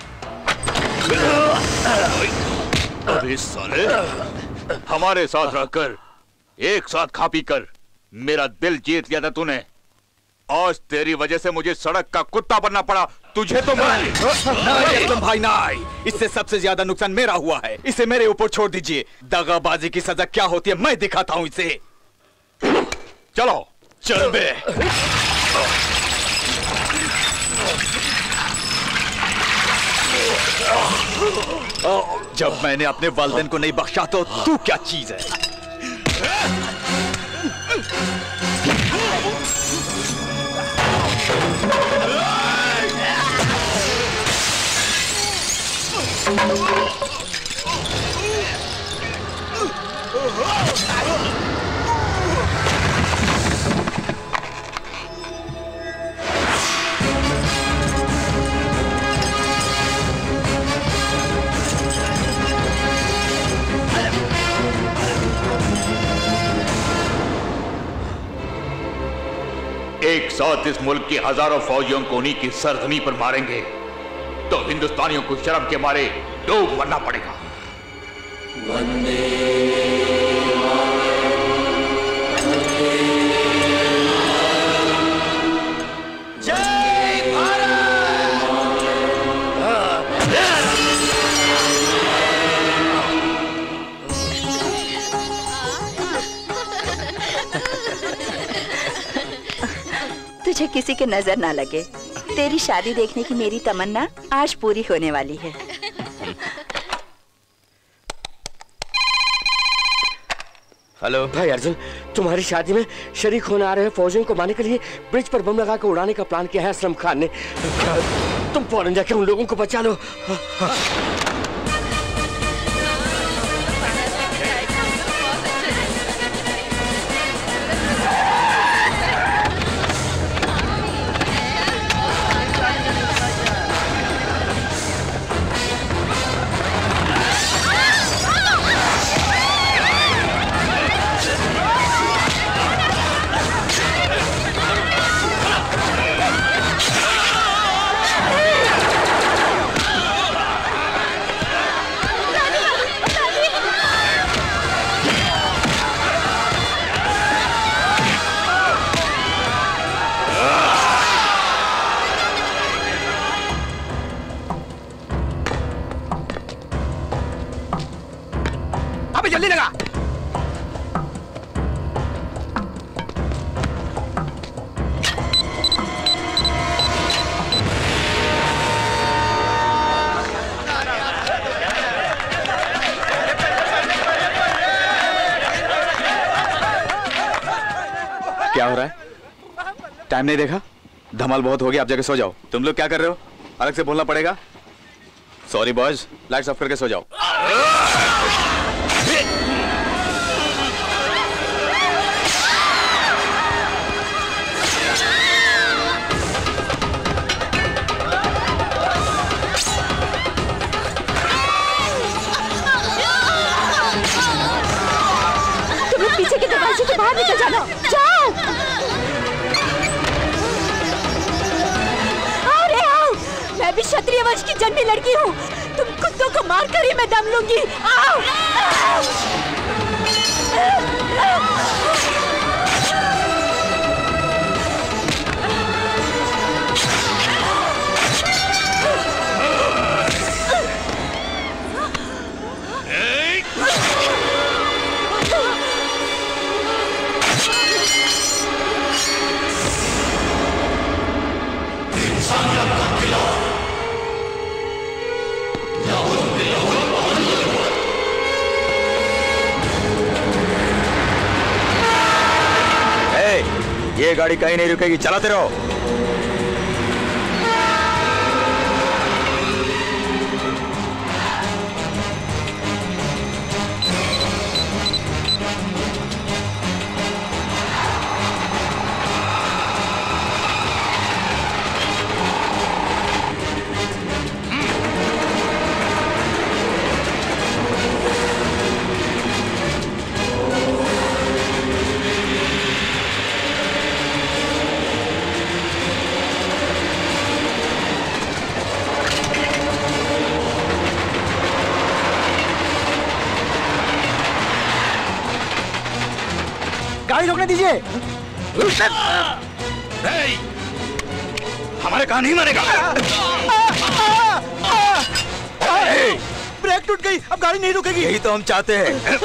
मैं। अबे साले, हमारे साथ रहकर एक साथ खा पी कर मेरा दिल जीत लिया था तूने। आज तेरी वजह से मुझे सड़क का कुत्ता बनना पड़ा। तुझे तो असलम भाई नाई, इससे सबसे ज्यादा नुकसान मेरा हुआ है। इसे मेरे ऊपर छोड़ दीजिए। दगाबाजी की सजा क्या होती है मैं दिखाता हूँ इसे। चलो चल बे। जब मैंने अपने वालिदैन को नहीं बख्शा तो तू क्या चीज है? एक साथ इस मुल्क के हजारों फौजियों को उन्हीं की सरजमी पर मारेंगे तो हिंदुस्तानियों को शर्म के मारे डूब मरना पड़ेगा। तुझे किसी की नजर ना लगे। तेरी शादी देखने की मेरी तमन्ना आज पूरी होने वाली है। हेलो भाई अर्जुन, तुम्हारी शादी में शरीक होने आ रहे फौजियों को मारने के लिए ब्रिज पर बम लगा कर उड़ाने का प्लान किया है असलम खान ने। तुम फौरन जाके उन लोगों को बचा लो। जल्दी लगा। क्या हो रहा है? टाइम नहीं देखा? धमाल बहुत हो गया, आप जाके सो जाओ। तुम लोग क्या कर रहे हो? अलग से बोलना पड़ेगा। सॉरी बॉयज, लाइट्स ऑफ करके सो जाओ। तुम लोग पीछे के दरवाजे से बाहर निकल जाना। जाओ। आओ रे आओ, मैं भी क्षत्रिय वंश की जन्मी लड़की हूँ। तुम कुत्तों को मार कर ही मैं दम लूंगी। आओ। ये गाड़ी कहीं नहीं रुकेगी, चलाते रहो। गाड़ी रोकने दीजिए। हमारे कहा नहीं मारेगा। ब्रेक टूट गई, अब गाड़ी नहीं रुकेगी। यही तो हम चाहते हैं।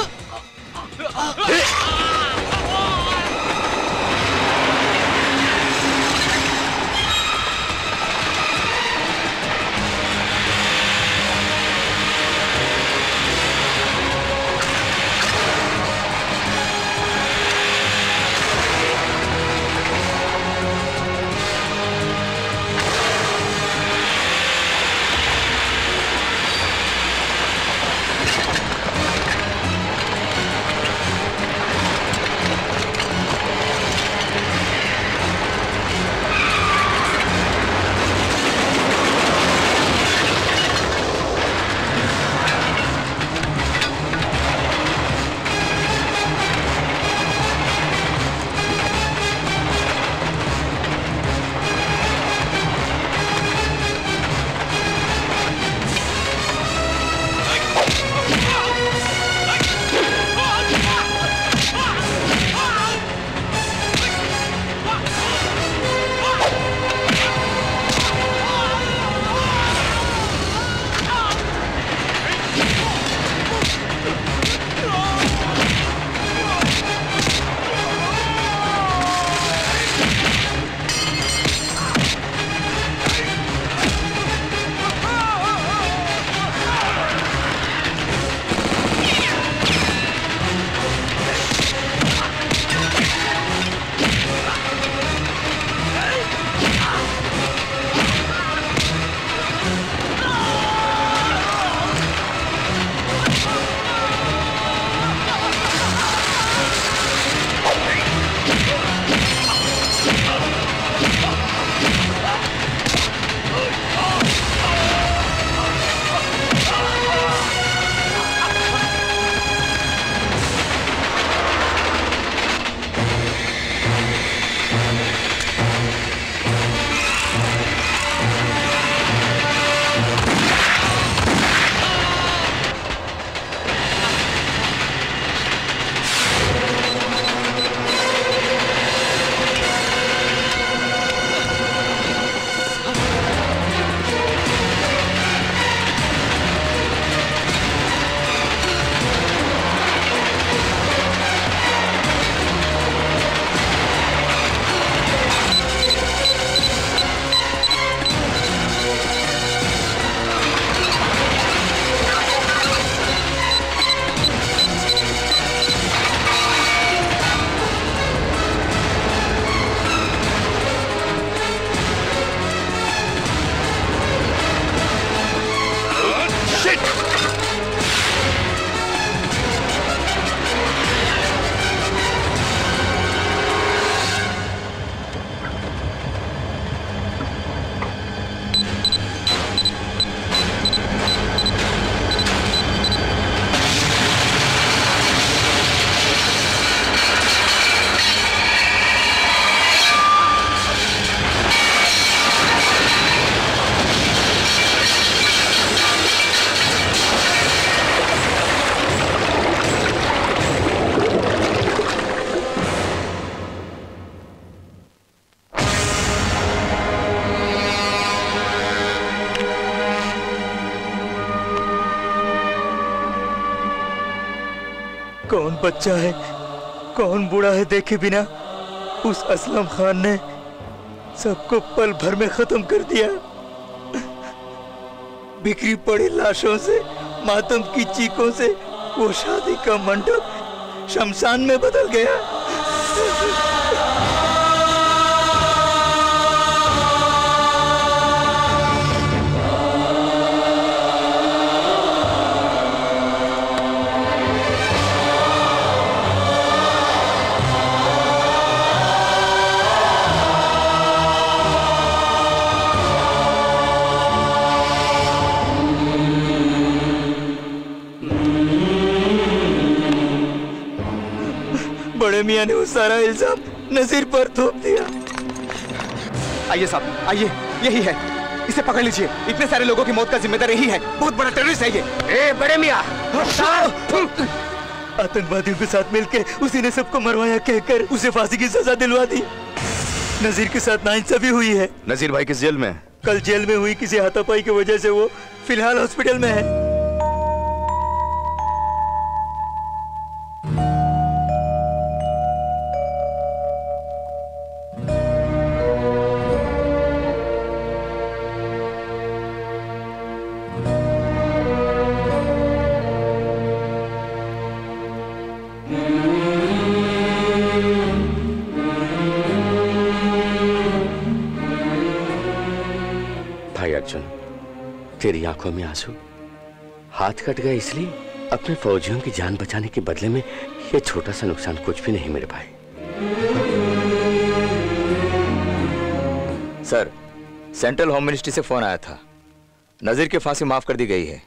कौन बच्चा है कौन बूढ़ा है देखे बिना उस असलम खान ने सबको पल भर में खत्म कर दिया। बिखरी पड़ी लाशों से, मातम की चीखों से वो शादी का मंडप शमशान में बदल गया। बड़े मियां ने वो सारा इल्जाम नजीर पर थोप दिया। आइए साहब आइए, यही है, इसे पकड़ लीजिए। इतने सारे लोगों की मौत का जिम्मेदार यही है। बहुत बड़ा टेररिस्ट है ये। ए बड़े मियां, आतंकवादियों के साथ मिलकर उसी ने सबको मरवाया कहकर उसे फांसी की सजा दिलवा दी। नजीर के साथ नाइंसाफी हुई है। नजीर भाई किस जेल में? कल जेल में हुई किसी हाथापाई की वजह से वो फिलहाल हॉस्पिटल में है। तेरी आंखों में आंसू, हाथ कट गए इसलिए? अपने फौजियों की जान बचाने के बदले में ये छोटा सा नुकसान कुछ भी नहीं मेरे भाई। सर, सेंट्रल होम मिनिस्ट्री से फोन आया था। नजीर की फांसी माफ कर दी गई है।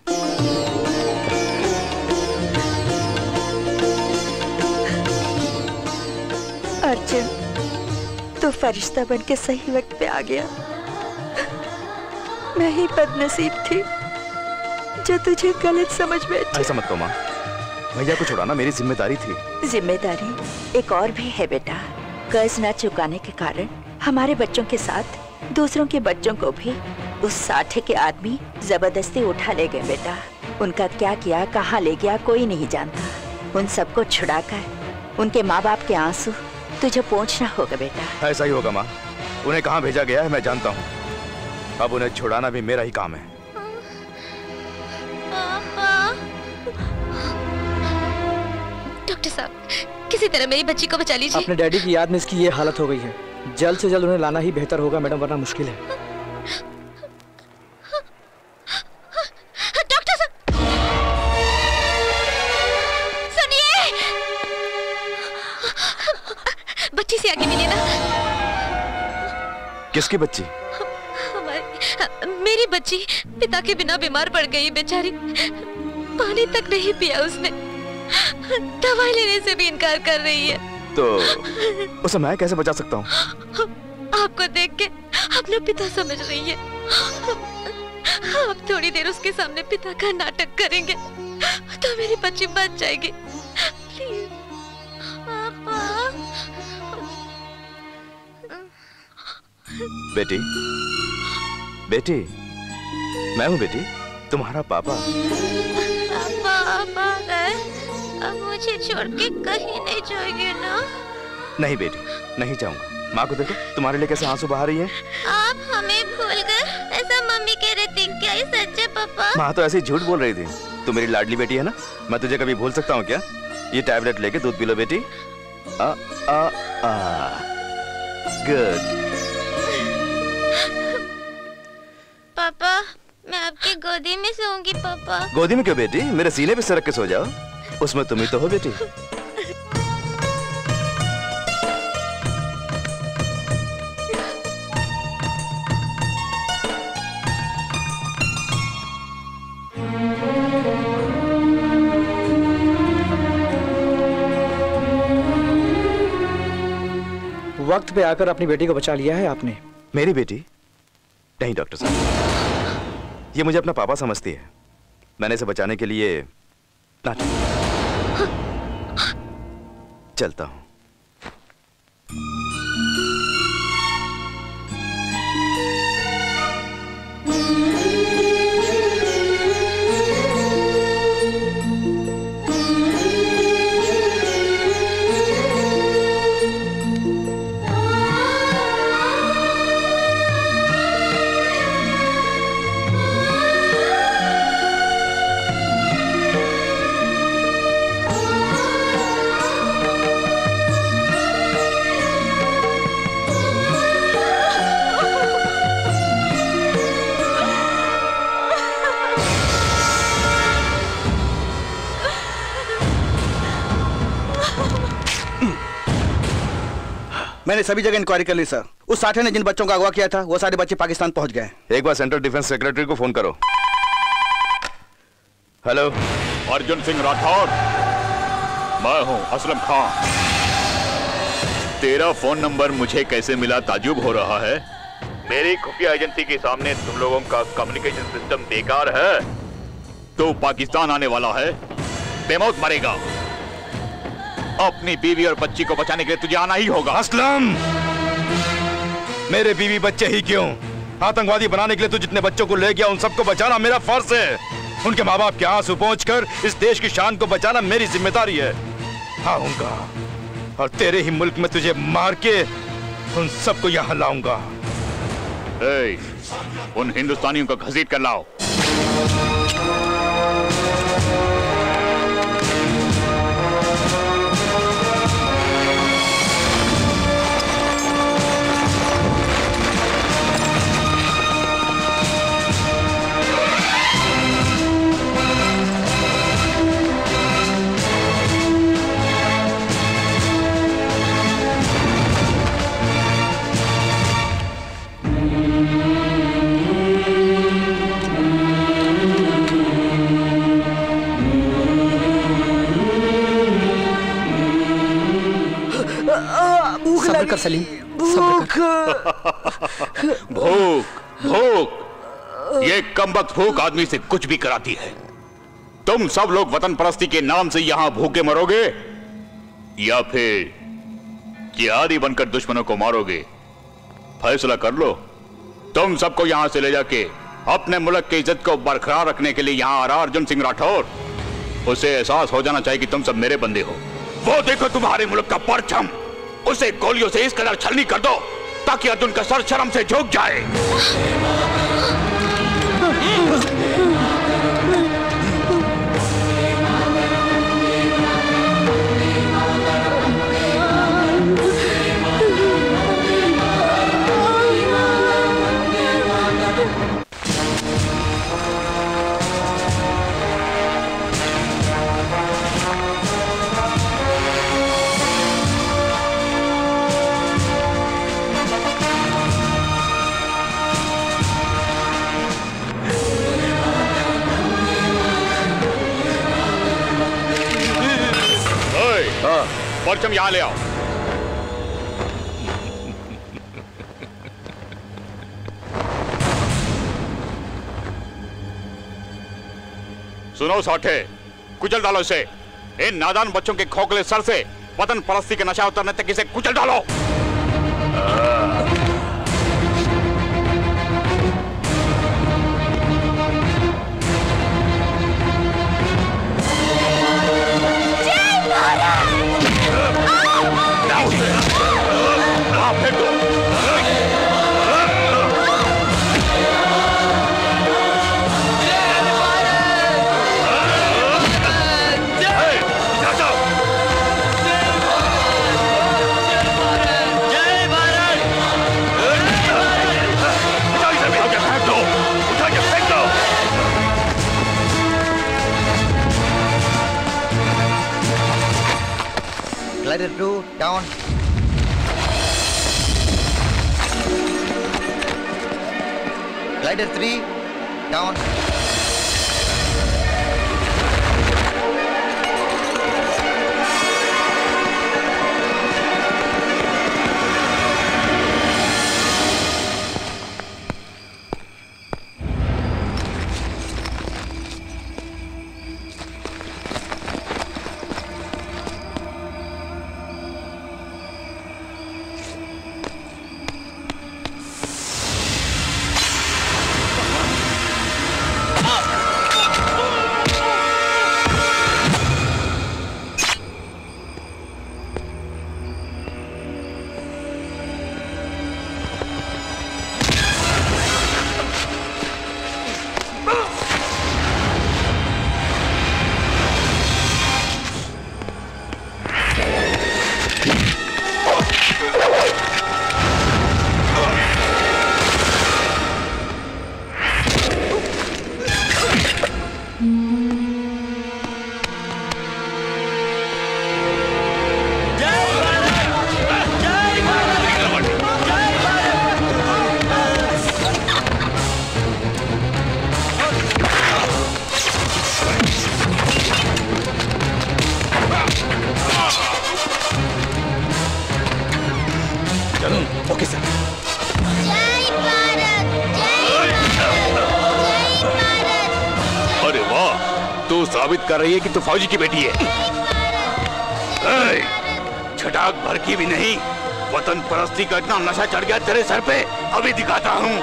अर्जुन, तू फरिश्ता बन के सही वक्त पे आ गया। मैं ही बदनसीब थी जो तुझे गलत समझ बैठी। ऐसा मत कहो माँ, भैया को छुड़ाना मेरी जिम्मेदारी थी। जिम्मेदारी एक और भी है बेटा। कर्ज न चुकाने के कारण हमारे बच्चों के साथ दूसरों के बच्चों को भी उस साठे के आदमी जबरदस्ती उठा ले गए बेटा। उनका क्या किया, कहाँ ले गया, कोई नहीं जानता। उन सबको छुड़ाकर उनके माँ बाप के आंसू तुझे पहुँचना होगा बेटा। ऐसा ही होगा माँ। उन्हें कहाँ भेजा गया है मैं जानता हूँ। अब उन्हें छुड़ाना भी मेरा ही काम है। डॉक्टर साहब, किसी तरह मेरी बच्ची को बचा लीजिए। अपने डैडी की याद में इसकी ये हालत हो गई है। जल्द से जल्द उन्हें लाना ही बेहतर होगा मैडम, वरना मुश्किल है। डॉक्टर साहब, सुनिए, बच्ची से आगे मिलिए ना। किसकी बच्ची? मेरी बच्ची पिता के बिना बीमार पड़ गई बेचारी। पानी तक नहीं पिया उसने, दवाई लेने से भी इनकार कर रही है। तो उसे मैं कैसे बचा सकता हूँ? आपको देख के अपना पिता समझ रही है। आप थोड़ी देर उसके सामने पिता का नाटक करेंगे तो मेरी बच्ची बच जाएगी। प्लीज पापा। बेटी, बेटी, मैं हूँ बेटी, तुम्हारा पापा। पापा गए, अब मुझे छोड़ के कहीं नहीं जाएंगे ना? नहीं बेटी, नहीं जाऊंगा। माँ को देखो, तुम्हारे लिए कैसे आंसू बहा रही है। आप हमें भूल गए, ऐसा मम्मी कह रही थी। क्या ये सच है पापा? माँ तो ऐसे ही झूठ बोल रही थी। तू मेरी लाडली बेटी है ना, मैं तुझे कभी भूल सकता हूँ क्या? ये टैबलेट लेके दूध पी लो बेटी। आ आ आ गुड। पापा, मैं आपकी गोदी में सोऊंगी पापा। गोदी में क्यों बेटी, मेरे सीने पे सरक के सो जाओ, उसमें तुम ही तो हो बेटी। वक्त पे आकर अपनी बेटी को बचा लिया है आपने। मेरी बेटी? नहीं डॉक्टर साहब, ये मुझे अपना पापा समझती है। मैंने इसे बचाने के लिए चलता हूं। मैंने सभी जगह इंक्वायरी कर ली सर। उस साठे ने जिन बच्चों का अगवा किया था वो सारे बच्चे पाकिस्तान पहुंच गए। एक बार सेंट्रल डिफेंस सेक्रेटरी को फोन करो। हेलो, अर्जुन सिंह राठौर, मैं हूं असलम खान। तेरा फोन नंबर मुझे कैसे मिला ताजुब हो रहा है। मेरी खुफिया एजेंसी के सामने तुम लोगों का कम्युनिकेशन सिस्टम बेकार है। तो पाकिस्तान आने वाला है, बेमौत मरेगा। अपनी बीवी और बच्ची को बचाने के लिए तुझे आना ही होगा। असलम, मेरे बीवी बच्चे ही क्यों, आतंकवादी बनाने के लिए तू जितने बच्चों को ले गया उन सबको बचाना मेरा फर्ज है। उनके माँ बाप के आंसू पोंछकर इस देश की शान को बचाना मेरी जिम्मेदारी है। आऊंगा और तेरे ही मुल्क में तुझे मार के उन सबको यहाँ लाऊंगा। उन हिंदुस्तानियों को घसीट कर लाओ। सब्र कर सलीम, भूख भूख, ये कमबख्त भूख आदमी से कुछ भी कराती है। तुम सब लोग वतन परस्ती के नाम से यहां भूखे मरोगे या फिर जिहादी बनकर दुश्मनों को मारोगे, फैसला कर लो। तुम सबको यहां से ले जाके अपने मुल्क की इज्जत को बरकरार रखने के लिए यहां आ रहा अर्जुन सिंह राठौर, उसे एहसास हो जाना चाहिए कि तुम सब मेरे बंदे हो। वो देखो तुम्हारे मुल्क का परचम, उसे गोलियों से इस कदर छलनी कर दो ताकि अर्जुन का सर शर्म से झुक जाए। परचम यहां ले आओ। सुनो साठे, कुचल डालो इसे। इन नादान बच्चों के खोखले सर से वतन परस्ती के नशा उतरने तक इसे कुचल डालो। Glider 2 down. Glider 3 down. साबित कर रही है कि तू फौजी की बेटी है। छटाक भर की भी नहीं, वतन परस्ती का इतना नशा चढ़ गया तेरे सर पे, अभी दिखाता हूँ।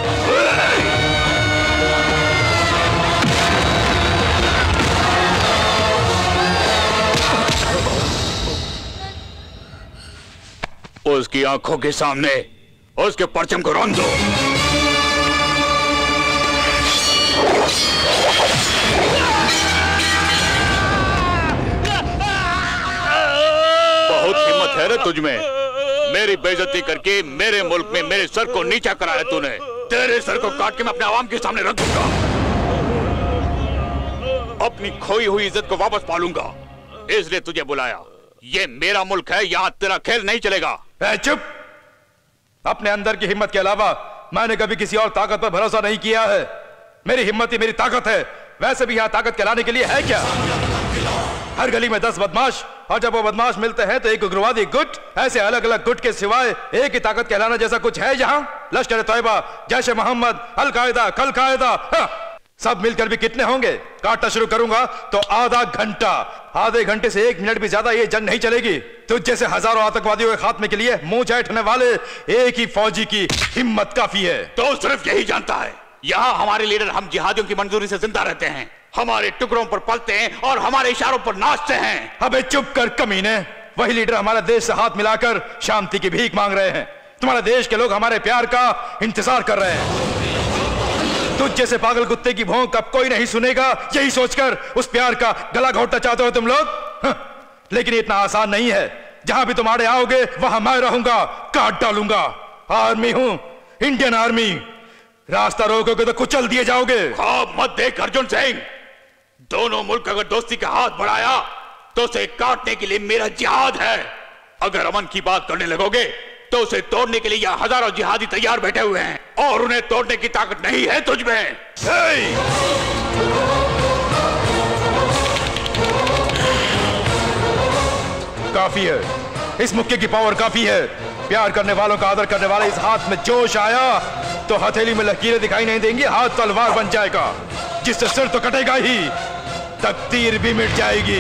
उसकी आंखों के सामने उसके परचम को रौंद दो। बहुत हिम्मत है रे तुझमें। मेरी बेइज्जती करके मेरे मुल्क में मेरे सर को नीचा करा है तूने। तेरे सर को काट के मैं अपने आवाम के सामने रख दूंगा। अपनी खोई हुई इज्जत को वापस पालूंगा, इसलिए तुझे बुलाया। ये मेरा मुल्क है, यहाँ तेरा खेल नहीं चलेगा। चुप। अपने अंदर की हिम्मत के अलावा मैंने कभी किसी और ताकत पर भरोसा नहीं किया है। मेरी हिम्मत ही मेरी ताकत है। वैसे भी यहाँ ताकत कहलाने के लिए है क्या? हर गली में 10 बदमाश, और जब वो बदमाश मिलते हैं तो एक उग्रवादी गुट। ऐसे अलग अलग गुट के सिवाय एक ही ताकत कहलाना जैसा कुछ है यहाँ? लश्कर तैयबा, जैश मोहम्मद, अल कायदा, कल कायदा, सब मिलकर भी कितने होंगे? काटना शुरू करूंगा तो आधा घंटा, आधे घंटे से 1 मिनट भी ज्यादा ये जंग नहीं चलेगी। तुझ जैसे हजारों आतंकवादियों के खात्मे के लिए मुंह चाटने वाले एक ही फौजी की हिम्मत काफी है। तो सिर्फ यही जानता है, यहाँ हमारे लीडर हम जिहादियों की मंजूरी से जिंदा रहते हैं, हमारे टुकड़ों पर पलते हैं और हमारे इशारों पर नाचते हैं। अबे चुप कर कमीने। वही लीडर हमारे देश से हाथ मिलाकर शांति की भीख मांग रहे हैं। तुम्हारे देश के लोग हमारे प्यार का इंतजार कर रहे हैं। तुझ जैसे पागल कुत्ते की भौंक अब कोई नहीं सुनेगा, यही सोचकर उस प्यार का गला घोटना चाहते हो तुम लोग। लेकिन इतना आसान नहीं है। जहां भी तुम आड़े आओगे वहां मैं रहूंगा, काट डालूंगा। आर्मी हूं, इंडियन आर्मी। रास्ता रोकोगे तो कुचल दिए जाओगे। ख्वाब मत देख अर्जुन सिंह। दोनों मुल्क अगर दोस्ती का हाथ बढ़ाया तो उसे काटने के लिए मेरा जिहाद है। अगर अमन की बात करने लगोगे तो उसे तोड़ने के लिए यहाँ हजारों जिहादी तैयार बैठे हुए हैं, और उन्हें तोड़ने की ताकत नहीं है तुझ में। काफी है, इस मुक्के की पावर काफी है। प्यार करने वालों का आदर करने वाले इस हाथ में जोश आया तो हथेली में लकीरें दिखाई नहीं देंगी, हाथ तलवार बन जाएगा, जिससे सिर तो कटेगा ही, तकदीर भी मिट जाएगी।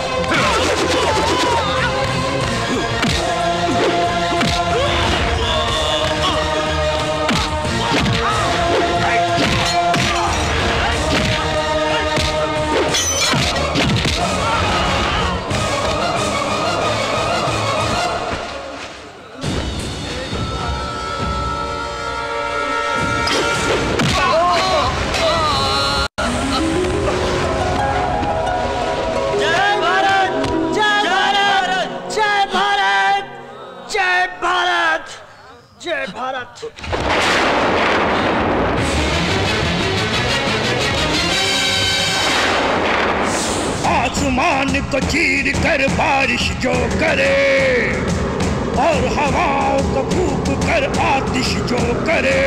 आसमान को चीर कर बारिश जो करे और हवाओं को फूंक कर आतिश जो करे,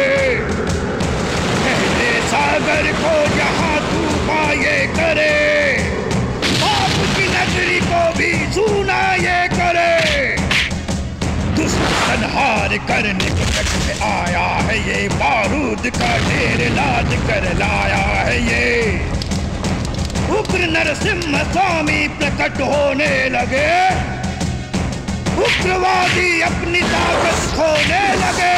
पहले सागर को जहां डूबा ये करे, आपकी नगरी को भी सूना ये करे। दुश्मन संहार करने को जग में आया है ये, बारूद का ढेर लाद कर लाया है ये। उग्र नरसिम्हा स्वामी प्रकट होने लगे, उग्रवादी अपनी ताकत खोने लगे।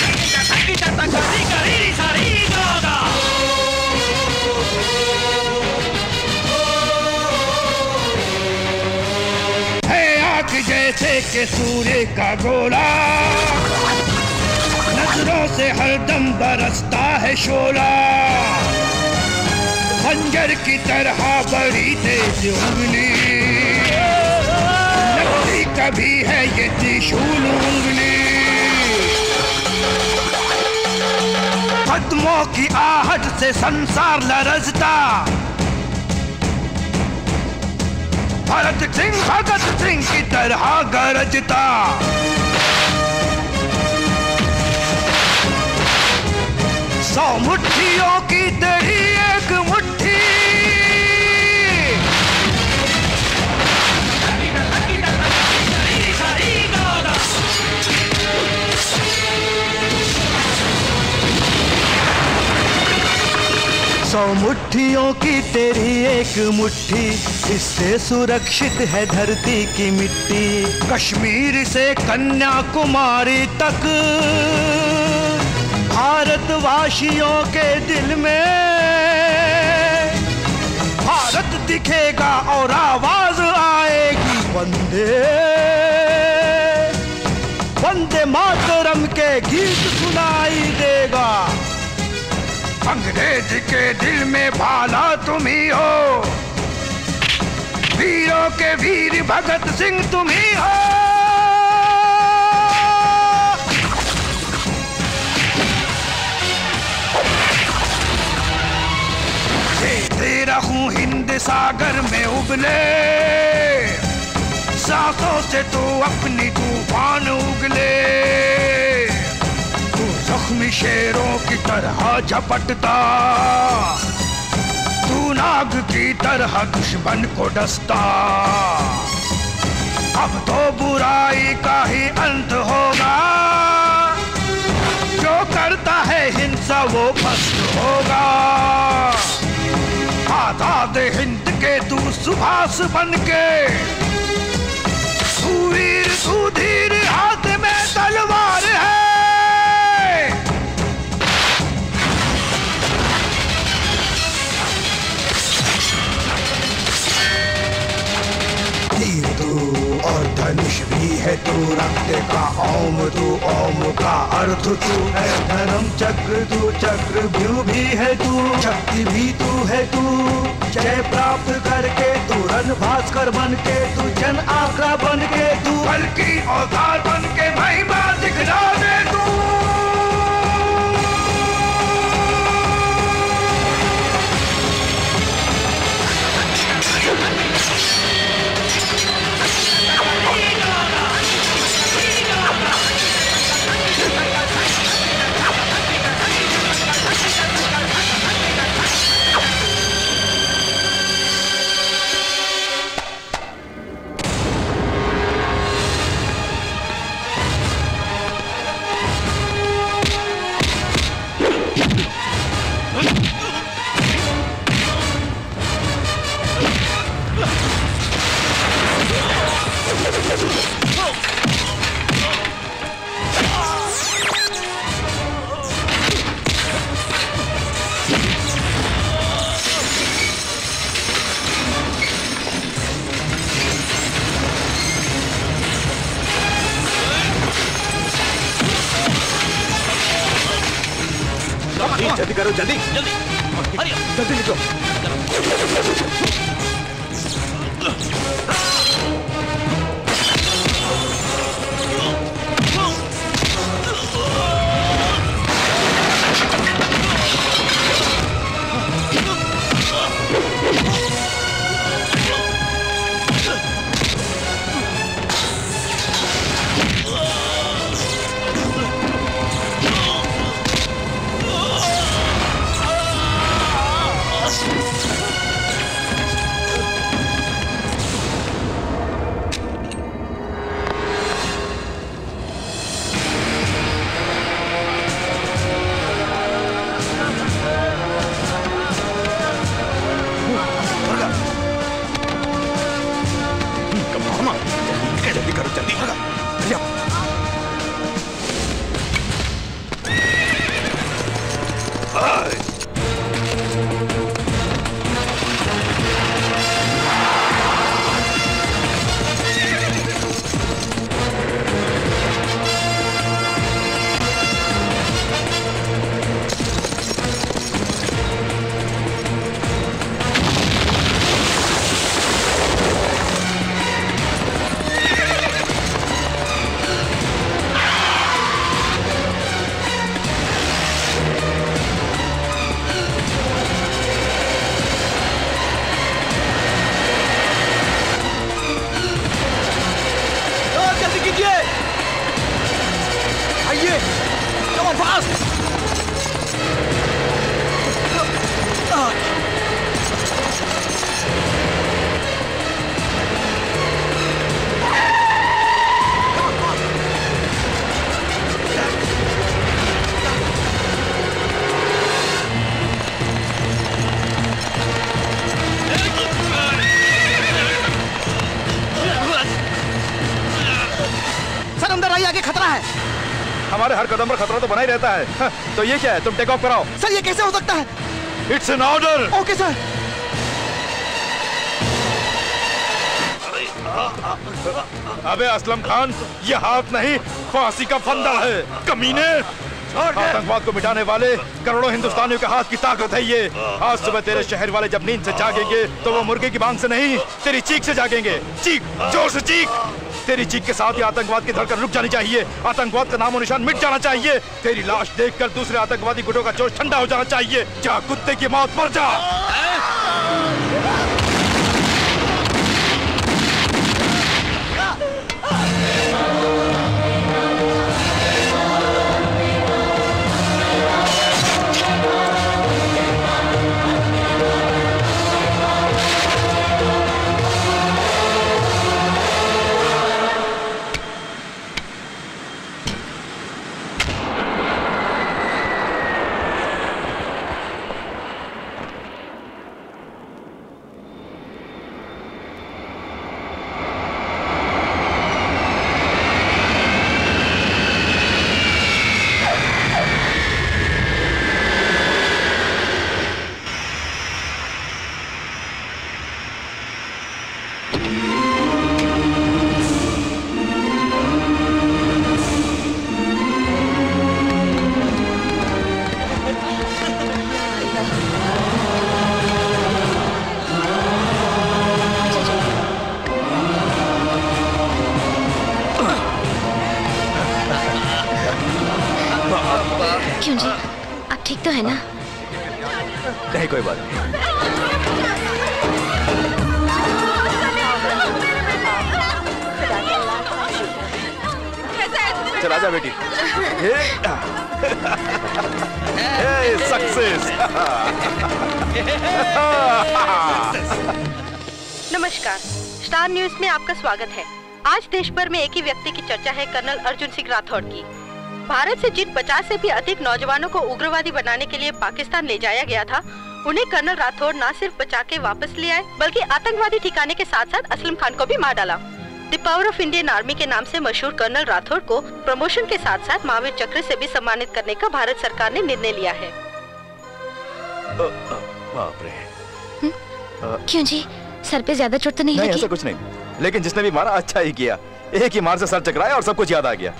है आग जैसे के सूर्य का गोला, नजरों से हरदम बरसता है शोला। खंजर की तरह बड़ी तेज उंगली, लगती कभी है ये त्रिशूल उंगली। कदमों की आहट से संसार लरजता, भगत सिंह की तरह गरजता। सौ मुट्ठियों की तेरी एक मुट्ठी, 100 मुट्ठियों की तेरी एक मुट्ठी, इससे सुरक्षित है धरती की मिट्टी। कश्मीर से कन्याकुमारी तक भारतवासियों के दिल में भारत दिखेगा और आवाज आएगी वंदे वंदे मातरम के गीत सुनाई देगा। अंग्रेज के दिल में भाला तुम ही हो, वीरों के वीर भगत सिंह तुम ही हो। देते रहूं हिंद सागर में उबले, सांसों से तू अपनी तूफान उगले। तू जख्मी शेरों की तरह झपटता, तू नाग की तरह दुश्मन को डसता। अब तो बुराई का ही अंत होगा, जो करता है हिंसा वो भस्म होगा। आजाद हिंद के तू सुभाष बनके, तू वीर तू धीर, हाथ में तलवार है। तीर तू और धनुष भी है तू, रक्त का ओम तू, ओम का अर्थ तू है। धर्म चक्र तू, चक्र भी है तू, शक्ति भी तू है तू। जय प्राप्त करके तू रण भास्कर बन के, तू जन आग्रा बन के, तू बल की औजार बन के महिमा दिखला दे तू। जल्दी करो, जल्दी जल्दी जल्दी लिखो। हवाई आगे खतरा है। हमारे हर कदम पर खतरा तो बना ही रहता है। तो ये क्या है? तुम टेक ऑफ कराओ। सर ये कैसे हो सकता है? It's an order. Okay sir. अबे असलम खान, ये हाथ नहीं फांसी का फंदा है। कमीने, आतंकवाद को मिटाने वाले करोड़ों हिंदुस्तानियों के हाथ की ताकत है ये। आज सुबह तेरे शहर वाले जब नींद से जागेंगे तो वो मुर्गे की बांग से नहीं, तेरी चीख से जागेंगे। चीख, जोर से चीख। तेरी चीख के साथ ही आतंकवाद की धड़कन रुक जानी चाहिए। आतंकवाद का नामो निशान मिट जाना चाहिए। तेरी लाश देखकर दूसरे आतंकवादी गुटों का जोश ठंडा हो जाना चाहिए। जा कुत्ते की मौत मर जा। क्यों जी, आप ठीक तो है ना? नहीं, कोई बात नहीं। चला जा बेटी। सक्सेस। नमस्कार, स्टार न्यूज में आपका स्वागत है। आज देश भर में एक ही व्यक्ति की चर्चा है, कर्नल अर्जुन सिंह राठौड़ की। भारत से जिन 50 से भी अधिक नौजवानों को उग्रवादी बनाने के लिए पाकिस्तान ले जाया गया था, उन्हें कर्नल राठौड़ न सिर्फ बचा के वापस ले आए, बल्कि आतंकवादी ठिकाने के साथ साथ असलम खान को भी मार डाला। The power of Indian army के नाम से मशहूर कर्नल राठौड़ को प्रमोशन के साथ साथ महावीर चक्र से भी सम्मानित करने का भारत सरकार ने निर्णय लिया है। बाप रे। क्यों जी, सर पे ज्यादा चोट तो नहीं लगी? ऐसा कुछ नहीं, लेकिन जिसने भी मारा अच्छा ही किया। एक ही मार से सर चकराया और सब कुछ याद आ गया।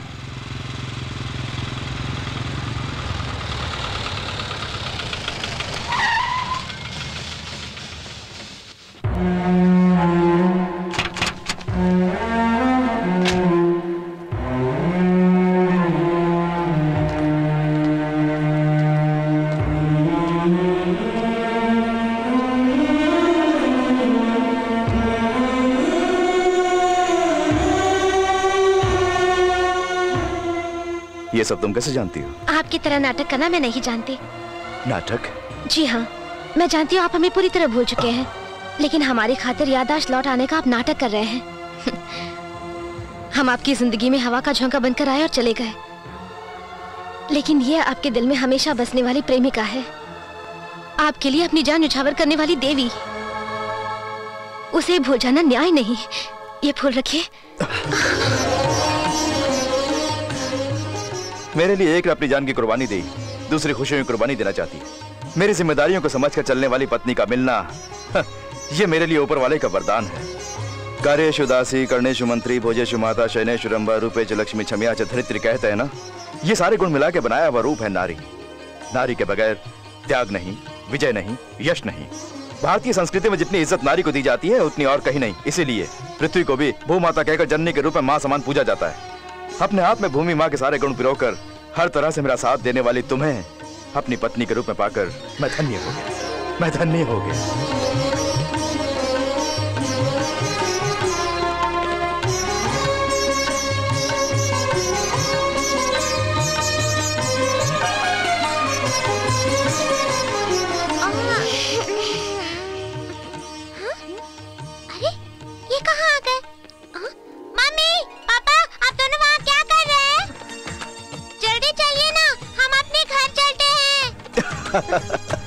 ये सब तुम कैसे जानती हो? आपकी तरह नाटक करना मैं नहीं जानती। नाटक? जी हाँ, मैं जानती हूँ आप हमें पूरी तरह भूल चुके हैं, लेकिन हमारी खातिर याददाश्त लौट आने का आप नाटक कर रहे हैं। हम आपकी जिंदगी में हवा का झोंका बनकर आए और चले गए, लेकिन यह आपके दिल में हमेशा बसने वाली प्रेमिका है, आपके लिए अपनी जान न्यौछावर करने वाली देवी। उसे भूल जाना न्याय नहीं। ये फूल रखिए। मेरे लिए एक ने अपनी जान की कुर्बानी दी, दूसरी खुशियों की कुर्बानी देना चाहती है। मेरी जिम्मेदारियों को समझकर चलने वाली पत्नी का मिलना, ये मेरे लिए ऊपर वाले का वरदान है। कार्येषु दासी, कर्णेषु मंत्री, भोजेषु माता, शयनेषु रंभा, रूपेषु लक्ष्मी, क्षम्या च धरित्री कहते हैं ना, ये सारे गुण मिला के बनाया हुआ रूप है नारी। नारी के बगैर त्याग नहीं, विजय नहीं, यश नहीं। भारतीय संस्कृति में जितनी इज्जत नारी को दी जाती है उतनी और कहीं नहीं। इसीलिए पृथ्वी को भी भूमाता कहकर जननी के रूप में मां समान पूजा जाता है। अपने आप में भूमि मां के सारे गुण पिरोकर हर तरह से मेरा साथ देने वाली तुम्हें अपनी पत्नी के रूप में पाकर मैं धन्य हो गया। मैं धन्य हो गया। Ha ha ha.